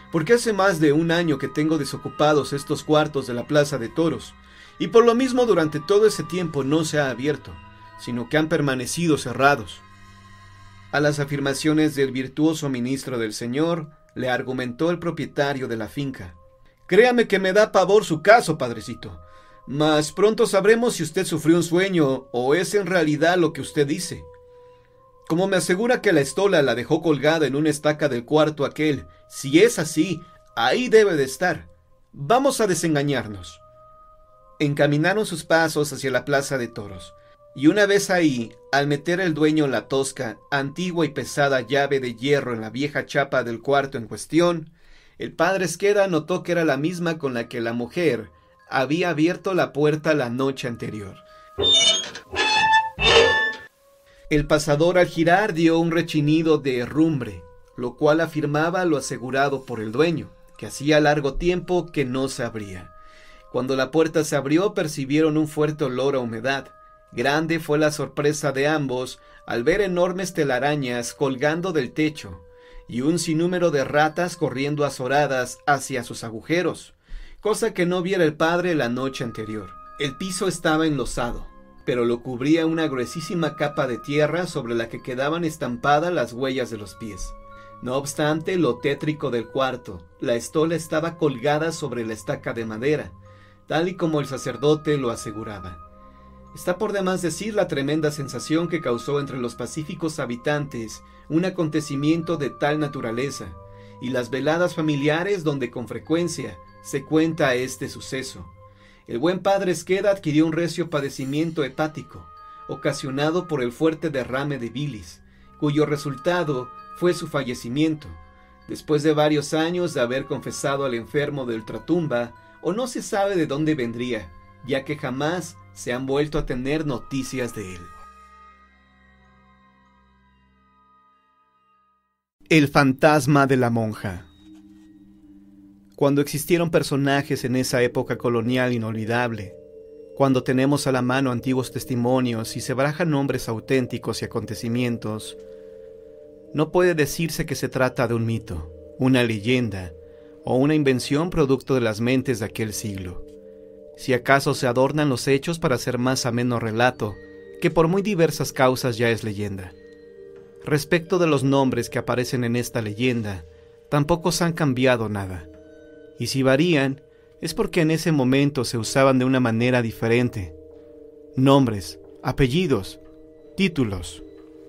porque hace más de 1 año que tengo desocupados estos cuartos de la plaza de toros, y por lo mismo durante todo ese tiempo no se ha abierto, sino que han permanecido cerrados. A las afirmaciones del virtuoso ministro del Señor, le argumentó el propietario de la finca: «Créame que me da pavor su caso, padrecito, mas pronto sabremos si usted sufrió un sueño o es en realidad lo que usted dice. Como me asegura que la estola la dejó colgada en una estaca del cuarto aquel, si es así, ahí debe de estar. Vamos a desengañarnos». Encaminaron sus pasos hacia la plaza de toros, y una vez ahí, al meter el dueño la tosca, antigua y pesada llave de hierro en la vieja chapa del cuarto en cuestión, el padre Esqueda notó que era la misma con la que la mujer había abierto la puerta la noche anterior. El pasador al girar dio un rechinido de herrumbre, lo cual afirmaba lo asegurado por el dueño, que hacía largo tiempo que no se abría. Cuando la puerta se abrió, percibieron un fuerte olor a humedad. Grande fue la sorpresa de ambos al ver enormes telarañas colgando del techo y un sinnúmero de ratas corriendo azoradas hacia sus agujeros, cosa que no viera el padre la noche anterior. El piso estaba enlosado, pero lo cubría una gruesísima capa de tierra sobre la que quedaban estampadas las huellas de los pies. No obstante, lo tétrico del cuarto, la estola estaba colgada sobre la estaca de madera, tal y como el sacerdote lo aseguraba. Está por demás decir la tremenda sensación que causó entre los pacíficos habitantes un acontecimiento de tal naturaleza, y las veladas familiares donde con frecuencia se cuenta este suceso. El buen padre Esqueda adquirió un recio padecimiento hepático, ocasionado por el fuerte derrame de bilis, cuyo resultado fue su fallecimiento, después de varios años de haber confesado al enfermo de ultratumba, o no se sabe de dónde vendría, ya que jamás se han vuelto a tener noticias de él. El fantasma de la monja. Cuando existieron personajes en esa época colonial inolvidable, cuando tenemos a la mano antiguos testimonios y se barajan nombres auténticos y acontecimientos, no puede decirse que se trata de un mito, una leyenda o una invención producto de las mentes de aquel siglo. Si acaso se adornan los hechos para hacer más ameno relato, que por muy diversas causas ya es leyenda. Respecto de los nombres que aparecen en esta leyenda, tampoco se han cambiado nada. Y si varían, es porque en ese momento se usaban de una manera diferente. Nombres, apellidos, títulos.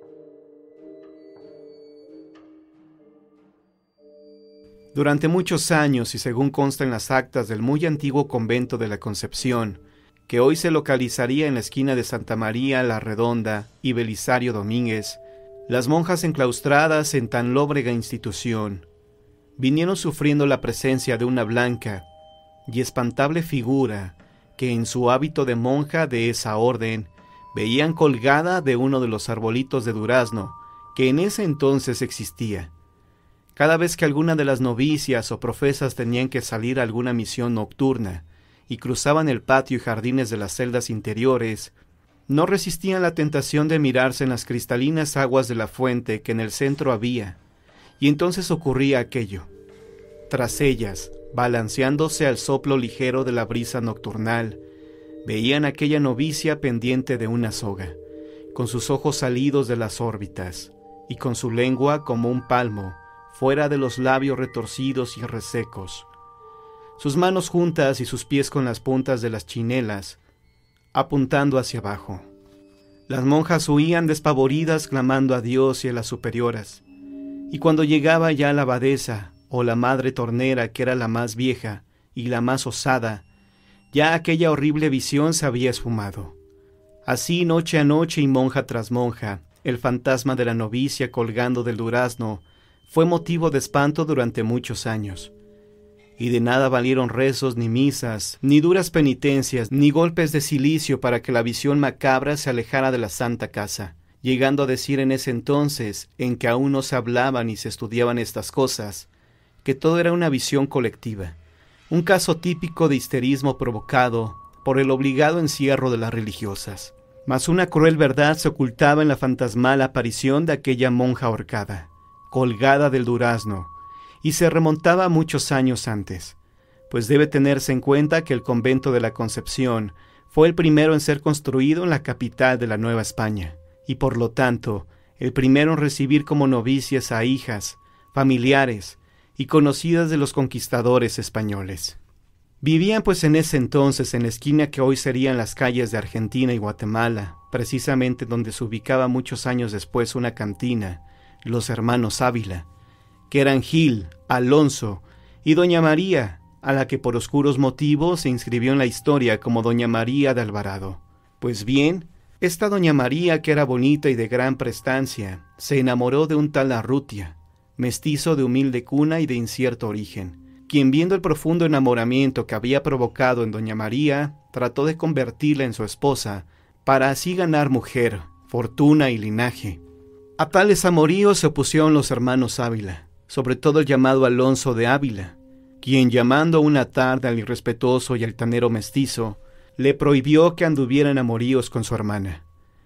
Durante muchos años, y según consta en las actas del muy antiguo convento de la Concepción, que hoy se localizaría en la esquina de Santa María la Redonda y Belisario Domínguez, las monjas enclaustradas en tan lóbrega institución vinieron sufriendo la presencia de una blanca y espantable figura que en su hábito de monja de esa orden veían colgada de uno de los arbolitos de durazno que en ese entonces existía. Cada vez que alguna de las novicias o profesas tenían que salir a alguna misión nocturna y cruzaban el patio y jardines de las celdas interiores, no resistían la tentación de mirarse en las cristalinas aguas de la fuente que en el centro había, y entonces ocurría aquello. Tras ellas, balanceándose al soplo ligero de la brisa nocturnal, veían aquella novicia pendiente de una soga, con sus ojos salidos de las órbitas, y con su lengua como un palmo, fuera de los labios retorcidos y resecos, sus manos juntas y sus pies con las puntas de las chinelas, apuntando hacia abajo. Las monjas huían despavoridas clamando a Dios y a las superioras, y cuando llegaba ya la abadesa o la madre tornera, que era la más vieja y la más osada, ya aquella horrible visión se había esfumado. Así noche a noche y monja tras monja, el fantasma de la novicia colgando del durazno fue motivo de espanto durante muchos años, y de nada valieron rezos ni misas, ni duras penitencias, ni golpes de cilicio para que la visión macabra se alejara de la santa casa, llegando a decir en ese entonces, en que aún no se hablaban ni se estudiaban estas cosas, que todo era una visión colectiva, un caso típico de histerismo provocado por el obligado encierro de las religiosas. Mas una cruel verdad se ocultaba en la fantasmal aparición de aquella monja ahorcada, colgada del durazno, y se remontaba a muchos años antes, pues debe tenerse en cuenta que el convento de la Concepción fue el primero en ser construido en la capital de la Nueva España, y por lo tanto, el primero en recibir como novicias a hijas, familiares y conocidas de los conquistadores españoles. Vivían pues en ese entonces en la esquina que hoy serían las calles de Argentina y Guatemala, precisamente donde se ubicaba muchos años después una cantina, los hermanos Ávila, que eran Gil, Alonso y doña María, a la que por oscuros motivos se inscribió en la historia como doña María de Alvarado. Pues bien, esta doña María, que era bonita y de gran prestancia, se enamoró de un tal Arrutia, mestizo de humilde cuna y de incierto origen, quien, viendo el profundo enamoramiento que había provocado en doña María, trató de convertirla en su esposa, para así ganar mujer, fortuna y linaje. A tales amoríos se opusieron los hermanos Ávila, sobre todo el llamado Alonso de Ávila, quien, llamando una tarde al irrespetuoso y altanero mestizo, le prohibió que anduviera en amoríos con su hermana.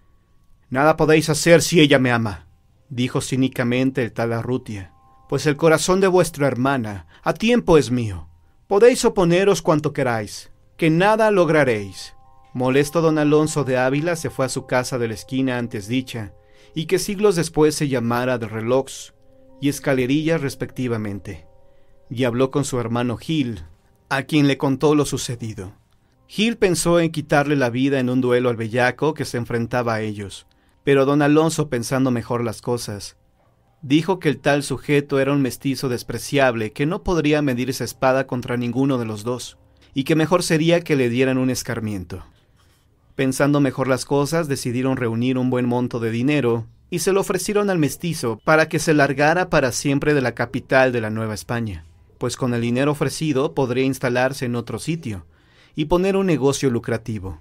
«Nada podéis hacer si ella me ama», dijo cínicamente el tal Arrutia, «pues el corazón de vuestra hermana a tiempo es mío. Podéis oponeros cuanto queráis, que nada lograréis». Molesto don Alonso de Ávila se fue a su casa de la esquina antes dicha, y que siglos después se llamara de Relojes y Escalerillas respectivamente, y habló con su hermano Gil, a quien le contó lo sucedido. Gil pensó en quitarle la vida en un duelo al bellaco que se enfrentaba a ellos, pero don Alonso, pensando mejor las cosas, dijo que el tal sujeto era un mestizo despreciable que no podría medirse espada contra ninguno de los dos, y que mejor sería que le dieran un escarmiento. Pensando mejor las cosas, decidieron reunir un buen monto de dinero y se lo ofrecieron al mestizo para que se largara para siempre de la capital de la Nueva España, pues con el dinero ofrecido podría instalarse en otro sitio y poner un negocio lucrativo.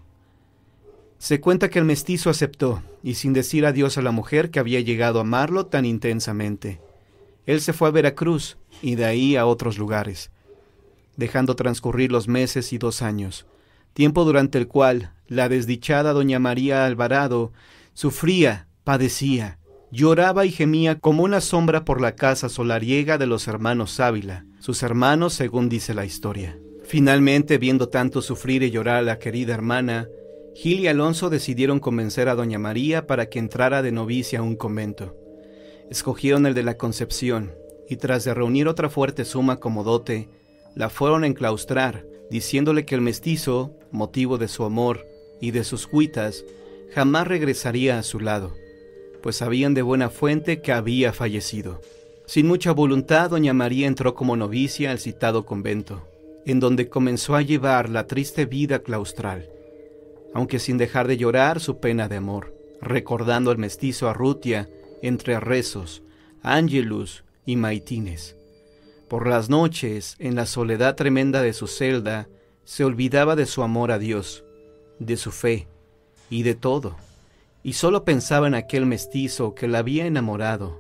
Se cuenta que el mestizo aceptó, y sin decir adiós a la mujer que había llegado a amarlo tan intensamente, él se fue a Veracruz y de ahí a otros lugares, dejando transcurrir los meses y 2 años, tiempo durante el cual la desdichada doña María Alvarado sufría, padecía, lloraba y gemía como una sombra por la casa solariega de los hermanos Ávila, sus hermanos según dice la historia. Finalmente, viendo tanto sufrir y llorar a la querida hermana, Gil y Alonso decidieron convencer a doña María para que entrara de novicia a un convento. Escogieron el de la Concepción, y tras de reunir otra fuerte suma como dote, la fueron a enclaustrar, diciéndole que el mestizo, motivo de su amor y de sus cuitas, jamás regresaría a su lado, pues sabían de buena fuente que había fallecido. Sin mucha voluntad, doña María entró como novicia al citado convento, en donde comenzó a llevar la triste vida claustral, aunque sin dejar de llorar su pena de amor, recordando al mestizo Arrutia entre rezos, ángelus y maitines. Por las noches, en la soledad tremenda de su celda, se olvidaba de su amor a Dios, de su fe y de todo, y solo pensaba en aquel mestizo que la había enamorado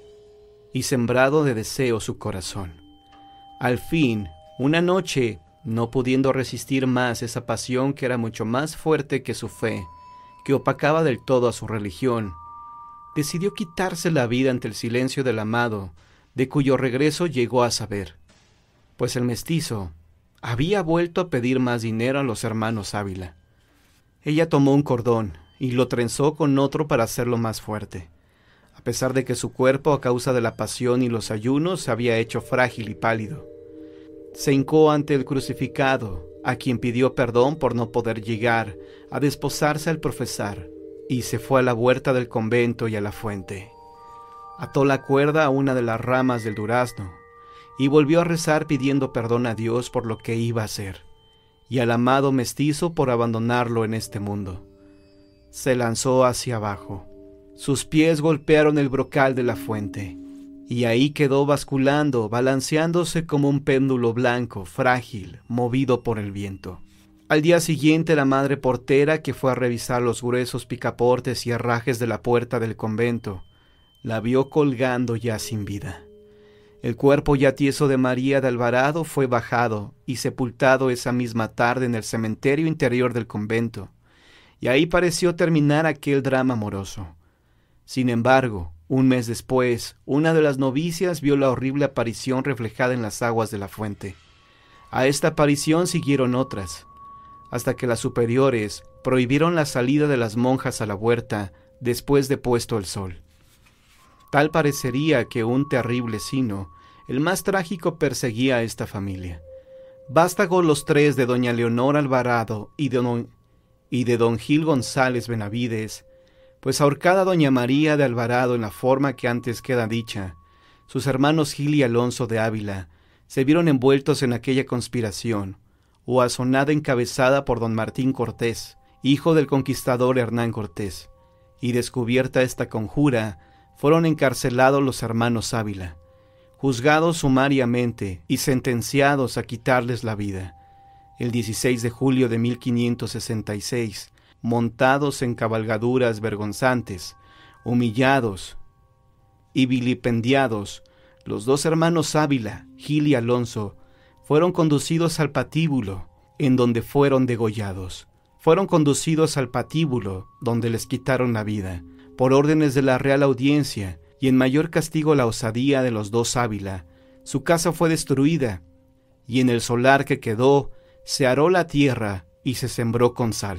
y sembrado de deseo su corazón. Al fin, una noche, no pudiendo resistir más esa pasión que era mucho más fuerte que su fe, que opacaba del todo a su religión, decidió quitarse la vida ante el silencio del amado, de cuyo regreso llegó a saber, pues el mestizo había vuelto a pedir más dinero a los hermanos Ávila. Ella tomó un cordón y lo trenzó con otro para hacerlo más fuerte, a pesar de que su cuerpo, a causa de la pasión y los ayunos, se había hecho frágil y pálido. Se hincó ante el crucificado, a quien pidió perdón por no poder llegar a desposarse al profesar, y se fue a la huerta del convento y a la fuente. Ató la cuerda a una de las ramas del durazno, y volvió a rezar pidiendo perdón a Dios por lo que iba a hacer, y al amado mestizo por abandonarlo en este mundo. Se lanzó hacia abajo. Sus pies golpearon el brocal de la fuente, y ahí quedó basculando, balanceándose como un péndulo blanco, frágil, movido por el viento. Al día siguiente, la madre portera, que fue a revisar los gruesos picaportes y herrajes de la puerta del convento, la vio colgando ya sin vida. El cuerpo ya tieso de María de Alvarado fue bajado y sepultado esa misma tarde en el cementerio interior del convento, y ahí pareció terminar aquel drama amoroso. Sin embargo, Un mes después, una de las novicias vio la horrible aparición reflejada en las aguas de la fuente. A esta aparición siguieron otras, hasta que las superiores prohibieron la salida de las monjas a la huerta después de puesto el sol. Tal parecería que un terrible sino, el más trágico, perseguía a esta familia. Vástagos los tres de doña Leonor Alvarado y de don Gil González Benavides, pues ahorcada doña María de Alvarado en la forma que antes queda dicha, sus hermanos Gil y Alonso de Ávila se vieron envueltos en aquella conspiración, o azonada encabezada por don Martín Cortés, hijo del conquistador Hernán Cortés, y descubierta esta conjura, fueron encarcelados los hermanos Ávila, juzgados sumariamente y sentenciados a quitarles la vida, el 16 de julio de 1566, montados en cabalgaduras vergonzantes, humillados y vilipendiados, los dos hermanos Ávila, Gil y Alonso, fueron conducidos al patíbulo, en donde fueron degollados. Fueron conducidos al patíbulo, donde les quitaron la vida, por órdenes de la Real Audiencia, y en mayor castigo la osadía de los dos Ávila. Su casa fue destruida, y en el solar que quedó se aró la tierra y se sembró con sal.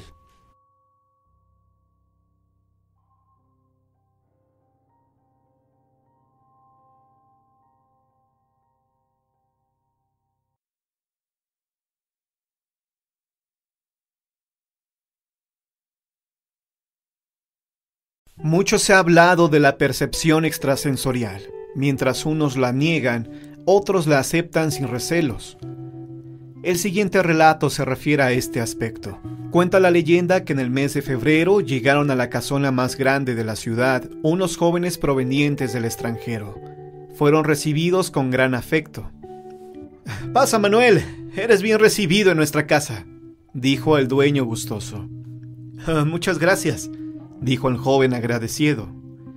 Mucho se ha hablado de la percepción extrasensorial. Mientras unos la niegan, otros la aceptan sin recelos. El siguiente relato se refiere a este aspecto. Cuenta la leyenda que en el mes de febrero llegaron a la casona más grande de la ciudad unos jóvenes provenientes del extranjero. Fueron recibidos con gran afecto. «Pasa, Manuel, eres bien recibido en nuestra casa», dijo el dueño gustoso. «Muchas gracias», dijo el joven agradecido.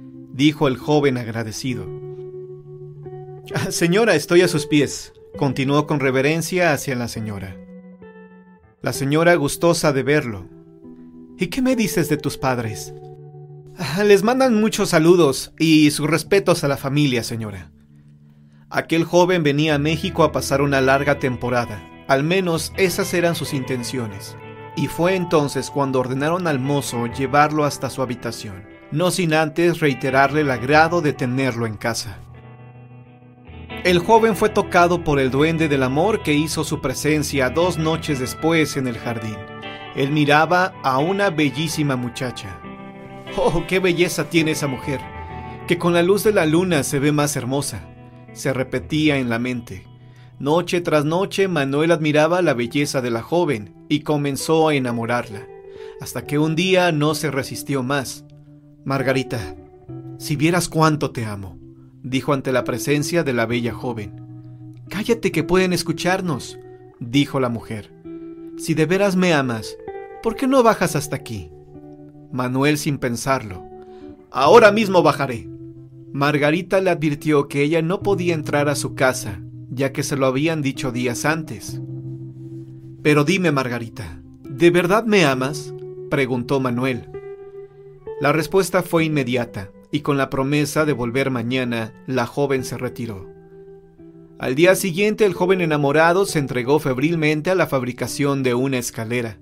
«Señora, estoy a sus pies», continuó con reverencia hacia la señora. La señora gustosa de verlo. «¿Y qué me dices de tus padres?» «Les mandan muchos saludos y sus respetos a la familia, señora». Aquel joven venía a México a pasar una larga temporada, al menos esas eran sus intenciones. Y fue entonces cuando ordenaron al mozo llevarlo hasta su habitación, no sin antes reiterarle el agrado de tenerlo en casa. El joven fue tocado por el duende del amor que hizo su presencia 2 noches después en el jardín. Él miraba a una bellísima muchacha. ¡Oh, qué belleza tiene esa mujer! Que con la luz de la luna se ve más hermosa, se repetía en la mente. Noche tras noche Manuel admiraba la belleza de la joven y comenzó a enamorarla, hasta que un día no se resistió más. «Margarita, si vieras cuánto te amo», dijo ante la presencia de la bella joven. «Cállate que pueden escucharnos», dijo la mujer. «Si de veras me amas, ¿por qué no bajas hasta aquí?» Manuel, sin pensarlo: «Ahora mismo bajaré». Margarita le advirtió que ella no podía entrar a su casa, ya que se lo habían dicho días antes. «Pero dime, Margarita, ¿de verdad me amas?», preguntó Manuel. La respuesta fue inmediata, y con la promesa de volver mañana, la joven se retiró. Al día siguiente, el joven enamorado se entregó febrilmente a la fabricación de una escalera.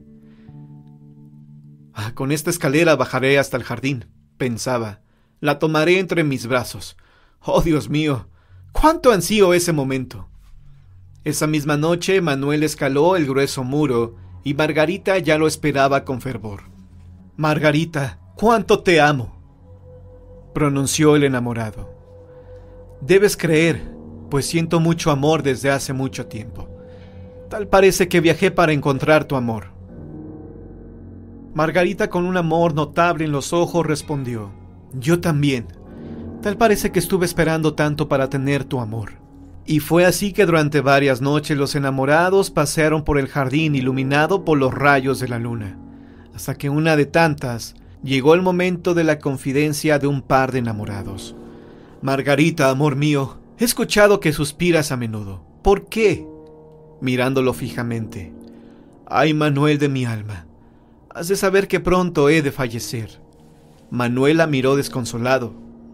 «Con esta escalera bajaré hasta el jardín», pensaba. «La tomaré entre mis brazos. ¡Oh, Dios mío! ¡Cuánto ansío ese momento!». Esa misma noche Manuel escaló el grueso muro y Margarita ya lo esperaba con fervor. «Margarita, cuánto te amo», pronunció el enamorado. «Debes creer, pues siento mucho amor desde hace mucho tiempo. Tal parece que viajé para encontrar tu amor». Margarita, con un amor notable en los ojos, respondió: «Yo también. Tal parece que estuve esperando tanto para tener tu amor». Y fue así que durante varias noches los enamorados pasearon por el jardín iluminado por los rayos de la luna, hasta que una de tantas llegó el momento de la confidencia de un par de enamorados. «Margarita, amor mío, he escuchado que suspiras a menudo. ¿Por qué?», mirándolo fijamente. «Ay, Manuel de mi alma, has de saber que pronto he de fallecer». Manuel la miró desconsolado.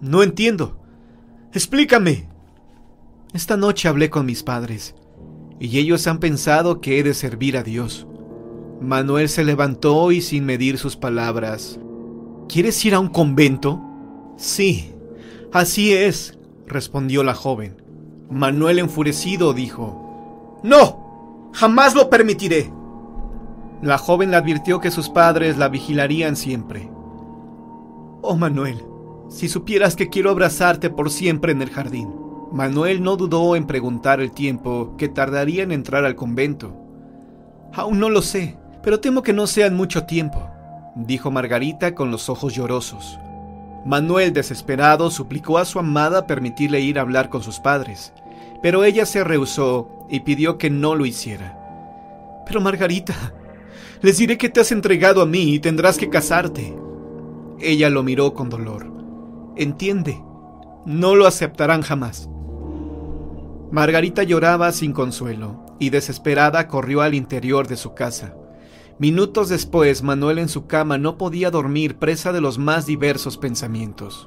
No entiendo. Explícame. Esta noche hablé con mis padres, y ellos han pensado que he de servir a Dios. Manuel se levantó y sin medir sus palabras. ¿Quieres ir a un convento? Sí, así es, respondió la joven. Manuel, enfurecido, dijo: ¡No! ¡Jamás lo permitiré! La joven le advirtió que sus padres la vigilarían siempre. Oh, Manuel, si supieras que quiero abrazarte por siempre en el jardín. Manuel no dudó en preguntar el tiempo que tardaría en entrar al convento. Aún no lo sé, pero temo que no sea en mucho tiempo, dijo Margarita con los ojos llorosos. Manuel, desesperado, suplicó a su amada permitirle ir a hablar con sus padres, pero ella se rehusó y pidió que no lo hiciera. Pero Margarita, les diré que te has entregado a mí y tendrás que casarte. Ella lo miró con dolor. Entiende, no lo aceptarán jamás. Margarita lloraba sin consuelo y desesperada corrió al interior de su casa. Minutos después, Manuel en su cama no podía dormir, presa de los más diversos pensamientos.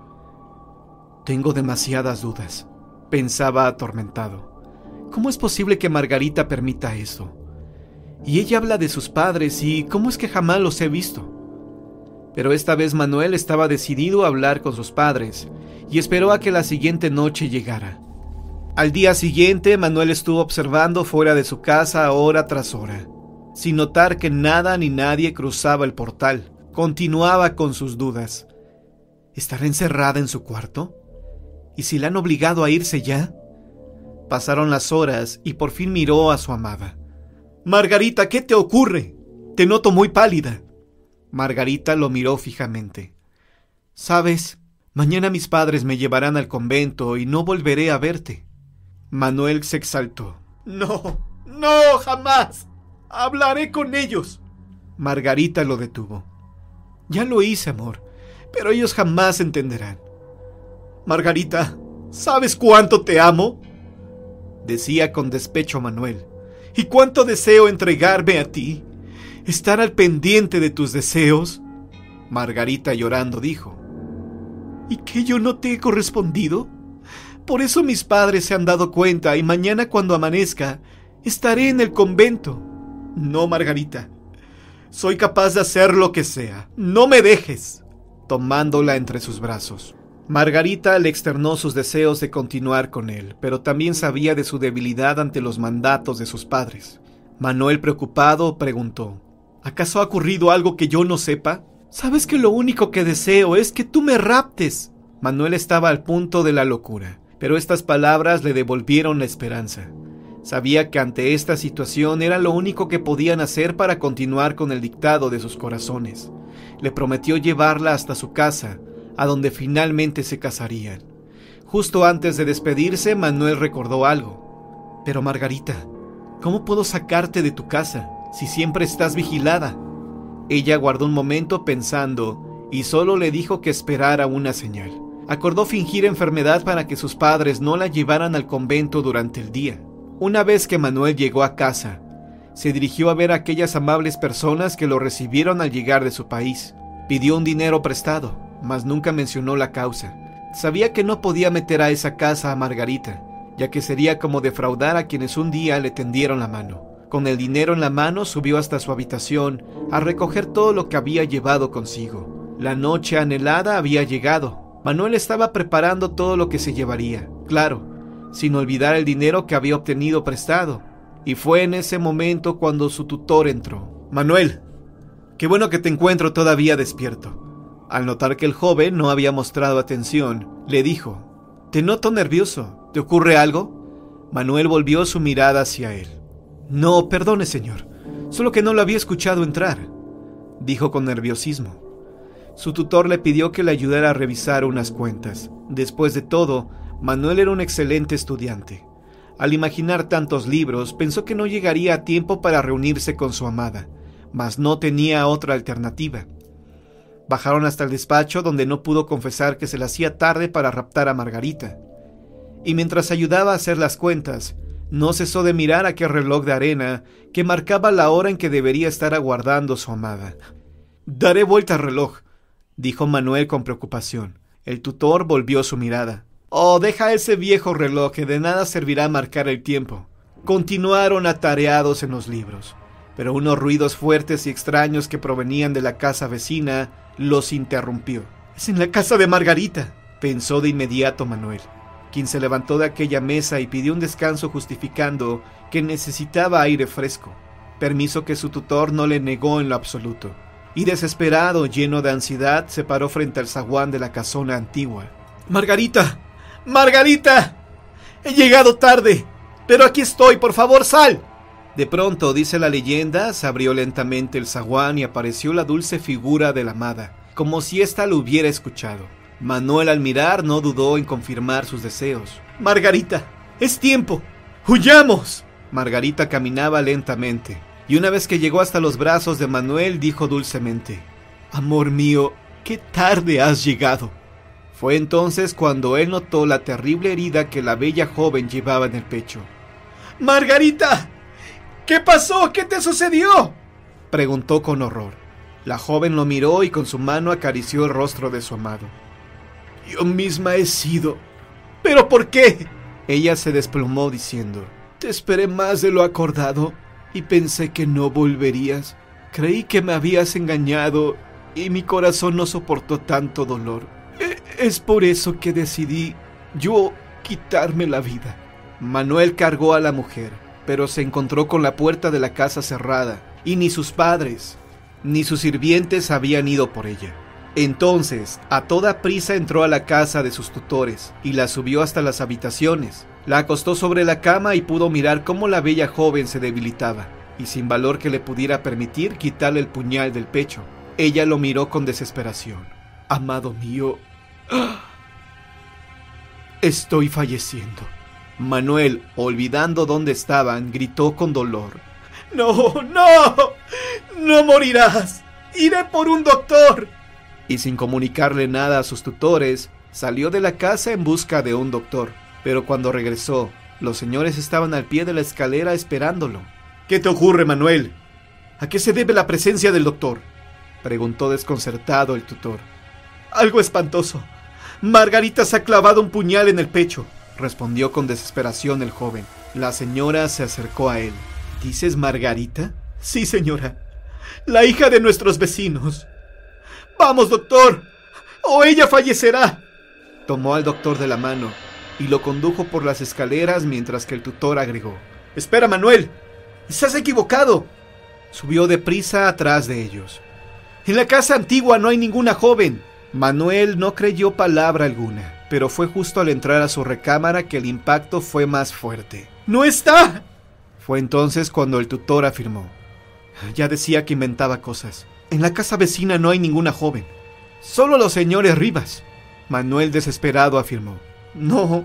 Tengo demasiadas dudas, pensaba atormentado. ¿Cómo es posible que Margarita permita eso? Y ella habla de sus padres, y ¿cómo es que jamás los he visto? Pero esta vez Manuel estaba decidido a hablar con sus padres, y esperó a que la siguiente noche llegara. Al día siguiente, Manuel estuvo observando fuera de su casa hora tras hora. Sin notar que nada ni nadie cruzaba el portal, continuaba con sus dudas. ¿Estará encerrada en su cuarto? ¿Y si la han obligado a irse ya? Pasaron las horas y por fin miró a su amada. «Margarita, ¿qué te ocurre? Te noto muy pálida». Margarita lo miró fijamente. «¿Sabes? Mañana mis padres me llevarán al convento y no volveré a verte». Manuel se exaltó. «No, no, jamás. Hablaré con ellos». Margarita lo detuvo. «Ya lo hice, amor, pero ellos jamás entenderán». «Margarita, ¿sabes cuánto te amo?», decía con despecho Manuel. «¿Y cuánto deseo entregarme a ti? ¿Estar al pendiente de tus deseos?». Margarita llorando dijo: «¿Y qué yo no te he correspondido? Por eso mis padres se han dado cuenta y mañana cuando amanezca estaré en el convento». «No, Margarita, soy capaz de hacer lo que sea. No me dejes», tomándola entre sus brazos. Margarita le externó sus deseos de continuar con él, pero también sabía de su debilidad ante los mandatos de sus padres. Manuel, preocupado, preguntó: «¿Acaso ha ocurrido algo que yo no sepa? Sabes que lo único que deseo es que tú me raptes». Manuel estaba al punto de la locura, pero estas palabras le devolvieron la esperanza. Sabía que ante esta situación era lo único que podían hacer para continuar con el dictado de sus corazones. Le prometió llevarla hasta su casa, a donde finalmente se casarían. Justo antes de despedirse, Manuel recordó algo. «Pero Margarita, ¿cómo puedo sacarte de tu casa si siempre estás vigilada?». Ella guardó un momento pensando y solo le dijo que esperara una señal. Acordó fingir enfermedad para que sus padres no la llevaran al convento durante el día. Una vez que Manuel llegó a casa, se dirigió a ver a aquellas amables personas que lo recibieron al llegar de su país. Pidió un dinero prestado, mas nunca mencionó la causa. Sabía que no podía meter a esa casa a Margarita, ya que sería como defraudar a quienes un día le tendieron la mano. Con el dinero en la mano subió hasta su habitación a recoger todo lo que había llevado consigo. La noche anhelada había llegado. Manuel estaba preparando todo lo que se llevaría, claro, sin olvidar el dinero que había obtenido prestado. Y fue en ese momento cuando su tutor entró. «Manuel, qué bueno que te encuentro todavía despierto». Al notar que el joven no había mostrado atención, le dijo: «Te noto nervioso. ¿Te ocurre algo?». Manuel volvió su mirada hacia él. «No, perdone, señor. Solo que no lo había escuchado entrar», dijo con nerviosismo. Su tutor le pidió que le ayudara a revisar unas cuentas. Después de todo, Manuel era un excelente estudiante. Al imaginar tantos libros, pensó que no llegaría a tiempo para reunirse con su amada, mas no tenía otra alternativa. Bajaron hasta el despacho, donde no pudo confesar que se le hacía tarde para raptar a Margarita. Y mientras ayudaba a hacer las cuentas, no cesó de mirar aquel reloj de arena que marcaba la hora en que debería estar aguardando su amada. «Daré vuelta al reloj», dijo Manuel con preocupación. El tutor volvió su mirada. «Oh, deja ese viejo reloj que de nada servirá marcar el tiempo». Continuaron atareados en los libros, pero unos ruidos fuertes y extraños que provenían de la casa vecina los interrumpió. «Es en la casa de Margarita», pensó de inmediato Manuel, quien se levantó de aquella mesa y pidió un descanso justificando que necesitaba aire fresco, permiso que su tutor no le negó en lo absoluto. Y desesperado, lleno de ansiedad, se paró frente al zaguán de la casona antigua. «Margarita, Margarita, he llegado tarde, pero aquí estoy, por favor, sal». De pronto, dice la leyenda, se abrió lentamente el zaguán y apareció la dulce figura de la amada, como si ésta lo hubiera escuchado. Manuel, al mirar, no dudó en confirmar sus deseos. «Margarita, es tiempo, huyamos». Margarita caminaba lentamente, y una vez que llegó hasta los brazos de Manuel, dijo dulcemente: «Amor mío, qué tarde has llegado». Fue entonces cuando él notó la terrible herida que la bella joven llevaba en el pecho. «Margarita, ¿qué pasó? ¿Qué te sucedió?», preguntó con horror. La joven lo miró y con su mano acarició el rostro de su amado. «Yo misma he sido». «¿Pero por qué?». Ella se desplomó diciendo: «Te esperé más de lo acordado y pensé que no volverías. Creí que me habías engañado y mi corazón no soportó tanto dolor. Es por eso que decidí yo quitarme la vida». Manuel cargó a la mujer, pero se encontró con la puerta de la casa cerrada, y ni sus padres ni sus sirvientes habían ido por ella. Entonces, a toda prisa entró a la casa de sus tutores y la subió hasta las habitaciones. La acostó sobre la cama y pudo mirar cómo la bella joven se debilitaba, y sin valor que le pudiera permitir quitarle el puñal del pecho. Ella lo miró con desesperación. «Amado mío, estoy falleciendo». Manuel, olvidando dónde estaban, gritó con dolor: «¡No, no! ¡No morirás! ¡Iré por un doctor!». Y sin comunicarle nada a sus tutores, salió de la casa en busca de un doctor. Pero cuando regresó, los señores estaban al pie de la escalera esperándolo. «¿Qué te ocurre, Manuel? ¿A qué se debe la presencia del doctor?», preguntó desconcertado el tutor. «Algo espantoso. Margarita se ha clavado un puñal en el pecho», respondió con desesperación el joven. La señora se acercó a él. «¿Dices Margarita?». «Sí, señora. La hija de nuestros vecinos. Vamos, doctor, o ella fallecerá». Tomó al doctor de la mano y lo condujo por las escaleras mientras que el tutor agregó: «Espera, Manuel, estás equivocado». Subió deprisa atrás de ellos. «En la casa antigua no hay ninguna joven». Manuel no creyó palabra alguna, pero fue justo al entrar a su recámara que el impacto fue más fuerte. «¡No está!». Fue entonces cuando el tutor afirmó: «Ya decía que inventaba cosas. En la casa vecina no hay ninguna joven. Solo los señores Rivas». Manuel, desesperado, afirmó: «No,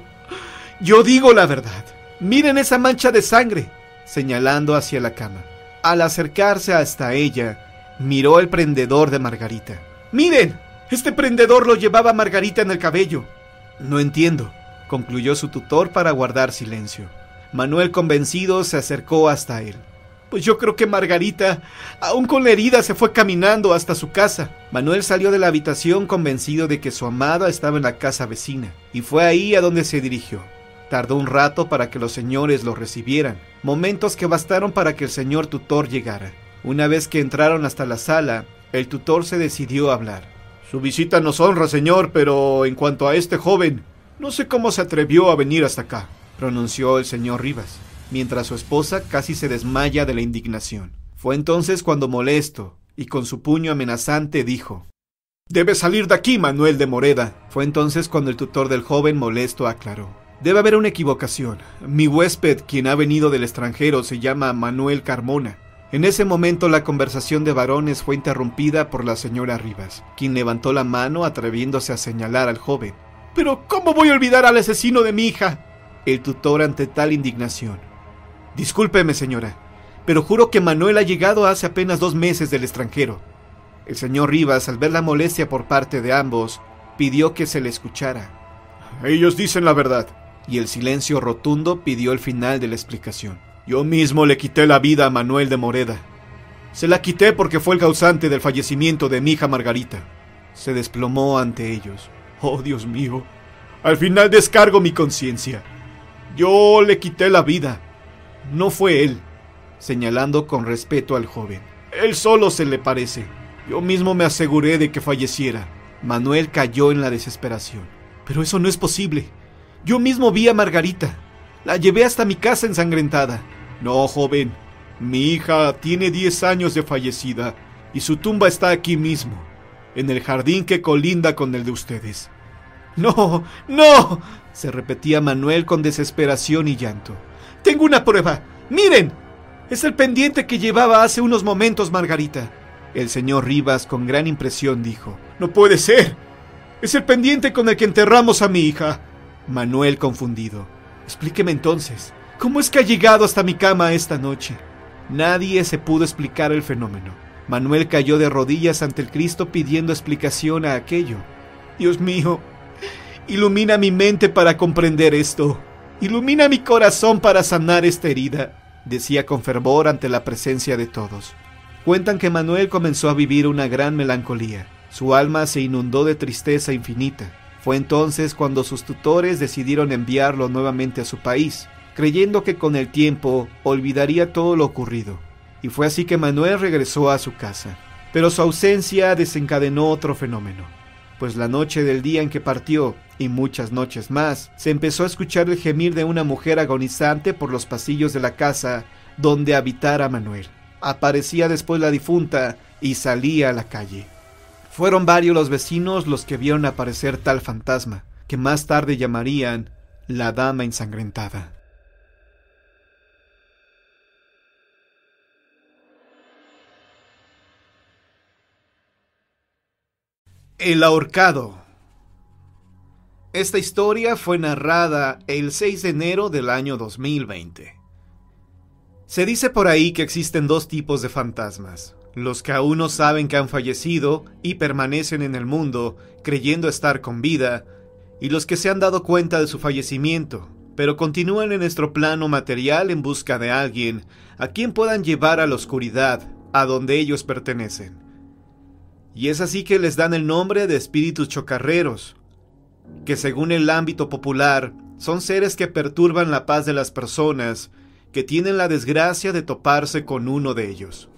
yo digo la verdad. Miren esa mancha de sangre», señalando hacia la cama. Al acercarse hasta ella, miró el prendedor de Margarita. «¡Miren! Este prendedor lo llevaba Margarita en el cabello». «No entiendo», concluyó su tutor para guardar silencio. Manuel, convencido, se acercó hasta él. «Pues yo creo que Margarita, aún con la herida, se fue caminando hasta su casa». Manuel salió de la habitación convencido de que su amada estaba en la casa vecina, y fue ahí a donde se dirigió. Tardó un rato para que los señores lo recibieran, momentos que bastaron para que el señor tutor llegara. Una vez que entraron hasta la sala, el tutor se decidió a hablar. «Su visita nos honra, señor, pero en cuanto a este joven, no sé cómo se atrevió a venir hasta acá», pronunció el señor Rivas, mientras su esposa casi se desmaya de la indignación. Fue entonces cuando, molesto y con su puño amenazante, dijo: «Debes salir de aquí, Manuel de Moreda». Fue entonces cuando el tutor del joven, molesto, aclaró: «Debe haber una equivocación. Mi huésped, quien ha venido del extranjero, se llama Manuel Carmona». En ese momento la conversación de varones fue interrumpida por la señora Rivas, quien levantó la mano atreviéndose a señalar al joven. «¿Pero cómo voy a olvidar al asesino de mi hija?». El tutor, ante tal indignación: «Discúlpeme, señora, pero juro que Manuel ha llegado hace apenas 2 meses del extranjero». El señor Rivas, al ver la molestia por parte de ambos, pidió que se le escuchara. «Ellos dicen la verdad». Y el silencio rotundo pidió el final de la explicación. «Yo mismo le quité la vida a Manuel de Moreda. Se la quité porque fue el causante del fallecimiento de mi hija Margarita». Se desplomó ante ellos. Oh, Dios mío, al final descargo mi conciencia. Yo le quité la vida. No fue él, señalando con respeto al joven. Él solo se le parece. Yo mismo me aseguré de que falleciera. Manuel cayó en la desesperación. Pero eso no es posible. Yo mismo vi a Margarita. La llevé hasta mi casa ensangrentada. No, joven. Mi hija tiene 10 años de fallecida y su tumba está aquí mismo, en el jardín que colinda con el de ustedes. ¡No! ¡No! Se repetía Manuel con desesperación y llanto. ¡Tengo una prueba! ¡Miren! Es el pendiente que llevaba hace unos momentos Margarita. El señor Rivas, con gran impresión, dijo: ¡No puede ser! ¡Es el pendiente con el que enterramos a mi hija! Manuel, confundido: explíqueme entonces, ¿cómo es que ha llegado hasta mi cama esta noche? Nadie se pudo explicar el fenómeno. Manuel cayó de rodillas ante el Cristo pidiendo explicación a aquello. Dios mío, ilumina mi mente para comprender esto. Ilumina mi corazón para sanar esta herida, decía con fervor ante la presencia de todos. Cuentan que Manuel comenzó a vivir una gran melancolía. Su alma se inundó de tristeza infinita. Fue entonces cuando sus tutores decidieron enviarlo nuevamente a su país, creyendo que con el tiempo olvidaría todo lo ocurrido. Y fue así que Manuel regresó a su casa. Pero su ausencia desencadenó otro fenómeno, pues la noche del día en que partió, y muchas noches más, se empezó a escuchar el gemir de una mujer agonizante por los pasillos de la casa donde habitara Manuel. Aparecía después la difunta y salía a la calle. Fueron varios los vecinos los que vieron aparecer tal fantasma, que más tarde llamarían la Dama Ensangrentada. El ahorcado. Esta historia fue narrada el 6 de enero del año 2020. Se dice por ahí que existen dos tipos de fantasmas: los que aún no saben que han fallecido y permanecen en el mundo creyendo estar con vida, y los que se han dado cuenta de su fallecimiento, pero continúan en nuestro plano material en busca de alguien a quien puedan llevar a la oscuridad, a donde ellos pertenecen. Y es así que les dan el nombre de espíritus chocarreros, que según el ámbito popular son seres que perturban la paz de las personas que tienen la desgracia de toparse con uno de ellos.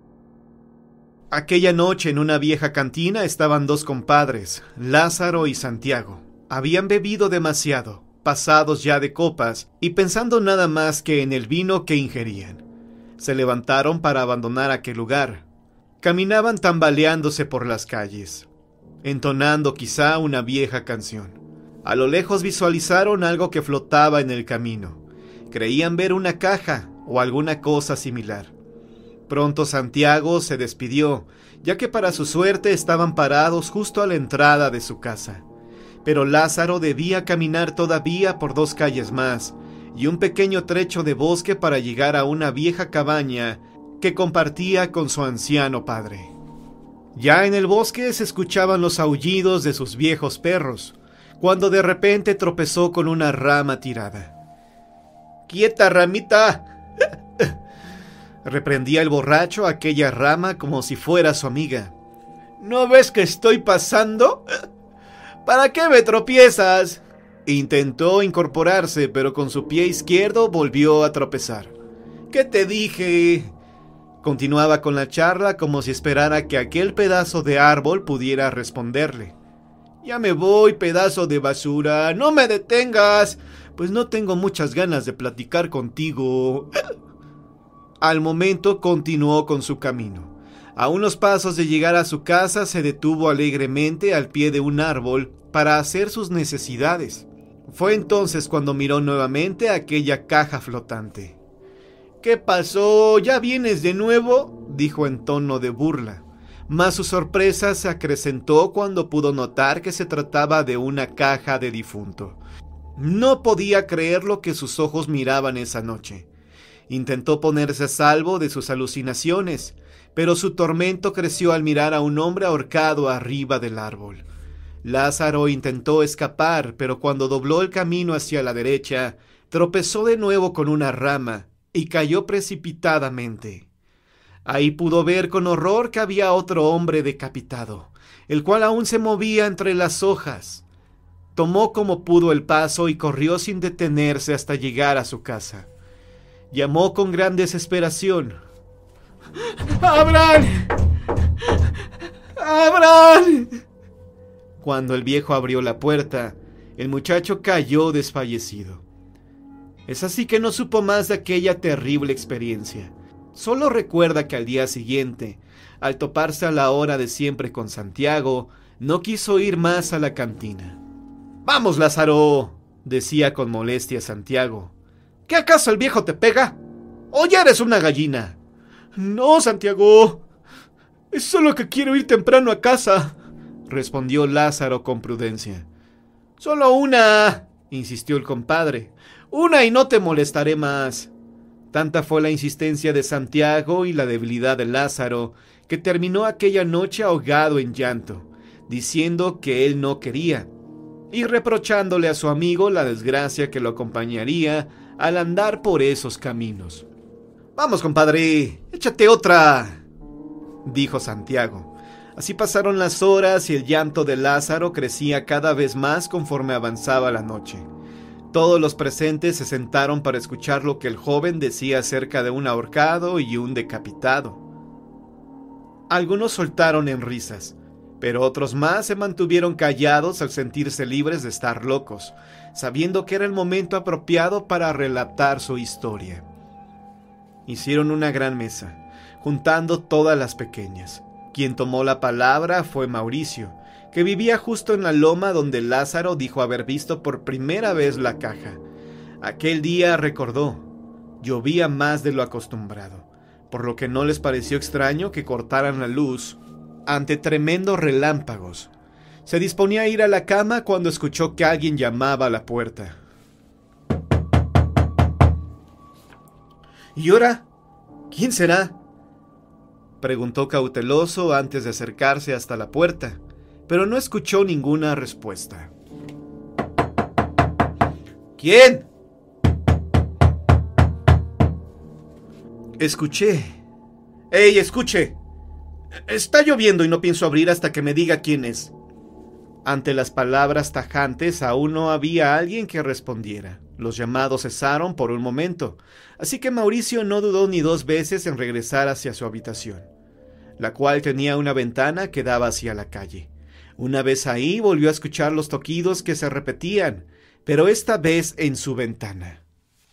Aquella noche en una vieja cantina estaban dos compadres, Lázaro y Santiago. Habían bebido demasiado, pasados ya de copas, y pensando nada más que en el vino que ingerían. Se levantaron para abandonar aquel lugar. Caminaban tambaleándose por las calles, entonando quizá una vieja canción. A lo lejos visualizaron algo que flotaba en el camino. Creían ver una caja o alguna cosa similar. Pronto Santiago se despidió, ya que para su suerte estaban parados justo a la entrada de su casa. Pero Lázaro debía caminar todavía por 2 calles más y un pequeño trecho de bosque para llegar a una vieja cabaña que compartía con su anciano padre. Ya en el bosque se escuchaban los aullidos de sus viejos perros, cuando de repente tropezó con una rama tirada. ¡Quieta, ramita! Reprendía el borracho aquella rama como si fuera su amiga. ¿No ves que estoy pasando? ¿Para qué me tropiezas? Intentó incorporarse, pero con su pie izquierdo volvió a tropezar. ¿Qué te dije? Continuaba con la charla como si esperara que aquel pedazo de árbol pudiera responderle. Ya me voy, pedazo de basura, no me detengas, pues no tengo muchas ganas de platicar contigo. Al momento continuó con su camino. A unos pasos de llegar a su casa se detuvo alegremente al pie de un árbol para hacer sus necesidades. Fue entonces cuando miró nuevamente aquella caja flotante. ¿Qué pasó? ¿Ya vienes de nuevo?, dijo en tono de burla. Mas su sorpresa se acrecentó cuando pudo notar que se trataba de una caja de difunto. No podía creer lo que sus ojos miraban esa noche. Intentó ponerse a salvo de sus alucinaciones, pero su tormento creció al mirar a un hombre ahorcado arriba del árbol. Lázaro intentó escapar, pero cuando dobló el camino hacia la derecha, tropezó de nuevo con una rama y cayó precipitadamente. Ahí pudo ver con horror que había otro hombre decapitado, el cual aún se movía entre las hojas. Tomó como pudo el paso y corrió sin detenerse hasta llegar a su casa. Llamó con gran desesperación: ¡Abran! ¡Abran! Cuando el viejo abrió la puerta, el muchacho cayó desfallecido. Es así que no supo más de aquella terrible experiencia. Solo recuerda que al día siguiente, al toparse a la hora de siempre con Santiago, no quiso ir más a la cantina. «¡Vamos, Lázaro!», decía con molestia Santiago. «¿Qué acaso el viejo te pega? ¿O ya eres una gallina?» «No, Santiago, es solo que quiero ir temprano a casa», respondió Lázaro con prudencia. «Solo una», insistió el compadre. «Una y no te molestaré más». Tanta fue la insistencia de Santiago y la debilidad de Lázaro, que terminó aquella noche ahogado en llanto, diciendo que él no quería, y reprochándole a su amigo la desgracia que lo acompañaría al andar por esos caminos. «Vamos, compadre, échate otra», dijo Santiago. Así pasaron las horas y el llanto de Lázaro crecía cada vez más conforme avanzaba la noche. Todos los presentes se sentaron para escuchar lo que el joven decía acerca de un ahorcado y un decapitado. Algunos soltaron en risas, pero otros más se mantuvieron callados al sentirse libres de estar locos, sabiendo que era el momento apropiado para relatar su historia. Hicieron una gran mesa, juntando todas las pequeñas. Quien tomó la palabra fue Mauricio, que vivía justo en la loma donde Lázaro dijo haber visto por primera vez la caja. Aquel día, recordó, llovía más de lo acostumbrado, por lo que no les pareció extraño que cortaran la luz ante tremendos relámpagos. Se disponía a ir a la cama cuando escuchó que alguien llamaba a la puerta. «¿Y ahora? ¿Quién será?», preguntó cauteloso antes de acercarse hasta la puerta, pero no escuchó ninguna respuesta. «¿Quién?». «Escuché». «¡Ey, escuche! Está lloviendo y no pienso abrir hasta que me diga quién es». Ante las palabras tajantes aún no había alguien que respondiera. Los llamados cesaron por un momento, así que Mauricio no dudó ni dos veces en regresar hacia su habitación, la cual tenía una ventana que daba hacia la calle. Una vez ahí volvió a escuchar los toquidos que se repetían, pero esta vez en su ventana.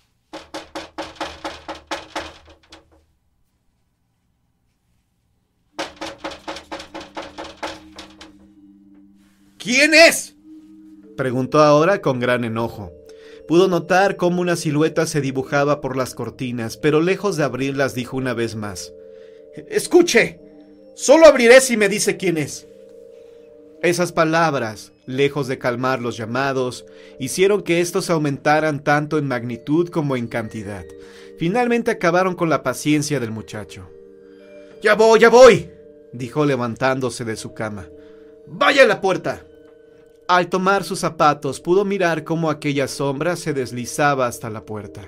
¿Quién es?, preguntó ahora con gran enojo. Pudo notar cómo una silueta se dibujaba por las cortinas, pero lejos de abrirlas dijo una vez más: «Escuche, solo abriré si me dice quién es». Esas palabras, lejos de calmar los llamados, hicieron que estos aumentaran tanto en magnitud como en cantidad. Finalmente acabaron con la paciencia del muchacho. «Ya voy», dijo levantándose de su cama. «Vaya a la puerta». Al tomar sus zapatos pudo mirar cómo aquella sombra se deslizaba hasta la puerta.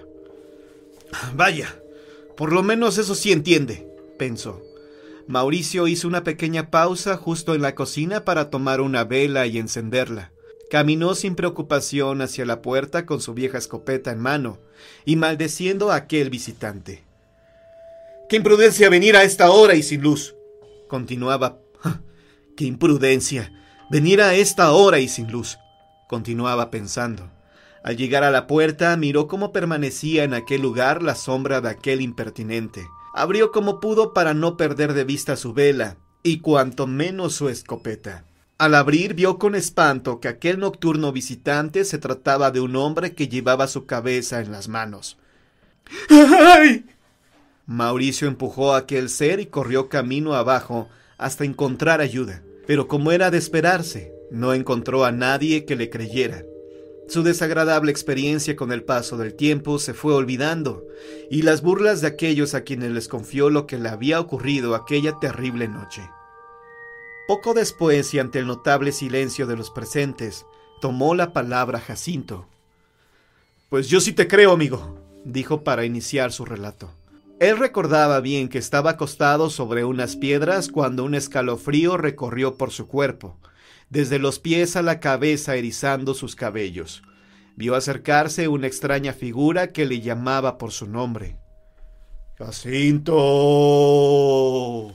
«Vaya, por lo menos eso sí entiende», pensó. Mauricio hizo una pequeña pausa justo en la cocina para tomar una vela y encenderla. Caminó sin preocupación hacia la puerta con su vieja escopeta en mano y maldeciendo a aquel visitante. «¡Qué imprudencia venir a esta hora y sin luz!», continuaba. «¡Qué imprudencia! Venir a esta hora y sin luz», continuaba pensando. Al llegar a la puerta, miró cómo permanecía en aquel lugar la sombra de aquel impertinente. Abrió como pudo para no perder de vista su vela, y cuanto menos su escopeta. Al abrir, vio con espanto que aquel nocturno visitante se trataba de un hombre que llevaba su cabeza en las manos. ¡Ay! Mauricio empujó a aquel ser y corrió camino abajo hasta encontrar ayuda. Pero como era de esperarse, no encontró a nadie que le creyera. Su desagradable experiencia con el paso del tiempo se fue olvidando, y las burlas de aquellos a quienes les confió lo que le había ocurrido aquella terrible noche. Poco después, y ante el notable silencio de los presentes, tomó la palabra Jacinto. «Pues yo sí te creo, amigo», dijo para iniciar su relato. Él recordaba bien que estaba acostado sobre unas piedras cuando un escalofrío recorrió por su cuerpo. desde los pies a la cabeza erizando sus cabellos. Vio acercarse una extraña figura que le llamaba por su nombre. ¡Jacinto!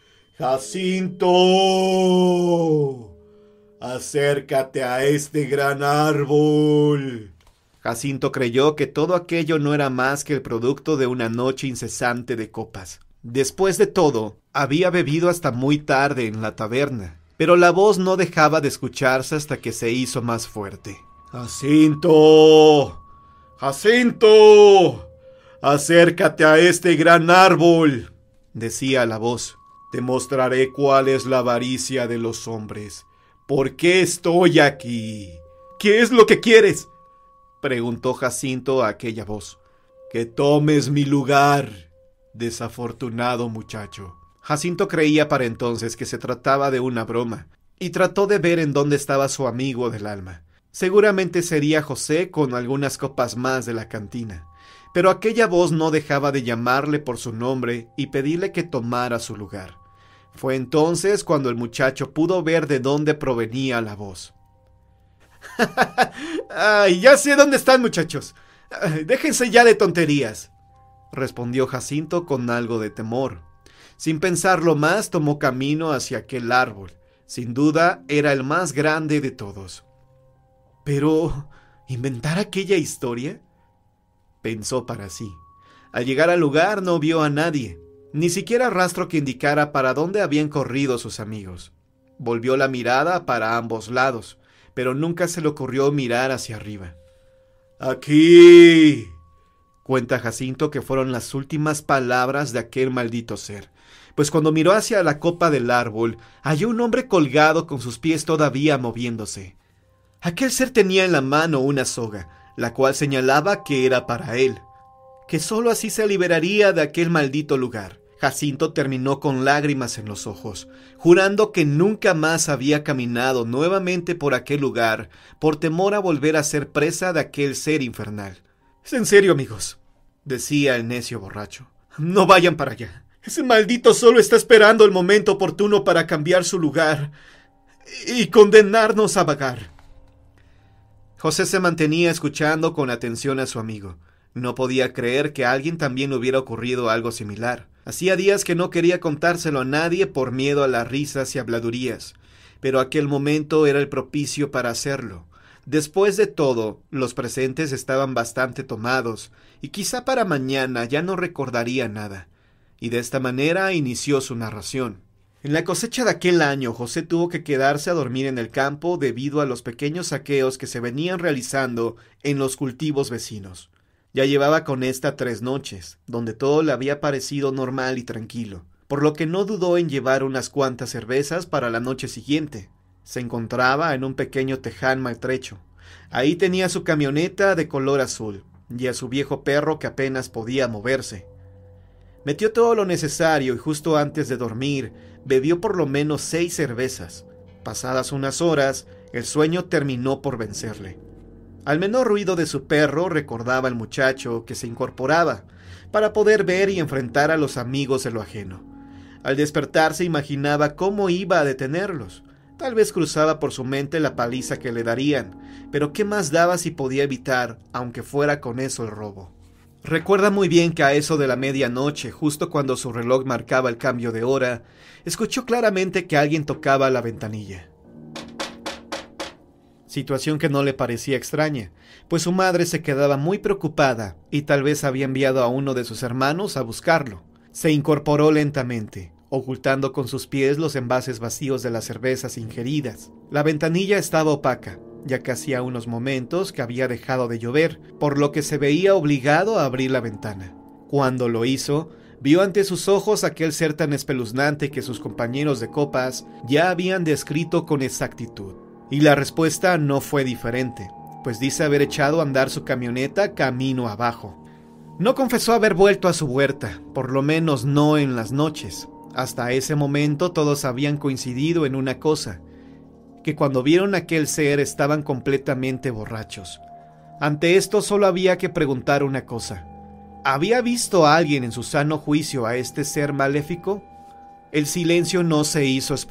¡Jacinto! ¡Acércate a este gran árbol! Jacinto creyó que todo aquello no era más que el producto de una noche incesante de copas. Después de todo, había bebido hasta muy tarde en la taberna, pero la voz no dejaba de escucharse hasta que se hizo más fuerte. ¡Jacinto! ¡Jacinto! ¡Acércate a este gran árbol!, decía la voz. Te mostraré cuál es la avaricia de los hombres. ¿Por qué estoy aquí? ¿Qué es lo que quieres?, preguntó Jacinto a aquella voz. Que tomes mi lugar, desafortunado muchacho. Jacinto creía para entonces que se trataba de una broma, y trató de ver en dónde estaba su amigo del alma. Seguramente sería José con algunas copas más de la cantina, pero aquella voz no dejaba de llamarle por su nombre y pedirle que tomara su lugar. Fue entonces cuando el muchacho pudo ver de dónde provenía la voz. ¡Ay, ya sé dónde están, muchachos! Déjense ya de tonterías, respondió Jacinto con algo de temor. Sin pensarlo más, tomó camino hacia aquel árbol. Sin duda, era el más grande de todos. ¿Pero inventar aquella historia?, pensó para sí. Al llegar al lugar no vio a nadie, ni siquiera rastro que indicara para dónde habían corrido sus amigos. Volvió la mirada para ambos lados, pero nunca se le ocurrió mirar hacia arriba. ¡Aquí!, cuenta Jacinto que fueron las últimas palabras de aquel maldito ser, pues cuando miró hacia la copa del árbol, halló un hombre colgado con sus pies todavía moviéndose. Aquel ser tenía en la mano una soga, la cual señalaba que era para él, que sólo así se liberaría de aquel maldito lugar. Jacinto terminó con lágrimas en los ojos, jurando que nunca más había caminado nuevamente por aquel lugar, por temor a volver a ser presa de aquel ser infernal. «Es en serio, amigos», decía el necio borracho. «No vayan para allá. Ese maldito solo está esperando el momento oportuno para cambiar su lugar y condenarnos a vagar». José se mantenía escuchando con atención a su amigo. No podía creer que a alguien también le hubiera ocurrido algo similar. Hacía días que no quería contárselo a nadie por miedo a las risas y habladurías, pero aquel momento era el propicio para hacerlo. Después de todo, los presentes estaban bastante tomados, y quizá para mañana ya no recordaría nada. Y de esta manera inició su narración. En la cosecha de aquel año, José tuvo que quedarse a dormir en el campo debido a los pequeños saqueos que se venían realizando en los cultivos vecinos. Ya llevaba con esta 3 noches, donde todo le había parecido normal y tranquilo, por lo que no dudó en llevar unas cuantas cervezas para la noche siguiente. Se encontraba en un pequeño teján maltrecho. Ahí tenía su camioneta de color azul, y a su viejo perro que apenas podía moverse. Metió todo lo necesario y justo antes de dormir, bebió por lo menos 6 cervezas. Pasadas unas horas, el sueño terminó por vencerle. Al menor ruido de su perro recordaba al muchacho que se incorporaba para poder ver y enfrentar a los amigos de lo ajeno. Al despertarse imaginaba cómo iba a detenerlos. Tal vez cruzaba por su mente la paliza que le darían, pero ¿qué más daba si podía evitar, aunque fuera con eso el robo? Recuerda muy bien que a eso de la medianoche, justo cuando su reloj marcaba el cambio de hora, escuchó claramente que alguien tocaba la ventanilla. Situación que no le parecía extraña, pues su madre se quedaba muy preocupada y tal vez había enviado a uno de sus hermanos a buscarlo. Se incorporó lentamente, ocultando con sus pies los envases vacíos de las cervezas ingeridas. La ventanilla estaba opaca, ya que hacía unos momentos que había dejado de llover, por lo que se veía obligado a abrir la ventana. Cuando lo hizo, vio ante sus ojos aquel ser tan espeluznante que sus compañeros de copas ya habían descrito con exactitud. Y la respuesta no fue diferente, pues dice haber echado a andar su camioneta camino abajo. No confesó haber vuelto a su huerta, por lo menos no en las noches. Hasta ese momento todos habían coincidido en una cosa, que cuando vieron a aquel ser estaban completamente borrachos. Ante esto solo había que preguntar una cosa. ¿Había visto a alguien en su sano juicio a este ser maléfico? El silencio no se hizo esperar.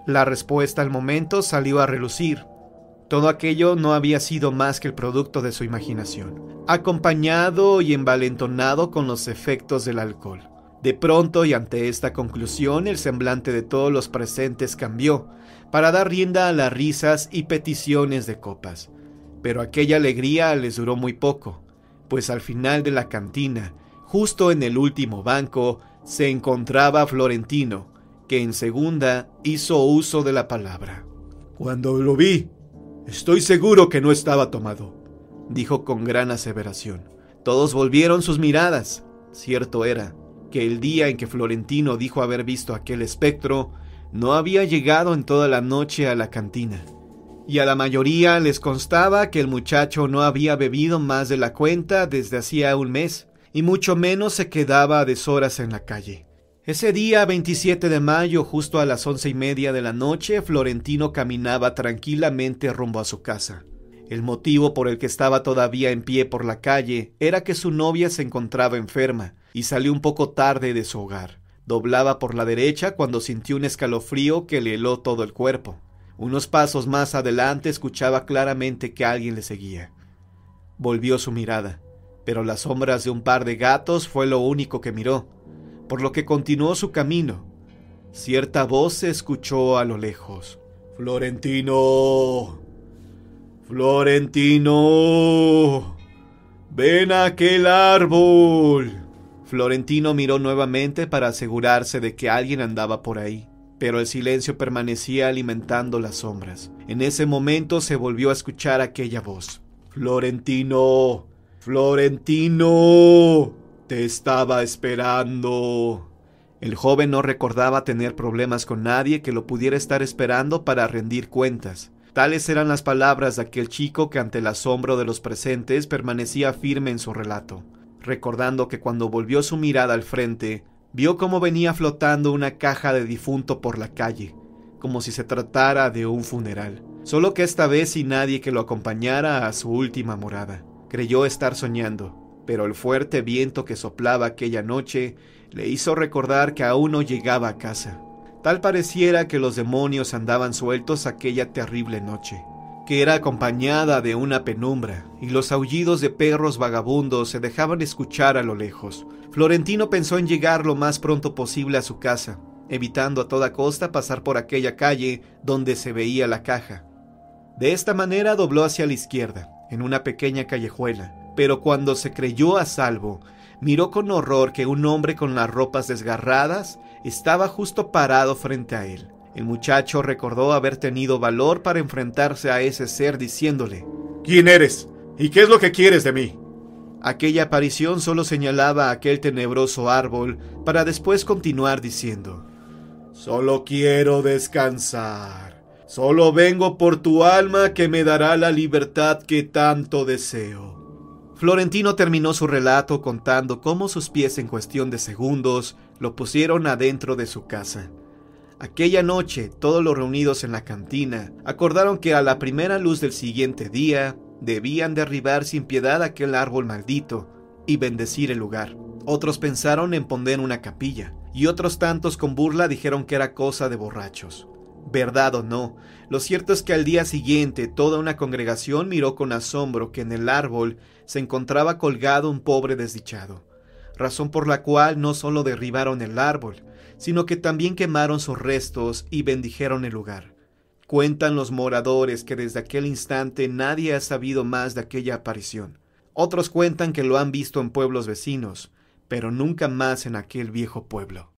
La respuesta al momento salió a relucir. Todo aquello no había sido más que el producto de su imaginación, acompañado y envalentonado con los efectos del alcohol. De pronto, y ante esta conclusión, el semblante de todos los presentes cambió, para dar rienda a las risas y peticiones de copas. Pero aquella alegría les duró muy poco, pues al final de la cantina, justo en el último banco, se encontraba Florentino, que en segunda hizo uso de la palabra. «Cuando lo vi, estoy seguro que no estaba tomado», dijo con gran aseveración. Todos volvieron sus miradas. Cierto era que el día en que Florentino dijo haber visto aquel espectro, no había llegado en toda la noche a la cantina, y a la mayoría les constaba que el muchacho no había bebido más de la cuenta desde hacía un mes, y mucho menos se quedaba a deshoras en la calle. Ese día 27 de mayo, justo a las 11:30 de la noche, Florentino caminaba tranquilamente rumbo a su casa. El motivo por el que estaba todavía en pie por la calle era que su novia se encontraba enferma y salió un poco tarde de su hogar. Doblaba por la derecha cuando sintió un escalofrío que le heló todo el cuerpo. Unos pasos más adelante escuchaba claramente que alguien le seguía. Volvió su mirada, pero las sombras de un par de gatos fue lo único que miró, por lo que continuó su camino. Cierta voz se escuchó a lo lejos. «¡Florentino! ¡Florentino! ¡Ven a aquel árbol!». Florentino miró nuevamente para asegurarse de que alguien andaba por ahí, pero el silencio permanecía alimentando las sombras. En ese momento se volvió a escuchar aquella voz. «¡Florentino! ¡Florentino! Te estaba esperando». El joven no recordaba tener problemas con nadie que lo pudiera estar esperando para rendir cuentas. Tales eran las palabras de aquel chico que ante el asombro de los presentes permanecía firme en su relato, recordando que cuando volvió su mirada al frente, vio cómo venía flotando una caja de difunto por la calle, como si se tratara de un funeral, solo que esta vez sin nadie que lo acompañara a su última morada. Creyó estar soñando, pero el fuerte viento que soplaba aquella noche le hizo recordar que aún no llegaba a casa. Tal pareciera que los demonios andaban sueltos aquella terrible noche, que era acompañada de una penumbra, y los aullidos de perros vagabundos se dejaban escuchar a lo lejos. Florentino pensó en llegar lo más pronto posible a su casa, evitando a toda costa pasar por aquella calle donde se veía la caja. De esta manera dobló hacia la izquierda, en una pequeña callejuela, pero cuando se creyó a salvo, miró con horror que un hombre con las ropas desgarradas estaba justo parado frente a él. El muchacho recordó haber tenido valor para enfrentarse a ese ser diciéndole: «¿Quién eres? ¿Y qué es lo que quieres de mí?». Aquella aparición solo señalaba a aquel tenebroso árbol para después continuar diciendo: «Solo quiero descansar. Solo vengo por tu alma que me dará la libertad que tanto deseo». Florentino terminó su relato contando cómo sus pies en cuestión de segundos lo pusieron adentro de su casa. Aquella noche, todos los reunidos en la cantina acordaron que a la primera luz del siguiente día debían derribar sin piedad aquel árbol maldito y bendecir el lugar. Otros pensaron en poner una capilla, y otros tantos con burla dijeron que era cosa de borrachos. Verdad o no, lo cierto es que al día siguiente toda una congregación miró con asombro que en el árbol se encontraba colgado un pobre desdichado, razón por la cual no solo derribaron el árbol, sino que también quemaron sus restos y bendijeron el lugar. Cuentan los moradores que desde aquel instante nadie ha sabido más de aquella aparición. Otros cuentan que lo han visto en pueblos vecinos, pero nunca más en aquel viejo pueblo.